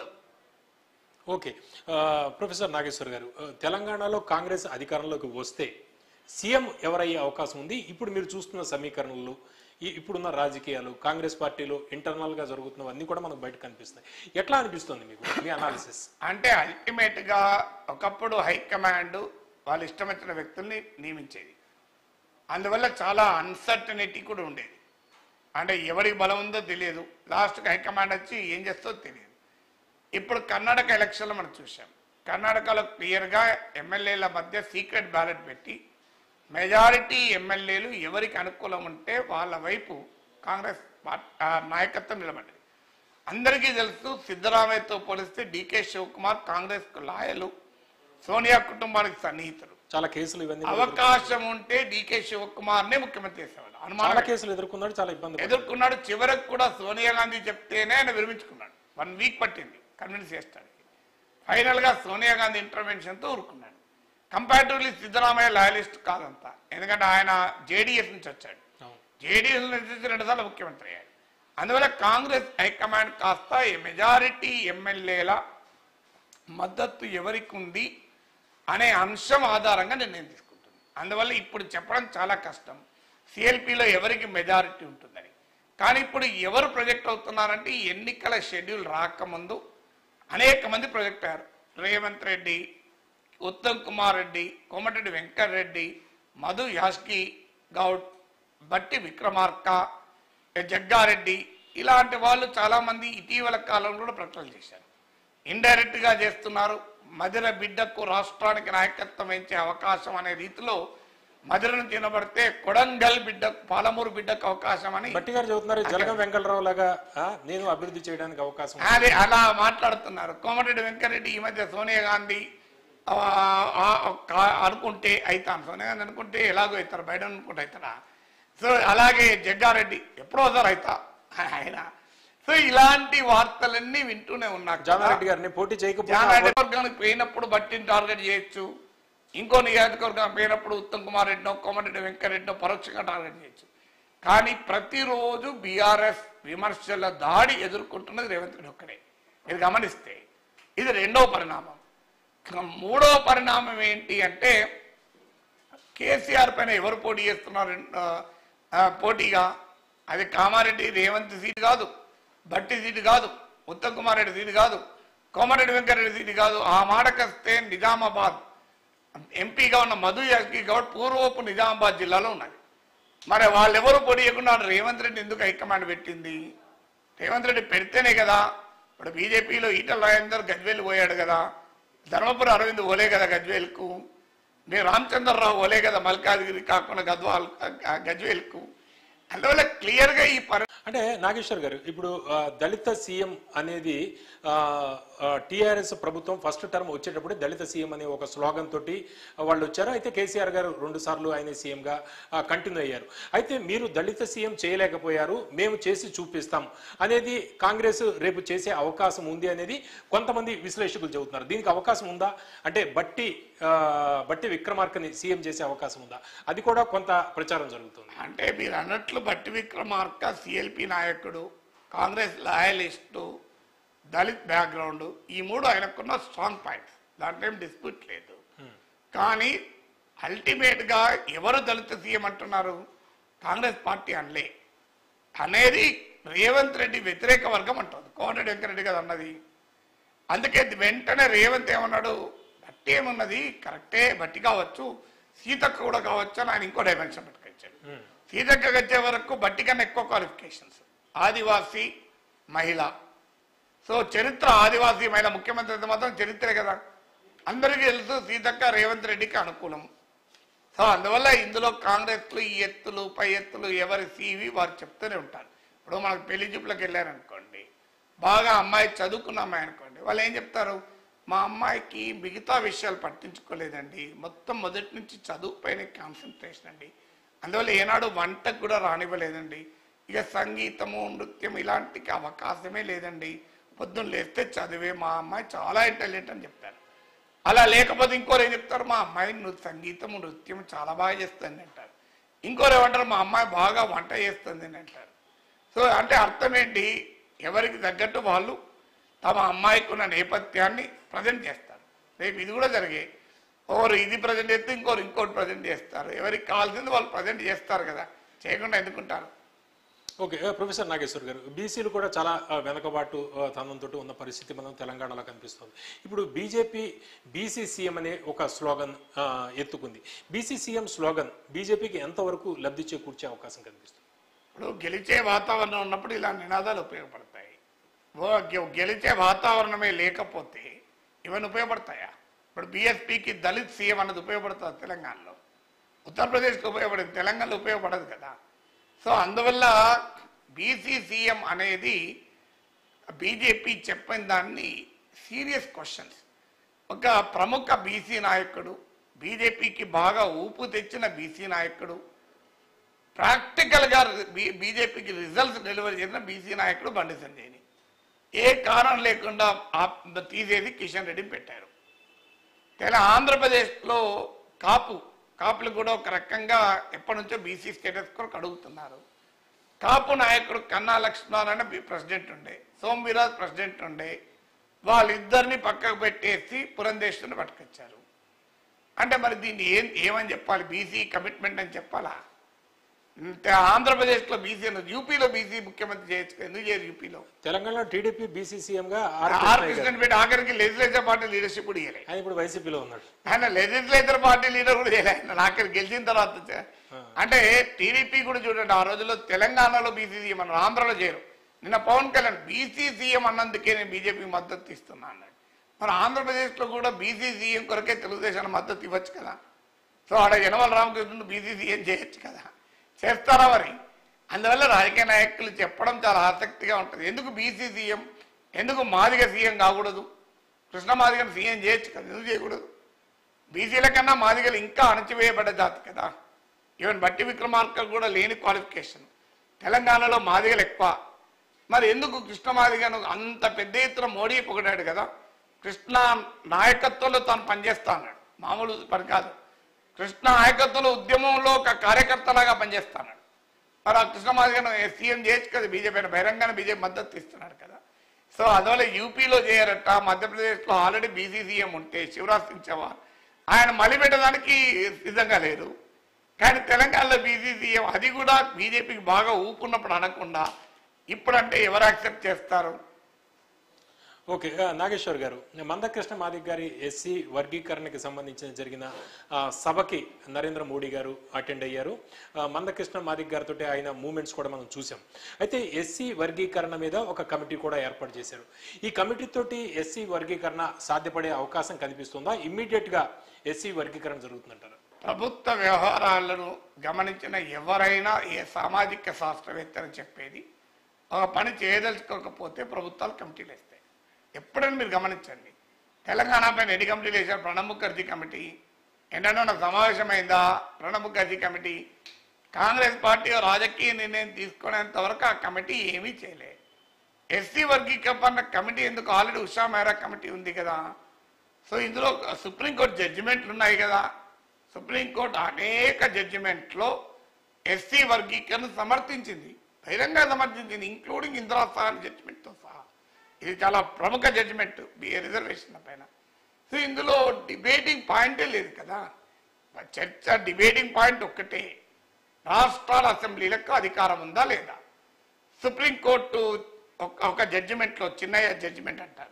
ఓకే, ప్రొఫెసర్ నాగేశ్వర్ గారు, తెలంగాణలో కాంగ్రెస్ అధికారంలోకి వస్తే సీఎం ఎవరయ్యే అవకాశం ఉంది? ఇప్పుడు మీరు చూస్తున్న సమీకరణలు, ఇప్పుడున్న రాజకీయాలు, కాంగ్రెస్ పార్టీలో ఇంటర్నల్గా జరుగుతున్నవన్నీ కూడా మనకు బయట కనిపిస్తాయి. ఎట్లా అనిపిస్తుంది మీకు, మీ అనాలిసిస్? అంటే అల్టిమేట్గా ఒకప్పుడు హైకమాండ్ వాళ్ళు ఇష్టం వచ్చిన వ్యక్తుల్ని నియమించేది, అందువల్ల చాలా అన్సర్టనిటీ కూడా ఉండేది. అంటే ఎవరికి బలం ఉందో తెలియదు, లాస్ట్కి హైకమాండ్ వచ్చి ఏం చేస్తుందో తెలియదు. ఇప్పుడు కర్ణాటక ఎలక్షన్లో మనం చూసాం, కర్ణాటకలో క్లియర్గా ఎమ్మెల్యేల మధ్య సీక్రెట్ బ్యాలెట్ పెట్టి మెజారిటీ ఎమ్మెల్యేలు ఎవరికి అనుకూలం ఉంటే వాళ్ళ వైపు కాంగ్రెస్ నాయకత్వం నిలబడ్డది. అందరికీ తెలుసు, సిద్ధరామయ్యతో పోలిస్తే డీకే శివకుమార్ కాంగ్రెస్కు లాయలు, సోనియా కుటుంబానికి సన్నిహితులు. చాలా కేసులు, ఇవన్నీ అవకాశం ఉంటే డీకే శివకుమార్నే ముఖ్యమంత్రి చేసేవాడు. అనుమాన కేసులు ఎదుర్కొన్నాడు, చాలా ఇబ్బంది ఎదుర్కొన్నాడు. చివరకు కూడా సోనియా గాంధీ చెప్తేనే ఆయన విరమించుకున్నాడు. 1 వీక్ పట్టింది కన్విన్స్ చేస్తాడు. ఫైనల్గా సోనియా గాంధీ ఇంటర్వెన్షన్తో ఊరుకున్నాడు. కంపారిటివ్లీ సిద్ధరామయ్య లాయలిస్ట్ కాదంతా, ఎందుకంటే ఆయన జేడీఎస్ నుంచి వచ్చాడు, జేడీఎస్ నుంచి 2 సార్లు ముఖ్యమంత్రి అయ్యాడు. అందువల్ల కాంగ్రెస్ హైకమాండ్ కాస్త మెజారిటీ ఎమ్మెల్యేల మద్దతు ఎవరికి ఉంది అనే అంశం ఆధారంగా నిర్ణయం తీసుకుంటుంది. అందువల్ల ఇప్పుడు చెప్పడం చాలా కష్టం సిఎల్పిలో ఎవరికి మెజారిటీ ఉంటుందని. కానీ ఇప్పుడు ఎవరు ప్రొజెక్ట్ అవుతున్నారంటే ఈ ఎన్నికల షెడ్యూల్ రాకముందు అనేక మంది ప్రొజెక్ట్ అయ్యారు. రేవంత్ రెడ్డి, ఉత్తమ్ కుమార్ రెడ్డి, కోమటిరెడ్డి వెంకటరెడ్డి, మధు యాష్కి గౌడ్, బట్టి విక్రమార్క, జగ్గారెడ్డి, ఇలాంటి వాళ్ళు చాలామంది ఇటీవల కాలంలో కూడా ప్రకటనలు చేశారు. ఇండైరెక్ట్గా చేస్తున్నారు. మధిర బిడ్డకు రాష్ట్రానికి నాయకత్వం వహించే అవకాశం అనే రీతిలో మధిరను తినబడితే కొడంగల్ బిడ్డకు, పాలమూరు బిడ్డకు అవకాశం అని బట్టి గారు చెబుతున్నారు. జలగం వెంకటరావు లాగా నేను అభివృద్ధి చేయడానికి అవకాశం అదే అలా మాట్లాడుతున్నారు. కోమటిరెడ్డి వెంకటరెడ్డి ఈ మధ్య సోనియా గాంధీ అనుకుంటే అవుతాను, సోనియా గాంధీ అనుకుంటే ఎలాగో అవుతారు, బయట అనుకుంటే అవుతారా. సో అలాగే జగ్గారెడ్డి ఎప్పుడో సార్ అవుతా ఆయన. సో ఇలాంటి వార్తలన్నీ వింటూనే ఉన్నారు. జానారెడ్డి గారిని పోటీ చేయకపోతే నియోజకవర్గానికి పోయినప్పుడు బట్టిని టార్గెట్ చేయొచ్చు, ఇంకో నియోజకవర్గానికి పోయినప్పుడు ఉత్తమ్ కుమార్ రెడ్డినో కోమటిరెడ్డి వెంకటరెడ్డినో పరోక్షంగా టార్గెట్ చేయొచ్చు. కానీ ప్రతిరోజు బీఆర్ఎస్ విమర్శల దాడి ఎదుర్కొంటున్నది రేవంత్ రెడ్డి ఒక్కడే. ఇది గమనిస్తే ఇది రెండవ పరిణామం. మూడవ పరిణామం ఏంటి అంటే కేసీఆర్ పైన ఎవరు పోటీ చేస్తున్నారు పోటీగా? అది కామారెడ్డి రేవంత్ సీటు కాదు, బట్టి సీటు కాదు, ఉత్తమ్ కుమార్ రెడ్డి సీటు కాదు, కోమటిరెడ్డి వెంకటరెడ్డి సీటు కాదు. ఆ మాటకొస్తే నిజామాబాద్ ఎంపీగా ఉన్న మధు యాష్కి గౌడ్ పూర్వపు నిజామాబాద్ జిల్లాలో ఉన్నది. మరి వాళ్ళెవరు పోటీ చేయకుండా రేవంత్ రెడ్డి ఎందుకు హైకమాండ్ పెట్టింది? రేవంత్ రెడ్డి పెడితేనే కదా. ఇప్పుడు బీజేపీలో ఈటల రాజేందర్ గజ్వేల్ పోయాడు కదా, ధర్మపురి అరవింద్ ఓలే కదా గజ్వేల్కు, మీరు రామచంద్రరావు ఓలే కదా మల్కాజ్గిరి కాకుండా గజ్వేల్కు. అందువల్ల క్లియర్గా ఈ అంటే నాగేశ్వర్ గారు, ఇప్పుడు దళిత సీఎం అనేది టీఆర్ఎస్ ప్రభుత్వం ఫస్ట్ టర్మ్ వచ్చేటప్పుడు దళిత సీఎం అనే ఒక స్లోగన్ తోటి వాళ్ళు వచ్చారు. అయితే కేసీఆర్ గారు 2 సార్లు ఆయన సీఎంగా కంటిన్యూ అయ్యారు. అయితే మీరు దళిత సీఎం చేయలేకపోయారు, మేము చేసి చూపిస్తాం అనేది కాంగ్రెస్ రేపు చేసే అవకాశం ఉంది అనేది కొంతమంది విశ్లేషకులు చెబుతున్నారు. దీనికి అవకాశం ఉందా? అంటే బట్టి విక్రమార్కని సీఎం చేసే అవకాశం ఉందా? అది కూడా కొంత ప్రచారం జరుగుతుంది. అంటే మీరు అన్నట్లు బట్టి విక్రమార్క సిఎల్పి నాయకుడు, కాంగ్రెస్ లాయలిస్టు, దళిత్ బ్యాక్గ్రౌండ్, ఈ మూడు ఆయనకున్న స్ట్రాంగ్ పాయింట్స్, దాంట్లో ఏం డిస్ప్యూట్ లేదు. కానీ అల్టిమేట్గా ఎవరు దళిత సీఎం అంటున్నారు? కాంగ్రెస్ పార్టీ అనలే, అనేది రేవంత్ రెడ్డి వ్యతిరేక వర్గం అంటుంది. కోమటిరెడ్డి వెంకటరెడ్డి కదా అన్నది. అందుకే వెంటనే రేవంత్ ఏమన్నాడు, బట్టి ఏమున్నది కరెక్టే, బట్టి కావచ్చు, సీతక్క కూడా కావచ్చు అని ఆయన ఇంకో డైమెన్షన్ పట్టుకొచ్చాడు. సీతక్కకి వచ్చే వరకు బట్టి కన్నా ఎక్కువ క్వాలిఫికేషన్స్, ఆదివాసీ మహిళ. సో చరిత్ర ఆదివాసీ మహిళ ముఖ్యమంత్రి అయితే మాత్రం చరిత్రే కదా, అందరికీ తెలుసు సీతక్క రేవంత్ రెడ్డికి అనుకూలం. సో అందువల్ల ఇందులో కాంగ్రెస్లు ఈ ఎత్తులు పై ఎత్తులు ఎవరి సీవి వారు చెప్తూనే ఉంటారు. ఇప్పుడు మనకు పెళ్లి చూపులకు వెళ్ళారనుకోండి, బాగా అమ్మాయి చదువుకున్న అమ్మాయి అనుకోండి, వాళ్ళు ఏం చెప్తారు, మా అమ్మాయికి మిగతా విషయాలు పట్టించుకోలేదండి, మొత్తం మొదటి నుంచి చదువు పైన కాన్సన్ట్రేషన్ అండి, అందువల్ల ఏనాడు వంటకు కూడా రానివ్వలేదండి, ఇక సంగీతము నృత్యం ఇలాంటికి అవకాశమే లేదండి, పొద్దున్న లేస్తే చదివే, మా అమ్మాయి చాలా ఇంటెలిజెంట్ అని చెప్తారు. అలా లేకపోతే ఇంకోరు ఏం చెప్తారు, మా అమ్మాయి సంగీతము నృత్యం చాలా బాగా చేస్తుంది అంటారు. ఇంకోరు ఏమంటారు, మా అమ్మాయి బాగా వంట చేస్తుంది అని అంటారు. సో అంటే అర్థం ఏంటి, ఎవరికి తగ్గట్టు వాళ్ళు తమ అమ్మాయికి ఉన్న నేపథ్యాన్ని ప్రజెంట్ చేస్తారు. రేపు ఇది కూడా జరిగే, ఒకరు ఇది ప్రజెంట్ చేస్తే ఇంకోటి ప్రజెంట్ చేస్తారు. ఎవరికి కావాల్సింది వాళ్ళు ప్రజెంట్ చేస్తారు కదా, చేయకుండా ఎందుకుంటారు. ఓకే, ప్రొఫెసర్ నాగేశ్వర్ గారు, బీసీలు కూడా చాలా వెనకబాటు తనంతో ఉన్న పరిస్థితి మనం తెలంగాణలో కనిపిస్తుంది. ఇప్పుడు బీజేపీ బీసీ సీఎం అనే ఒక స్లోగన్ ఎత్తుకుంది. బీసీ సీఎం స్లోగన్ బీజేపీకి ఎంతవరకు లబ్ధి చేకూర్చే అవకాశం కనిపిస్తుంది? ఇప్పుడు గెలిచే వాతావరణం ఉన్నప్పుడు ఇలా నినాదాలు ఉపయోగపడతాయి. గెలిచే వాతావరణమే లేకపోతే ఇవన్నీ ఉపయోగపడతాయా? ఇప్పుడు బీఎస్పీకి దళిత్ సీఎం అన్నది ఉపయోగపడుతుంది తెలంగాణలో, ఉత్తరప్రదేశ్కి ఉపయోగపడింది, తెలంగాణలో ఉపయోగపడదు కదా. సో అందువల్ల బీసీ సీఎం అనేది బీజేపీ చెప్పిన దాన్ని సీరియస్ క్వశ్చన్స్. ఒక ప్రముఖ బీసీ నాయకుడు, బీజేపీకి బాగా ఊపు తెచ్చిన బీసీ నాయకుడు, ప్రాక్టికల్గా బీజేపీకి రిజల్ట్స్ డెలివరీ చేసిన బీసీ నాయకుడు బండి సంజయ్ని ఏ కారణం లేకుండా తీసేసి కిషన్ రెడ్డిని పెట్టారు. ఆంధ్రప్రదేశ్లో కాపులు కూడా ఒక రకంగా ఎప్పటి నుంచో బీసీ స్టేటస్ కొరకు అడుగుతున్నారు. కాపు నాయకుడు కన్నా లక్ష్మణ్ ప్రెసిడెంట్ ఉండే, సోమవీరాజ్ ప్రెసిడెంట్ ఉండే, వాళ్ళిద్దరిని పక్కకు పెట్టేసి పురంధేశ్వరిని పట్టుకొచ్చారు. అంటే మరి దీన్ని ఏమని చెప్పాలి, బీసీ కమిట్మెంట్ అని చెప్పాలా? ఆంధ్రప్రదేశ్లో బీసీ యూపీలో బీసీ ముఖ్యమంత్రి చేయొచ్చు, ఎందుకు చేయరు యూపీలో? తెలంగాణలో టీడీపీ బీసీ సీఎం గా ఆర్ కృష్ణ పెట్టి ఆఖరికి లెజిస్లేచర్ పార్టీ లీడర్షిప్ కూడా ఇవ్వలేదు. ఆయన ఇప్పుడు వైసీపీలో ఉన్నాడు. ఆయన లెజిస్లేచర్ పార్టీ లీడర్ కూడా చేయలేదు. ఆయన ఆఖరికి గెలిచిన తర్వాత అంటే టీడీపీ కూడా చూడండి, ఆ రోజుల్లో తెలంగాణలో బీసీ సీఎం అన్నారు, ఆంధ్రలో చేయరు. నిన్న పవన్ కళ్యాణ్ బీసీ సీఎం అన్నందుకే నేను బీజేపీకి మద్దతు ఇస్తున్నా అన్నాడు. మరి ఆంధ్రప్రదేశ్లో కూడా బీసీ సీఎం కొరకే తెలుగుదేశానికి మద్దతు ఇవ్వచ్చు కదా. సో ఆడ యనమల రామకృష్ణుడు బీసీ సీఎం చేయొచ్చు కదా, చేస్తారా మరి? అందువల్ల రాజకీయ నాయకులు చెప్పడం చాలా ఆసక్తిగా ఉంటుంది. ఎందుకు బీసీ సీఎం, ఎందుకు మాదిగ సీఎం కాకూడదు? కృష్ణ మాదిగను సీఎం చేయొచ్చు కదా, ఎందుకు చేయకూడదు? బీసీల కన్నా మాదిగలు ఇంకా అణచివేయబడ్డ జాతి కదా. ఈవెన్ బట్టి విక్రమార్క కూడా లేని క్వాలిఫికేషన్. తెలంగాణలో మాదిగలు ఎక్కువ. మరి ఎందుకు కృష్ణ మాదిగను అంత పెద్ద ఎత్తున మోడీ పొగిడాడు కదా. కృష్ణ నాయకత్వంలో తాను పనిచేస్తా అన్నాడు, మామూలు పని కాదు. కృష్ణ నాయకత్వంలో ఉద్యమంలో ఒక కార్యకర్తలాగా పనిచేస్తాడు. మరి ఆ కృష్ణ మాదిగను సీఎం చేయొచ్చు కదా, బీజేపీ బహిరంగానే బీజేపీ మద్దతు ఇస్తున్నాడు కదా. సో అందువల్ల యూపీలో చేయరట, మధ్యప్రదేశ్లో ఆల్రెడీ బీసీ సీఎం ఉంటే శివరాజ్ సింగ్ చౌహాన్ ఆయన మళ్ళీ పెట్టడానికి సిద్ధంగా లేరు. కానీ తెలంగాణలో బీసీ సీఎం, అది కూడా బీజేపీకి బాగా ఊపుకున్నప్పుడు అనకుండా ఇప్పుడంటే ఎవరు యాక్సెప్ట్ చేస్తారు? ఓకే, నాగేశ్వర్ గారు, మందకృష్ణ మాదిగ గారి ఎస్సీ వర్గీకరణకి సంబంధించిన జరిగిన సభకి నరేంద్ర మోడీ గారు అటెండ్ అయ్యారు. మందకృష్ణ మాదిగ గారితో ఆయన మూమెంట్స్ కూడా మనం చూసాం. అయితే ఎస్సీ వర్గీకరణ మీద ఒక కమిటీ కూడా ఏర్పాటు చేశారు. ఈ కమిటీ తోటి ఎస్సీ వర్గీకరణ సాధ్యపడే అవకాశం కనిపిస్తుందా? ఇమ్మీడియట్ గా ఎస్సీ వర్గీకరణ జరుగుతుందంటారు? ప్రభుత్వ వ్యవహారాలను గమనించిన ఎవరైనా, ఏ సామాజిక శాస్త్రవేత్తని చెప్పేది, ఒక పని చేయదలుచుకోకపోతే ప్రభుత్వాలు కమిటీలు వేస్తాయి. ఎప్పుడైనా మీరు గమనించండి, తెలంగాణ పైన ఎన్ని కమిటీలు వేశారు? ప్రణబ్ ముఖర్జీ కమిటీ ఏంటంటే సమావేశమైందా? ప్రణబ్ ముఖర్జీ కమిటీ. కాంగ్రెస్ పార్టీ రాజకీయ నిర్ణయం తీసుకునేంత వరకు ఆ కమిటీ ఏమీ చేయలే. ఎస్సీ వర్గీకరణ కమిటీ ఎందుకు? ఆల్రెడీ ఉషా మెహ్రా కమిటీ ఉంది కదా. సో ఇందులో సుప్రీంకోర్టు జడ్జిమెంట్లు ఉన్నాయి కదా. సుప్రీంకోర్టు అనేక జడ్జిమెంట్లో ఎస్సీ వర్గీకరణ సమర్థించింది, బహిరంగ సమర్థించింది, ఇంక్లూడింగ్ ఇందిరా సహాన్ జడ్జిమెంట్తో సహా. ఇది చాలా ప్రముఖ జడ్జిమెంట్ రిజర్వేషన్ల పైన. సో ఇందులో డిబేటింగ్ పాయింటే లేదు కదా. చర్చ డిబేటింగ్ పాయింట్ ఒక్కటే, రాష్ట్రాల అసెంబ్లీలకు అధికారం ఉందా లేదా. సుప్రీంకోర్టు ఒక జడ్జిమెంట్లో, చిన్నయ్య జడ్జిమెంట్ అంటారు,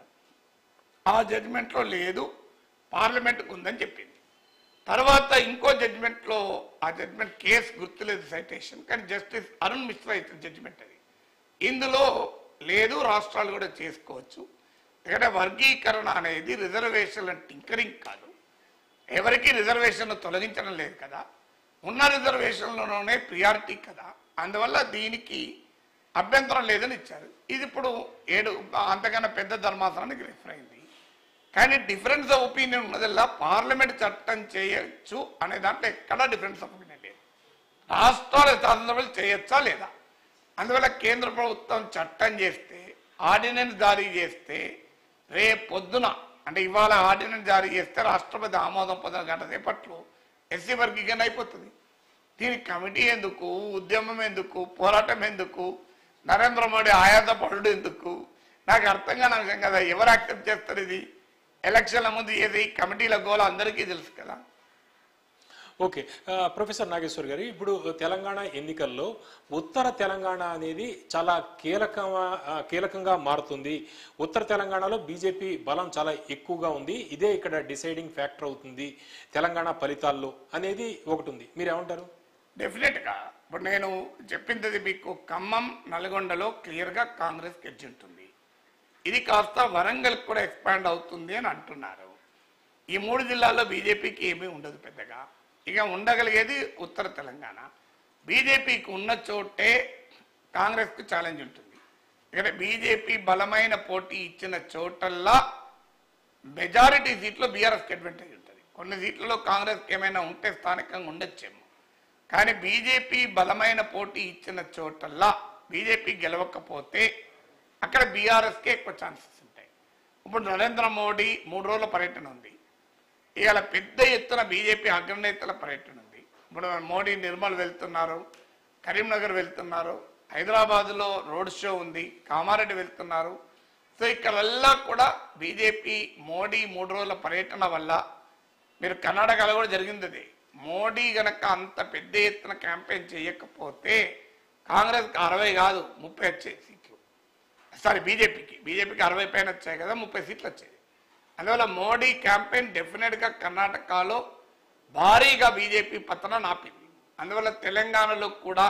ఆ జడ్జిమెంట్లో లేదు, పార్లమెంటుకు ఉందని చెప్పింది. తర్వాత ఇంకో జడ్జిమెంట్లో, ఆ జడ్జిమెంట్ కేసు గుర్తులేదు సైటేషన్, కానీ జస్టిస్ అరుణ్ మిశ్రా ఇచ్చిన జడ్జిమెంట్ అది. ఇందులో లేదు, రాష్ట్రాలు కూడా చేసుకోవచ్చు. ఎందుకంటే వర్గీకరణ అనేది రిజర్వేషన్ల టింకరింగ్ కాదు, ఎవరికి రిజర్వేషన్లు తొలగించడం లేదు కదా, ఉన్న రిజర్వేషన్లలోనే ప్రియారిటీ కదా. అందువల్ల దీనికి అభ్యంతరం లేదని ఇచ్చారు. ఇది ఇప్పుడు 7 అంతకన్నా పెద్ద ధర్మాసనానికి రిఫర్ అయింది. కానీ డిఫరెన్స్ ఆఫ్ ఒపీనియన్ ఉన్నదల్లా పార్లమెంట్ చట్టం చేయొచ్చు అనే దాంట్లో ఎక్కడా డిఫరెన్స్ ఆఫ్ ఒపీనియన్ లేదు. రాష్ట్రాల శాసనసభలు చేయొచ్చా లేదా. అందువల్ల కేంద్ర ప్రభుత్వం చట్టం చేస్తే, ఆర్డినెన్స్ జారీ చేస్తే, రేపు పొద్దున అంటే ఇవాళ ఆర్డినెన్స్ జారీ చేస్తే రాష్ట్రపతి ఆమోదం పొందిన గంట సేపట్లో ఎస్సీ వర్గీకరణ అయిపోతుంది. దీనికి కమిటీ ఎందుకు, ఉద్యమం ఎందుకు, పోరాటం ఎందుకు, నరేంద్ర మోడీ ఆయాస పడుడు ఎందుకు, నాకు అర్థం కాని అంశం కదా. ఎవరు యాక్సెప్ట్ చేస్తారు ఇది? ఎలక్షన్ల ముందు ఏది కమిటీల గోల అందరికీ తెలుసు కదా. ఓకే, ప్రొఫెసర్ నాగేశ్వర్ గారు, ఇప్పుడు తెలంగాణ ఎన్నికల్లో ఉత్తర తెలంగాణ అనేది చాలా కీలకంగా మారుతుంది. ఉత్తర తెలంగాణలో బీజేపీ బలం చాలా ఎక్కువగా ఉంది, ఇదే ఇక్కడ డిసైడింగ్ ఫ్యాక్టర్ అవుతుంది తెలంగాణ ఫలితాల్లో అనేది ఒకటి ఉంది. మీరేమంటారు? డెఫినెట్గా ఇప్పుడు నేను చెప్పింది మీకు, ఖమ్మం, నల్గొండలో క్లియర్గా కాంగ్రెస్ గెలిచి ఉంటుంది. ఇది కాస్త వరంగల్ కూడా ఎక్స్పాండ్ అవుతుంది అని అంటున్నారు. ఈ 3 జిల్లాల్లో బీజేపీకి ఏమీ ఉండదు పెద్దగా. ఇక ఉండగలిగేది ఉత్తర తెలంగాణ. బీజేపీకి ఉన్న చోటే కాంగ్రెస్కు ఛాలెంజ్ ఉంటుంది. ఇక్కడ బీజేపీ బలమైన పోటీ ఇచ్చిన చోటల్లా మెజారిటీ సీట్లో బీఆర్ఎస్కి అడ్వాంటేజ్ ఉంటుంది. కొన్ని సీట్లలో కాంగ్రెస్కి ఏమైనా ఉంటే స్థానికంగా ఉండొచ్చేమో, కానీ బీజేపీ బలమైన పోటీ ఇచ్చిన చోటల్లా బీజేపీ గెలవకపోతే అక్కడ బీఆర్ఎస్కే ఎక్కువ ఛాన్సెస్ ఉంటాయి. ఇప్పుడు నరేంద్ర మోడీ 3 రోజుల పర్యటన ఉంది. ఇవాళ పెద్ద ఎత్తున బీజేపీ అగ్రనేతల పర్యటన ఉంది. ఇప్పుడు మోడీ నిర్మల్ వెళ్తున్నారు, కరీంనగర్ వెళ్తున్నారు, హైదరాబాద్లో రోడ్ షో ఉంది, కామారెడ్డి వెళ్తున్నారు. సో ఇక్కడల్లా కూడా బీజేపీ మోడీ 3 రోజుల పర్యటన వల్ల, మీరు కర్ణాటకలో కూడా జరిగింది అది, మోడీ గనక అంత పెద్ద ఎత్తున క్యాంపెయిన్ చేయకపోతే కాంగ్రెస్కి 60 కాదు 30 వచ్చాయి సీట్లు. సారీ, బీజేపీకి 60 పైన వచ్చాయి కదా, 30 సీట్లు వచ్చాయి. అందువల్ల మోడీ క్యాంపెయిన్ డెఫినెట్గా కర్ణాటకలో భారీగా బీజేపీ పతనం ఆపింది. అందువల్ల తెలంగాణలో కూడా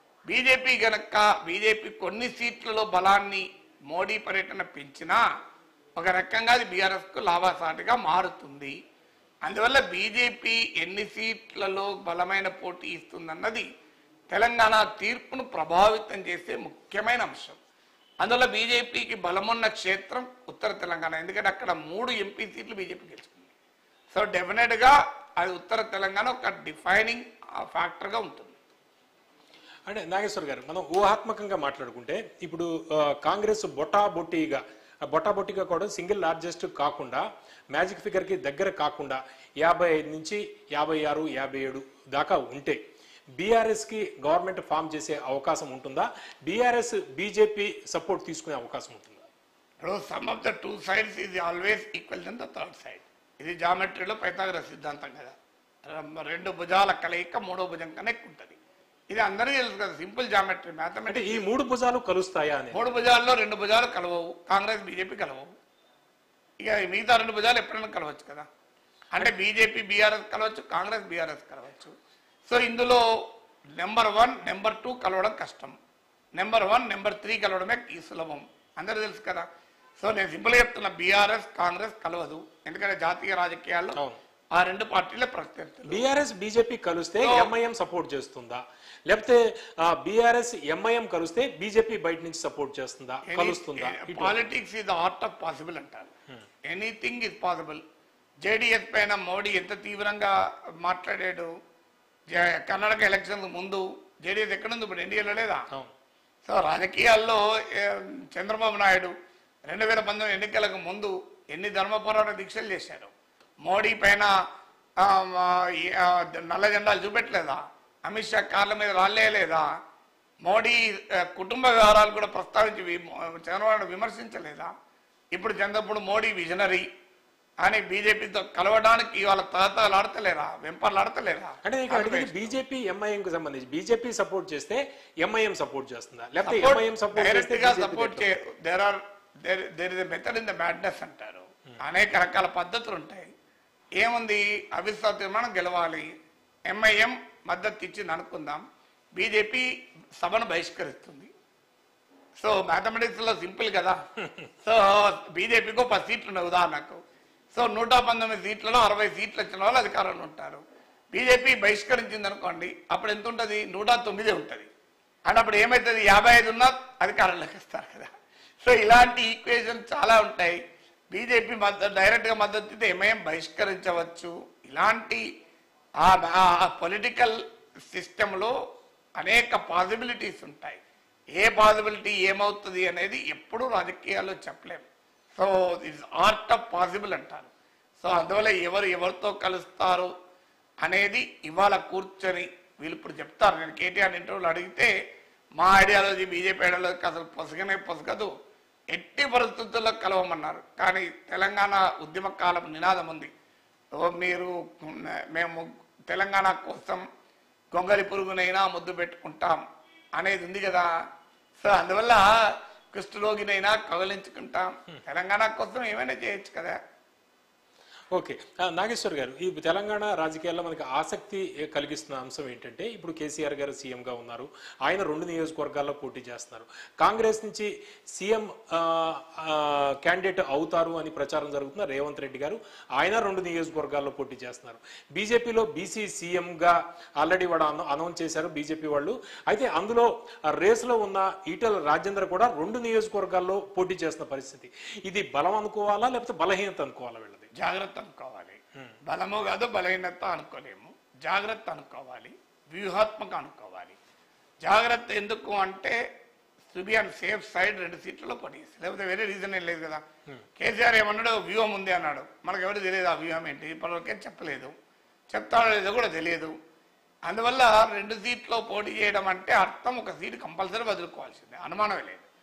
బీజేపీ కొన్ని సీట్లలో బలాన్ని మోడీ పర్యటన పెంచినా ఒక రకంగా అది బీఆర్ఎస్కు లాభసాటిగా మారుతుంది. అందువల్ల బీజేపీ ఎన్ని సీట్లలో బలమైన పోటీ ఇస్తుందన్నది తెలంగాణ తీర్పును ప్రభావితం చేసే ముఖ్యమైన అంశం. అందువల్ల బీజేపీకి బలమున్న క్షేత్రం ఉత్తర తెలంగాణ, ఎందుకంటే అక్కడ 3 ఎంపీ సీట్లు బీజేపీ గెలుచుకుంది. సో డెఫినెట్గా అది ఉత్తర తెలంగాణ ఒక డిఫైనింగ్ ఫ్యాక్టర్గా ఉంటుంది. అంటే నాగేశ్వర్ గారు, మనం ఊహాత్మకంగా మాట్లాడుకుంటే ఇప్పుడు కాంగ్రెస్ బొట్టాబొట్టిగా కూడా సింగిల్ లార్జెస్ట్ కాకుండా, మ్యాజిక్ ఫిగర్కి దగ్గర కాకుండా 55 నుంచి 56, 57 దాకా ఉంటే బీఆర్ఎస్కి గవర్నమెంట్ ఫామ్ చేసే అవకాశం ఉంటుందా? బీఆర్ఎస్ బీజేపీ సపోర్ట్ తీసుకునే అవకాశం ఉంటుందా? ఇప్పుడు sum of the 2 sides is always equal then the third side. ఇది జామెట్రీలో పైథాగరస్ సిద్ధాంతం కదా. 2 భుజాల కలయిక 3వ భుజం కన్నా ఎక్కువ ఉంటుంది. ఇది అందరికీ తెలుసు కదా, సింపుల్ జామెట్రీ మ్యాథమెటిక్స్. ఈ 3 భుజాలు కలుస్తాయా అని? 3 భుజాల్లో 2 భుజాలు కలవవు, కాంగ్రెస్ బీజేపీ కలవవు. ఇక మిగతా 2 భుజాలు ఎప్పుడైనా కలవచ్చు కదా. అంటే బీజేపీ బీఆర్ఎస్ కలవచ్చు, కాంగ్రెస్ బీఆర్ఎస్ కలవచ్చు. సో ఇందులో నెంబర్ 1, నెంబర్ 2 కలవడం కష్టం, నెంబర్ 1, నెంబర్ 3 కలవడమే ఈ సులభం, అందరూ తెలుసు కదా. సో నేను సింపుల్గా చెప్తున్నా, బీఆర్ఎస్ కాంగ్రెస్ కలవదు, ఎందుకంటే జాతీయ రాజకీయాల్లో ఆ 2 పార్టీలే ప్రత్యర్థులు. బీఆర్ఎస్ బీజేపీ కలిస్తే ఎంఐఎం సపోర్ట్ చేస్తుందా, లేకపోతే బీఆర్ఎస్ ఎంఐఎం కలిస్తే బీజేపీ బయట నుంచి సపోర్ట్ చేస్తుందా, కలుస్తుందా? Politics is the art of possible అంటారు. Anything is possible. జేడీఎస్ పైన మోడీ ఎంత తీవ్రంగా మాట్లాడాడు. కర్ణాటక ఎలక్షన్ ముందు జేడీఎస్ ఎక్కడుంది, ఇప్పుడు ఎన్డీఏలో లేదా? సో రాజకీయాల్లో చంద్రబాబు నాయుడు 2019 ఎన్నికలకు ముందు ఎన్ని ధర్మపోరాట దీక్షలు చేశారు. మోడీ పైన నల్ల జెండాలు చూపెట్టలేదా? అమిత్ షా కార్ల మీద రాలేదా? మోడీ కుటుంబ వ్యవహారాలు కూడా ప్రస్తావించి చంద్రబాబు విమర్శించలేదా? ఇప్పుడు మోడీ విజనరీ అని బీజేపీతో కలవడానికి ఇవాళ తహతలాడతలేరా, వెంపర్లాడతలేరా? అంటే బీజేపీ ఎంఐఎంకి సంబంధించి బీజేపీ సపోర్ట్ చేస్తే ఎంఐఎం సపోర్ట్ చేస్తుందా, లేకపోతే MIM support support there is a method in the madness అంటారు. అనేక రకాల పద్ధతులు ఉంటాయి. ఏముంది, అవిశ్వాస తీర్మానం గెలవాలి, ఎంఐఎం మద్దతు ఇచ్చింది అనుకుందాం, బీజేపీ సభను బహిష్కరిస్తుంది. సో మ్యాథమెటిక్స్ లో సింపుల్ కదా. సో బీజేపీకి 10 సీట్లు ఉన్నాయి ఉదాహరణకు. సో 119 సీట్లలో 60 సీట్లు వచ్చిన వాళ్ళు అధికారంలో ఉంటారు. బీజేపీ బహిష్కరించింది అనుకోండి, అప్పుడు ఎంత ఉంటుంది? 109 ఉంటుంది. అండ్ అప్పుడు ఏమవుతుంది? 55 ఉన్నా అధికారంలోకి వస్తారు కదా. సో ఇలాంటి ఈక్వేషన్ చాలా ఉంటాయి. బీజేపీ డైరెక్ట్గా మద్దతు ఇస్తే ఎంఐఎం బహిష్కరించవచ్చు. ఇలాంటి పొలిటికల్ సిస్టంలో అనేక పాసిబిలిటీస్ ఉంటాయి. ఏ పాసిబిలిటీ ఏమవుతుంది అనేది ఎప్పుడూ రాజకీయాల్లో చెప్పలేము. So it's art of possible అంటారు. సో అందువల్ల ఎవరితో కలుస్తారు అనేది ఇవాళ కూర్చొని వీళ్ళు ఇప్పుడు చెప్తారు. నేను కేటీఆర్ ఇంటర్వ్యూలు అడిగితే మా ఐడియాలజీ బీజేపీ ఐడియాలజీకి అసలు పొసగదు, ఎట్టి పరిస్థితుల్లో కలవమన్నారు. కానీ తెలంగాణ ఉద్యమ కాలం నినాదం ఉంది, మేము తెలంగాణ కోసం గొంగలి పురుగునైనా ముద్దు పెట్టుకుంటాం అనేది ఉంది కదా. సో అందువల్ల కుష్ఠరోగినైనా కవలించుకుంటాం, తెలంగాణ కోసం ఏమైనా చేయొచ్చు కదా. ఓకే, నాగేశ్వర్ గారు, ఈ తెలంగాణ రాజకీయాల్లో మనకి ఆసక్తి కలిగిస్తున్న అంశం ఏంటంటే, ఇప్పుడు కేసీఆర్ గారు సీఎంగా ఉన్నారు, ఆయన 2 నియోజకవర్గాల్లో పోటీ చేస్తున్నారు. కాంగ్రెస్ నుంచి సీఎం క్యాండిడేట్ అవుతారు అని ప్రచారం జరుగుతున్న రేవంత్ రెడ్డి గారు, ఆయన 2 నియోజకవర్గాల్లో పోటీ చేస్తున్నారు. బీజేపీలో బీసీ సీఎంగా ఆల్రెడీ వాడు అనౌన్స్ చేశారు బీజేపీ వాళ్ళు. అయితే అందులో రేసులో ఉన్న ఈటెల రాజేందర్ కూడా 2 నియోజకవర్గాల్లో పోటీ చేస్తున్న పరిస్థితి. ఇది బలం అనుకోవాలా, లేకపోతే బలహీనత అనుకోవాలా? వీళ్ళది జాగ్రత్త అనుకోవాలి. బలము కాదు, బలహీనత అనుకోలేము. జాగ్రత్త అనుకోవాలి, వ్యూహాత్మక అనుకోవాలి. జాగ్రత్త ఎందుకు అంటే to be on safe side 2 సీట్లలో పోటీ చేస్తారు, లేకపోతే వేరే రీజన్ ఏం లేదు కదా. కేసీఆర్ ఏమన్నాడు, వ్యూహం ఉంది అన్నాడు. మనకు ఎవరు తెలియదు ఆ వ్యూహం ఏంటి, ఇప్పటివరకే చెప్పలేదు, చెప్తాడో లేదో కూడా తెలియదు. అందువల్ల 2 సీట్లో పోటీ చేయడం అంటే అర్థం 1 సీటు కంపల్సరీ వదులుకోవాల్సిందే, అనుమానమే లేదు.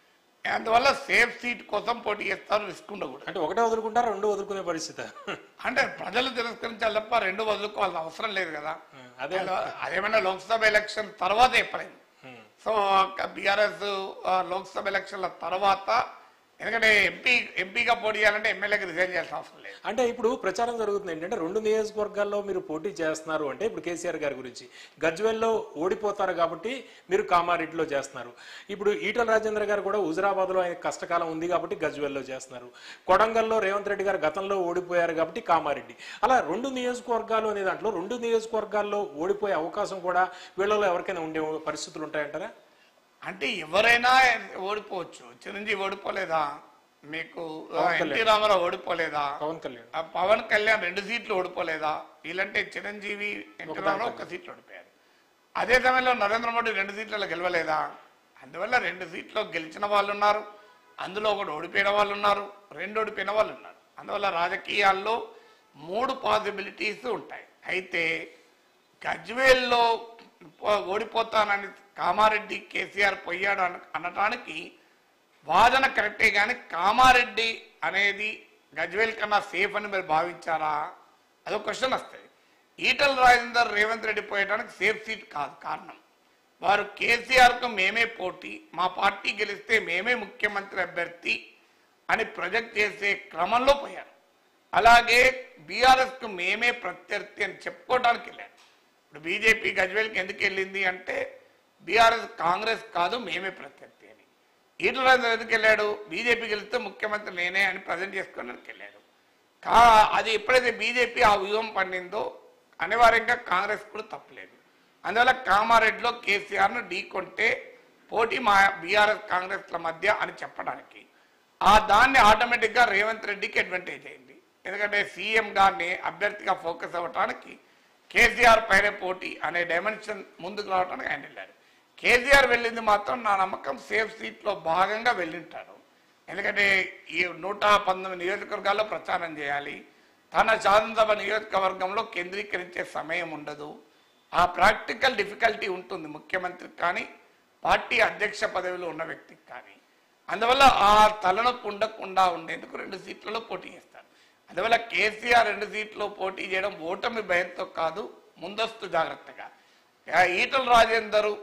అందువల్ల సేఫ్ సీట్ కోసం పోటీ చేస్తారు, రిస్క్ ఉండకూడదు. అంటే ఒకటే వదులుకుంటారా, రెండు వదులుకునే పరిస్థితి? అంటే ప్రజలు తిరస్కరించాలి తప్ప రెండు వదులుకోవాల్సిన అవసరం లేదు కదా. అదే అదేమన్నా లోక్సభ ఎలక్షన్ తర్వాత ఎప్పుడైంది. సో బీఆర్ఎస్ లోక్సభ ఎలక్షన్ల తర్వాత, ఎందుకంటే ఎంపీగా పోటీ చేయాలంటే ఎమ్మెల్యేకి రిజైన్ చేయాల్సిన అవసరం లేదు. అంటే ఇప్పుడు ప్రచారం జరుగుతుంది ఏంటంటే 2 నియోజకవర్గాల్లో మీరు పోటీ చేస్తున్నారు అంటే, ఇప్పుడు కేసీఆర్ గారి గురించి గజ్వేల్లో ఓడిపోతారు కాబట్టి మీరు కామారెడ్డిలో చేస్తున్నారు. ఇప్పుడు ఈటల రాజేంద్ర గారు కూడా హుజురాబాద్లో ఆయన కష్టకాలం ఉంది కాబట్టి గజ్వేల్లో చేస్తున్నారు. కొడంగల్లో రేవంత్ రెడ్డి గారు గతంలో ఓడిపోయారు కాబట్టి కామారెడ్డి. అలా 2 నియోజకవర్గాలు అనే దాంట్లో 2 నియోజకవర్గాల్లో ఓడిపోయే అవకాశం కూడా వీళ్ళలో ఎవరికైనా ఉండే పరిస్థితులు ఉంటాయంటారా? అంటే ఎవరైనా ఓడిపోవచ్చు. చిరంజీవి ఓడిపోలేదా, మీకు ఎన్టీ రామారావు ఓడిపోలేదా, పవన్ కళ్యాణ్ 2 సీట్లు ఓడిపోలేదా? వీళ్ళంటే చిరంజీవి, ఎన్టీ రామారావు 1 సీట్లు ఓడిపోయారు. అదే సమయంలో నరేంద్ర మోడీ 2 సీట్లలో గెలవలేదా? అందువల్ల 2 సీట్లో గెలిచిన వాళ్ళు ఉన్నారు, అందులో 1 ఓడిపోయిన వాళ్ళు ఉన్నారు, 2 ఓడిపోయిన వాళ్ళు ఉన్నారు. అందువల్ల రాజకీయాల్లో 3 పాసిబిలిటీస్ ఉంటాయి. అయితే గజ్వేల్లో ఓడిపోతానని కామారెడ్డి కేసీఆర్ పోయాడు అనటానికి వాదన కరెక్టే, కానీ కామారెడ్డి అనేది గజ్వేల్ కన్నా సేఫ్ అని మీరు భావించారా? అదొక క్వశ్చన్ వస్తుంది. ఈటల రాజేందర్ రేవంత్ రెడ్డి పోయడానికి సేఫ్ సీట్ కాదు. కారణం, వారు కేసీఆర్కు మేమే పోటీ, మా పార్టీ గెలిస్తే మేమే ముఖ్యమంత్రి అభ్యర్థి అని ప్రొజెక్ట్ చేసే క్రమంలో పోయారు. అలాగే బీఆర్ఎస్కు మేమే ప్రత్యర్థి అని చెప్పుకోవడానికి వెళ్ళారు. ఇప్పుడు బీజేపీ గజ్వేల్కి ఎందుకు వెళ్ళింది అంటే, బీఆర్ఎస్ కాంగ్రెస్ కాదు, మేమే ప్రత్యర్థి అని. ఈటల రాజేందర్ ఎందుకు వెళ్ళాడు? బీజేపీ గెలిస్తే ముఖ్యమంత్రి నేనే అని ప్రజెంట్ చేసుకోవడానికి వెళ్ళాడు. అది ఎప్పుడైతే బీజేపీ ఆ వ్యూహం పండిందో అనివార్యంగా కాంగ్రెస్ కూడా తప్పలేదు. అందువల్ల కామారెడ్డిలో కేసీఆర్ను ఢీకొంటే పోటీ మా బీఆర్ఎస్ కాంగ్రెస్ల మధ్య అని చెప్పడానికి, దాన్ని ఆటోమేటిక్గా రేవంత్ రెడ్డికి అడ్వాంటేజ్ అయింది. ఎందుకంటే సీఎంగా అభ్యర్థిగా ఫోకస్ అవ్వడానికి కేసీఆర్ పైన పోటీ అనే డైమెన్షన్ ముందుకు రావడానికి ఆయన వెళ్ళారు. కేసీఆర్ వెళ్ళింది మాత్రం నా నమ్మకం సేఫ్ సీట్లో భాగంగా వెళ్ళింటారు. ఎందుకంటే ఈ 119 నియోజకవర్గాల్లో ప్రచారం చేయాలి, తన శాసనసభ నియోజకవర్గంలో కేంద్రీకరించే సమయం ఉండదు. ఆ ప్రాక్టికల్ డిఫికల్టీ ఉంటుంది ముఖ్యమంత్రికి కానీ, పార్టీ అధ్యక్ష పదవిలో ఉన్న వ్యక్తికి కానీ. అందువల్ల ఆ తలనొప్పి ఉండకుండా ఉండేందుకు 2 సీట్లలో పోటీ చేస్తారు. అందువల్ల కేసీఆర్ 2 సీట్లో పోటీ చేయడం ఓటమి భయంతో కాదు, ముందస్తు జాగ్రత్తగా. ఈటల రాజేందరు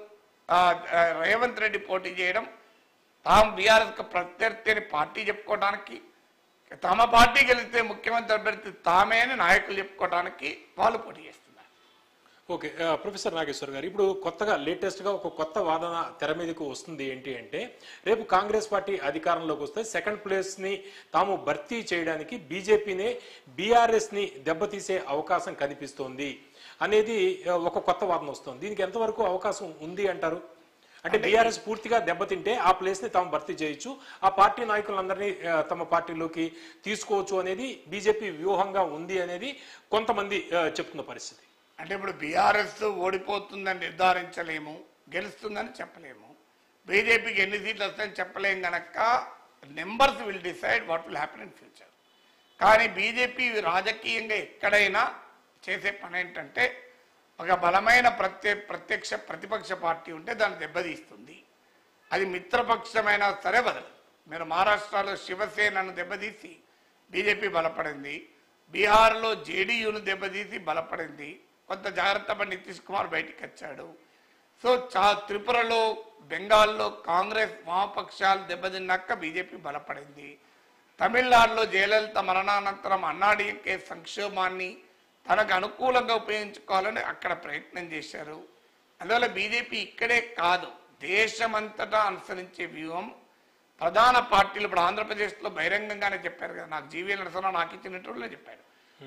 రేవంత్ రెడ్డి పోటీ చేయడం తాము బీఆర్ఎస్కి ప్రత్యర్థి అని పార్టీ చెప్పుకోవడానికి, తమ పార్టీ గెలిస్తే ముఖ్యమంత్రి అభ్యర్థి తామే అని నాయకులు చెప్పుకోవడానికి వాళ్ళు పోటీ చేస్తున్నారు. ఓకే, ప్రొఫెసర్ నాగేశ్వర్ గారు, ఇప్పుడు కొత్తగా లేటెస్ట్గా ఒక కొత్త వాదన తెర మీదకు వస్తుంది. ఏంటి అంటే, రేపు కాంగ్రెస్ పార్టీ అధికారంలోకి వస్తే 2nd ప్లేస్ని తాము భర్తీ చేయడానికి బీజేపీనే బీఆర్ఎస్ని దెబ్బతీసే అవకాశం కనిపిస్తోంది అనేది ఒక కొత్త వాదన వస్తుంది. దీనికి ఎంతవరకు అవకాశం ఉంది అంటారు? అంటే బీఆర్ఎస్ పూర్తిగా దెబ్బతింటే ఆ ప్లేస్ని తాము భర్తీ చేయొచ్చు, ఆ పార్టీ నాయకులందరినీ తమ పార్టీలోకి తీసుకోవచ్చు అనేది బీజేపీ వ్యూహంగా ఉంది అనేది కొంతమంది చెప్తున్న పరిస్థితి. అంటే ఇప్పుడు బీఆర్ఎస్ ఓడిపోతుందని నిర్ధారించలేము, గెలుస్తుందని చెప్పలేము, బీజేపీకి ఎన్ని సీట్లు వస్తాయని చెప్పలేము కనుక numbers will decide what will happen in future. కానీ బీజేపీ రాజకీయంగా ఎక్కడైనా చేసే పని ఏంటంటే, ఒక బలమైన ప్రత్యక్ష ప్రతిపక్ష పార్టీ ఉంటే దాన్ని దెబ్బతీస్తుంది. అది మిత్రపక్షమైనా సరే వదలదు. మీరు మహారాష్ట్రలో శివసేనను దెబ్బతీసి బీజేపీ బలపడింది, బీహార్లో జేడీయూను దెబ్బతీసి బలపడింది, కొంత జాగ్రత్త పడి నితీష్ కుమార్ బయటికి వచ్చాడు. సో త్రిపురలో, బెంగాల్లో కాంగ్రెస్ వామపక్షాలు దెబ్బతిన్నాక బీజేపీ బలపడింది. తమిళనాడులో జయలలిత మరణానంతరం అన్నాడీఎంకే సంక్షోభాన్ని తనకు అనుకూలంగా ఉపయోగించుకోవాలని అక్కడ ప్రయత్నం చేశారు. అందువల్ల బీజేపీ ఇక్కడే కాదు, దేశమంతటా అనుసరించే వ్యూహం ప్రధాన పార్టీలు. ఇప్పుడు ఆంధ్రప్రదేశ్లో బహిరంగంగానే చెప్పారు కదా, నాకు జీవీఎల్ నరసింహరావు నాకు ఇచ్చినట్టు చెప్పారు,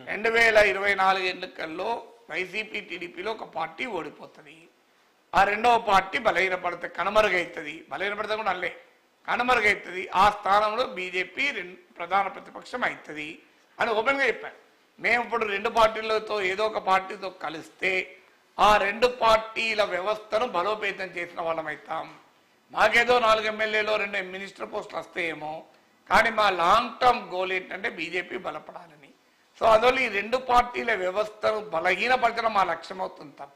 2024 ఎన్నికల్లో వైసీపీ టీడీపీలో ఒక పార్టీ ఓడిపోతుంది, ఆ రెండవ పార్టీ బలహీనపడుతుంది, కనుమరుగైతుంది, బలహీనపడితే కూడా అల్లే కనుమరుగైతుంది, ఆ స్థానంలో బీజేపీ ప్రధాన ప్రతిపక్షం అవుతుంది అని ఓపెన్గా చెప్పారు. మేము ఇప్పుడు 2 పార్టీలతో ఏదో ఒక పార్టీతో కలిస్తే ఆ 2 పార్టీల వ్యవస్థను బలోపేతం చేసిన వాళ్ళం అవుతాం. మాకేదో 4 ఎమ్మెల్యేలో 2 మినిస్టర్ పోస్టులు వస్తాయేమో, కానీ మా లాంగ్ టర్మ్ గోల్ ఏంటంటే బీజేపీ బలపడాలని. సో అందువల్ల ఈ 2 పార్టీల వ్యవస్థను బలహీనపరచడం మా లక్ష్యం అవుతుంది తప్ప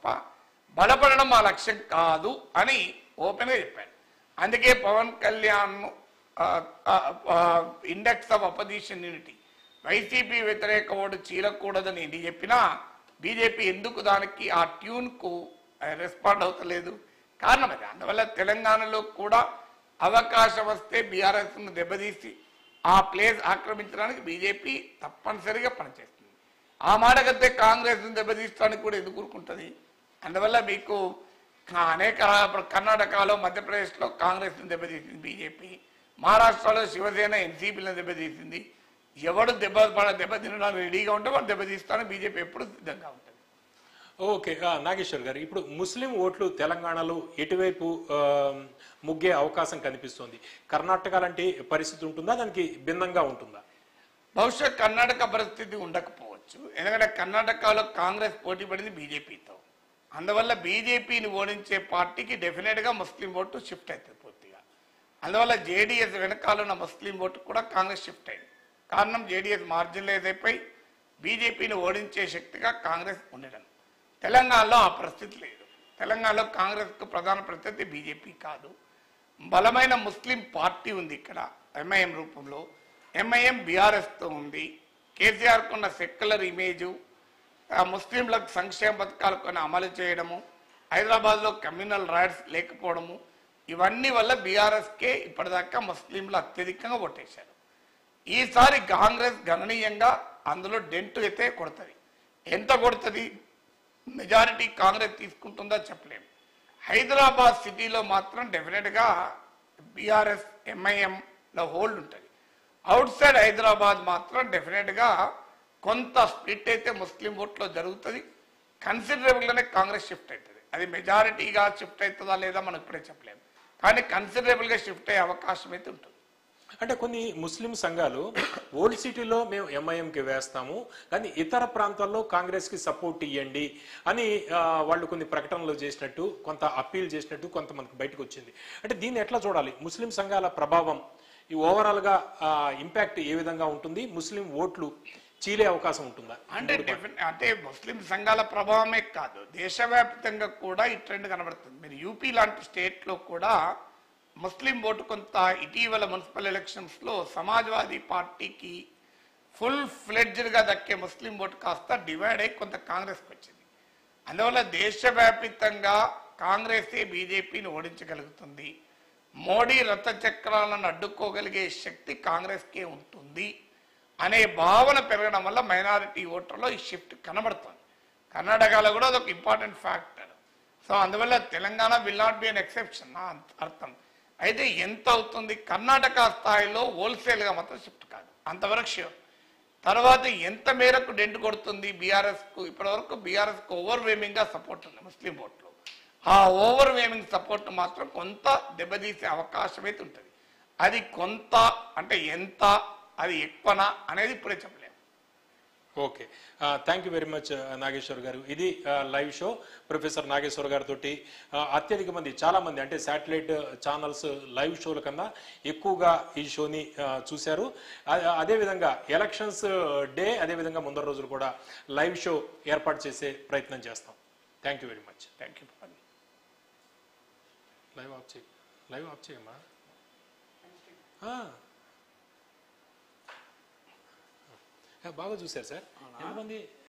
బలపడడం మా లక్ష్యం కాదు అని ఓపెన్గా చెప్పారు. అందుకే Pawan Kalyan index of opposition unity. YCP వ్యతిరేక ఓటు చీలకూడదని ఎన్ని చెప్పినా బీజేపీ ఎందుకు దానికి ఆ ట్యూన్కు రెస్పాండ్ అవుతలేదు? కారణం అది. అందువల్ల తెలంగాణలో కూడా అవకాశం వస్తే బీఆర్ఎస్ను దెబ్బతీసి ఆ ప్లేస్ ఆక్రమించడానికి బీజేపీ తప్పనిసరిగా పనిచేస్తుంది. ఆ మాటకైతే కాంగ్రెస్ను దెబ్బతీయడానికి కూడా ఎందుకు ఊరుకుంటుంది? అందువల్ల మీకు అనేక కర్ణాటకలో, మధ్యప్రదేశ్లో కాంగ్రెస్ను దెబ్బతీసింది బీజేపీ, మహారాష్ట్రలో శివసేన ఎన్సీపీలను దెబ్బతీసింది. ఎవడు దెబ్బతినడానికి రెడీగా ఉంటే వాడు దెబ్బతీస్తానికి బీజేపీ ఎప్పుడు సిద్ధంగా ఉంటుంది. ఓకే, నాగేశ్వర్ గారు, ఇప్పుడు ముస్లిం ఓట్లు తెలంగాణలో ఎటువైపు ముగ్గే అవకాశం కనిపిస్తోంది? కర్ణాటక లాంటి పరిస్థితి ఉంటుందా, దానికి భిన్నంగా ఉంటుందా? బహుశా కర్ణాటక పరిస్థితి ఉండకపోవచ్చు. ఎందుకంటే కర్ణాటకలో కాంగ్రెస్ పోటీ పడింది బీజేపీతో. అందువల్ల బీజేపీని ఓడించే పార్టీకి డెఫినెట్గా ముస్లిం ఓటు షిఫ్ట్ అవుతుంది పూర్తిగా. అందువల్ల జేడీఎస్ వెనకాల ఉన్న ముస్లిం ఓటు కూడా కాంగ్రెస్ షిఫ్ట్ అయింది. కారణం జేడీఎస్ మార్జినలైజ్ అయిపోయి బీజేపీని ఓడించే శక్తిగా కాంగ్రెస్ ఉండడం. తెలంగాణలో ఆ పరిస్థితి లేదు. తెలంగాణలో కాంగ్రెస్కు ప్రధాన ప్రత్యర్థి బీజేపీ కాదు, బలమైన ముస్లిం పార్టీ ఉంది ఇక్కడ ఎంఐఎం రూపంలో. ఎంఐఎం బీఆర్ఎస్తో ఉంది. కేసీఆర్కు ఉన్న సెక్యులర్ ఇమేజు, ముస్లింలకు సంక్షేమ పథకాలు కొన్ని అమలు చేయడము, హైదరాబాద్లో కమ్యూనల్ రైట్స్ లేకపోవడము, ఇవన్నీ వల్ల బీఆర్ఎస్కే ఇప్పటిదాకా ముస్లింలు అత్యధికంగా ఓటేశారు. ఈసారి కాంగ్రెస్ గణనీయంగా అందులో డెంట్ అయితే కొడుతుంది. ఎంత కొడుతుంది, మెజారిటీ కాంగ్రెస్ తీసుకుంటుందో చెప్పలేము. హైదరాబాద్ సిటీలో మాత్రం డెఫినెట్గా బీఆర్ఎస్ ఎంఐఎంలో హోల్డ్ ఉంటుంది. అవుట్ సైడ్ హైదరాబాద్ మాత్రం డెఫినెట్గా కొంత స్ప్లిట్ అయితే ముస్లిం ఓట్లో జరుగుతుంది. కన్సిడరబుల్గానే కాంగ్రెస్ షిఫ్ట్ అవుతుంది. అది మెజారిటీగా షిఫ్ట్ అవుతుందా లేదా మనం ఇప్పుడే చెప్పలేము, కానీ కన్సిడరబుల్గా షిఫ్ట్ అయ్యే అవకాశం అయితే ఉంటుంది. అంటే కొన్ని ముస్లిం సంఘాలు ఓల్డ్ సిటీలో మేము ఎంఐఎంకి వేస్తాము, కానీ ఇతర ప్రాంతాల్లో కాంగ్రెస్కి సపోర్ట్ ఇవ్వండి అని వాళ్ళు కొన్ని ప్రకటనలు చేసినట్టు, కొంత అప్పీల్ చేసినట్టు కొంత మనకు బయటకు వచ్చింది. అంటే దీన్ని ఎట్లా చూడాలి? ముస్లిం సంఘాల ప్రభావం ఈ ఓవరాల్గా ఇంపాక్ట్ ఏ విధంగా ఉంటుంది? ముస్లిం ఓట్లు చీలే అవకాశం ఉంటుందా? అంటే ముస్లిం సంఘాల ప్రభావమే కాదు, దేశవ్యాప్తంగా కూడా ఈ ట్రెండ్ కనబడుతుంది. మీరు యూపీ లాంటి స్టేట్లో కూడా ముస్లిం ఓటు కొంత ఇటీవల మున్సిపల్ ఎలక్షన్స్లో సమాజ్వాదీ పార్టీకి ఫుల్ ఫ్లెడ్జ్డ్గా దక్కే ముస్లిం ఓటు కాస్త డివైడ్ అయి కొంత కాంగ్రెస్కి వచ్చింది. అందువల్ల దేశవ్యాప్తంగా కాంగ్రెసే బీజేపీని ఓడించగలుగుతుంది. మోడీ రథచక్రాలను అడ్డుకోగలిగే శక్తి కాంగ్రెస్కే ఉంటుంది అనే భావన పెరగడం వల్ల మైనారిటీ ఓటర్లో ఈ షిఫ్ట్ కనబడుతుంది. కర్ణాటకలో కూడా అదొక ఇంపార్టెంట్ ఫ్యాక్టర్. సో అందువల్ల Telangana will not be an exception నా అర్థం. అయితే ఎంత అవుతుంది? కర్ణాటక స్థాయిలో హోల్సేల్గా మాత్రం షిఫ్ట్ కాదు, అంతవరకు ష్యూర్. తర్వాత ఎంత మేరకు డెంట్ కొడుతుంది బీఆర్ఎస్కు? ఇప్పటివరకు బీఆర్ఎస్కు ఓవర్వేమింగ్గా సపోర్ట్ ఉంది ముస్లిం ఓట్లు. ఆ ఓవర్వేమింగ్ సపోర్ట్ మాత్రం కొంత దెబ్బతీసే అవకాశం అయితే ఉంటుంది. అది కొంత అంటే ఎంత, అది ఎక్కువనా అనేది ఇప్పుడే చెప్పలేము. Okay, thank you very much Nageshwar garu. ఇది లైవ్ షో. ప్రొఫెసర్ నాగేశ్వర్ గారితో అత్యధిక మంది, చాలా మంది అంటే శాటిలైట్ ఛానల్స్ లైవ్ షోల కన్నా ఎక్కువగా ఈ షోని చూశారు. అదేవిధంగా ఎలక్షన్స్ డే, అదేవిధంగా ముందర రోజులు కూడా లైవ్ షో ఏర్పాటు చేసే ప్రయత్నం చేస్తాం. Thank you very much. Thank you. Live off చేయమ్మా. బాగా చూశారు సార్. ఎంతమంది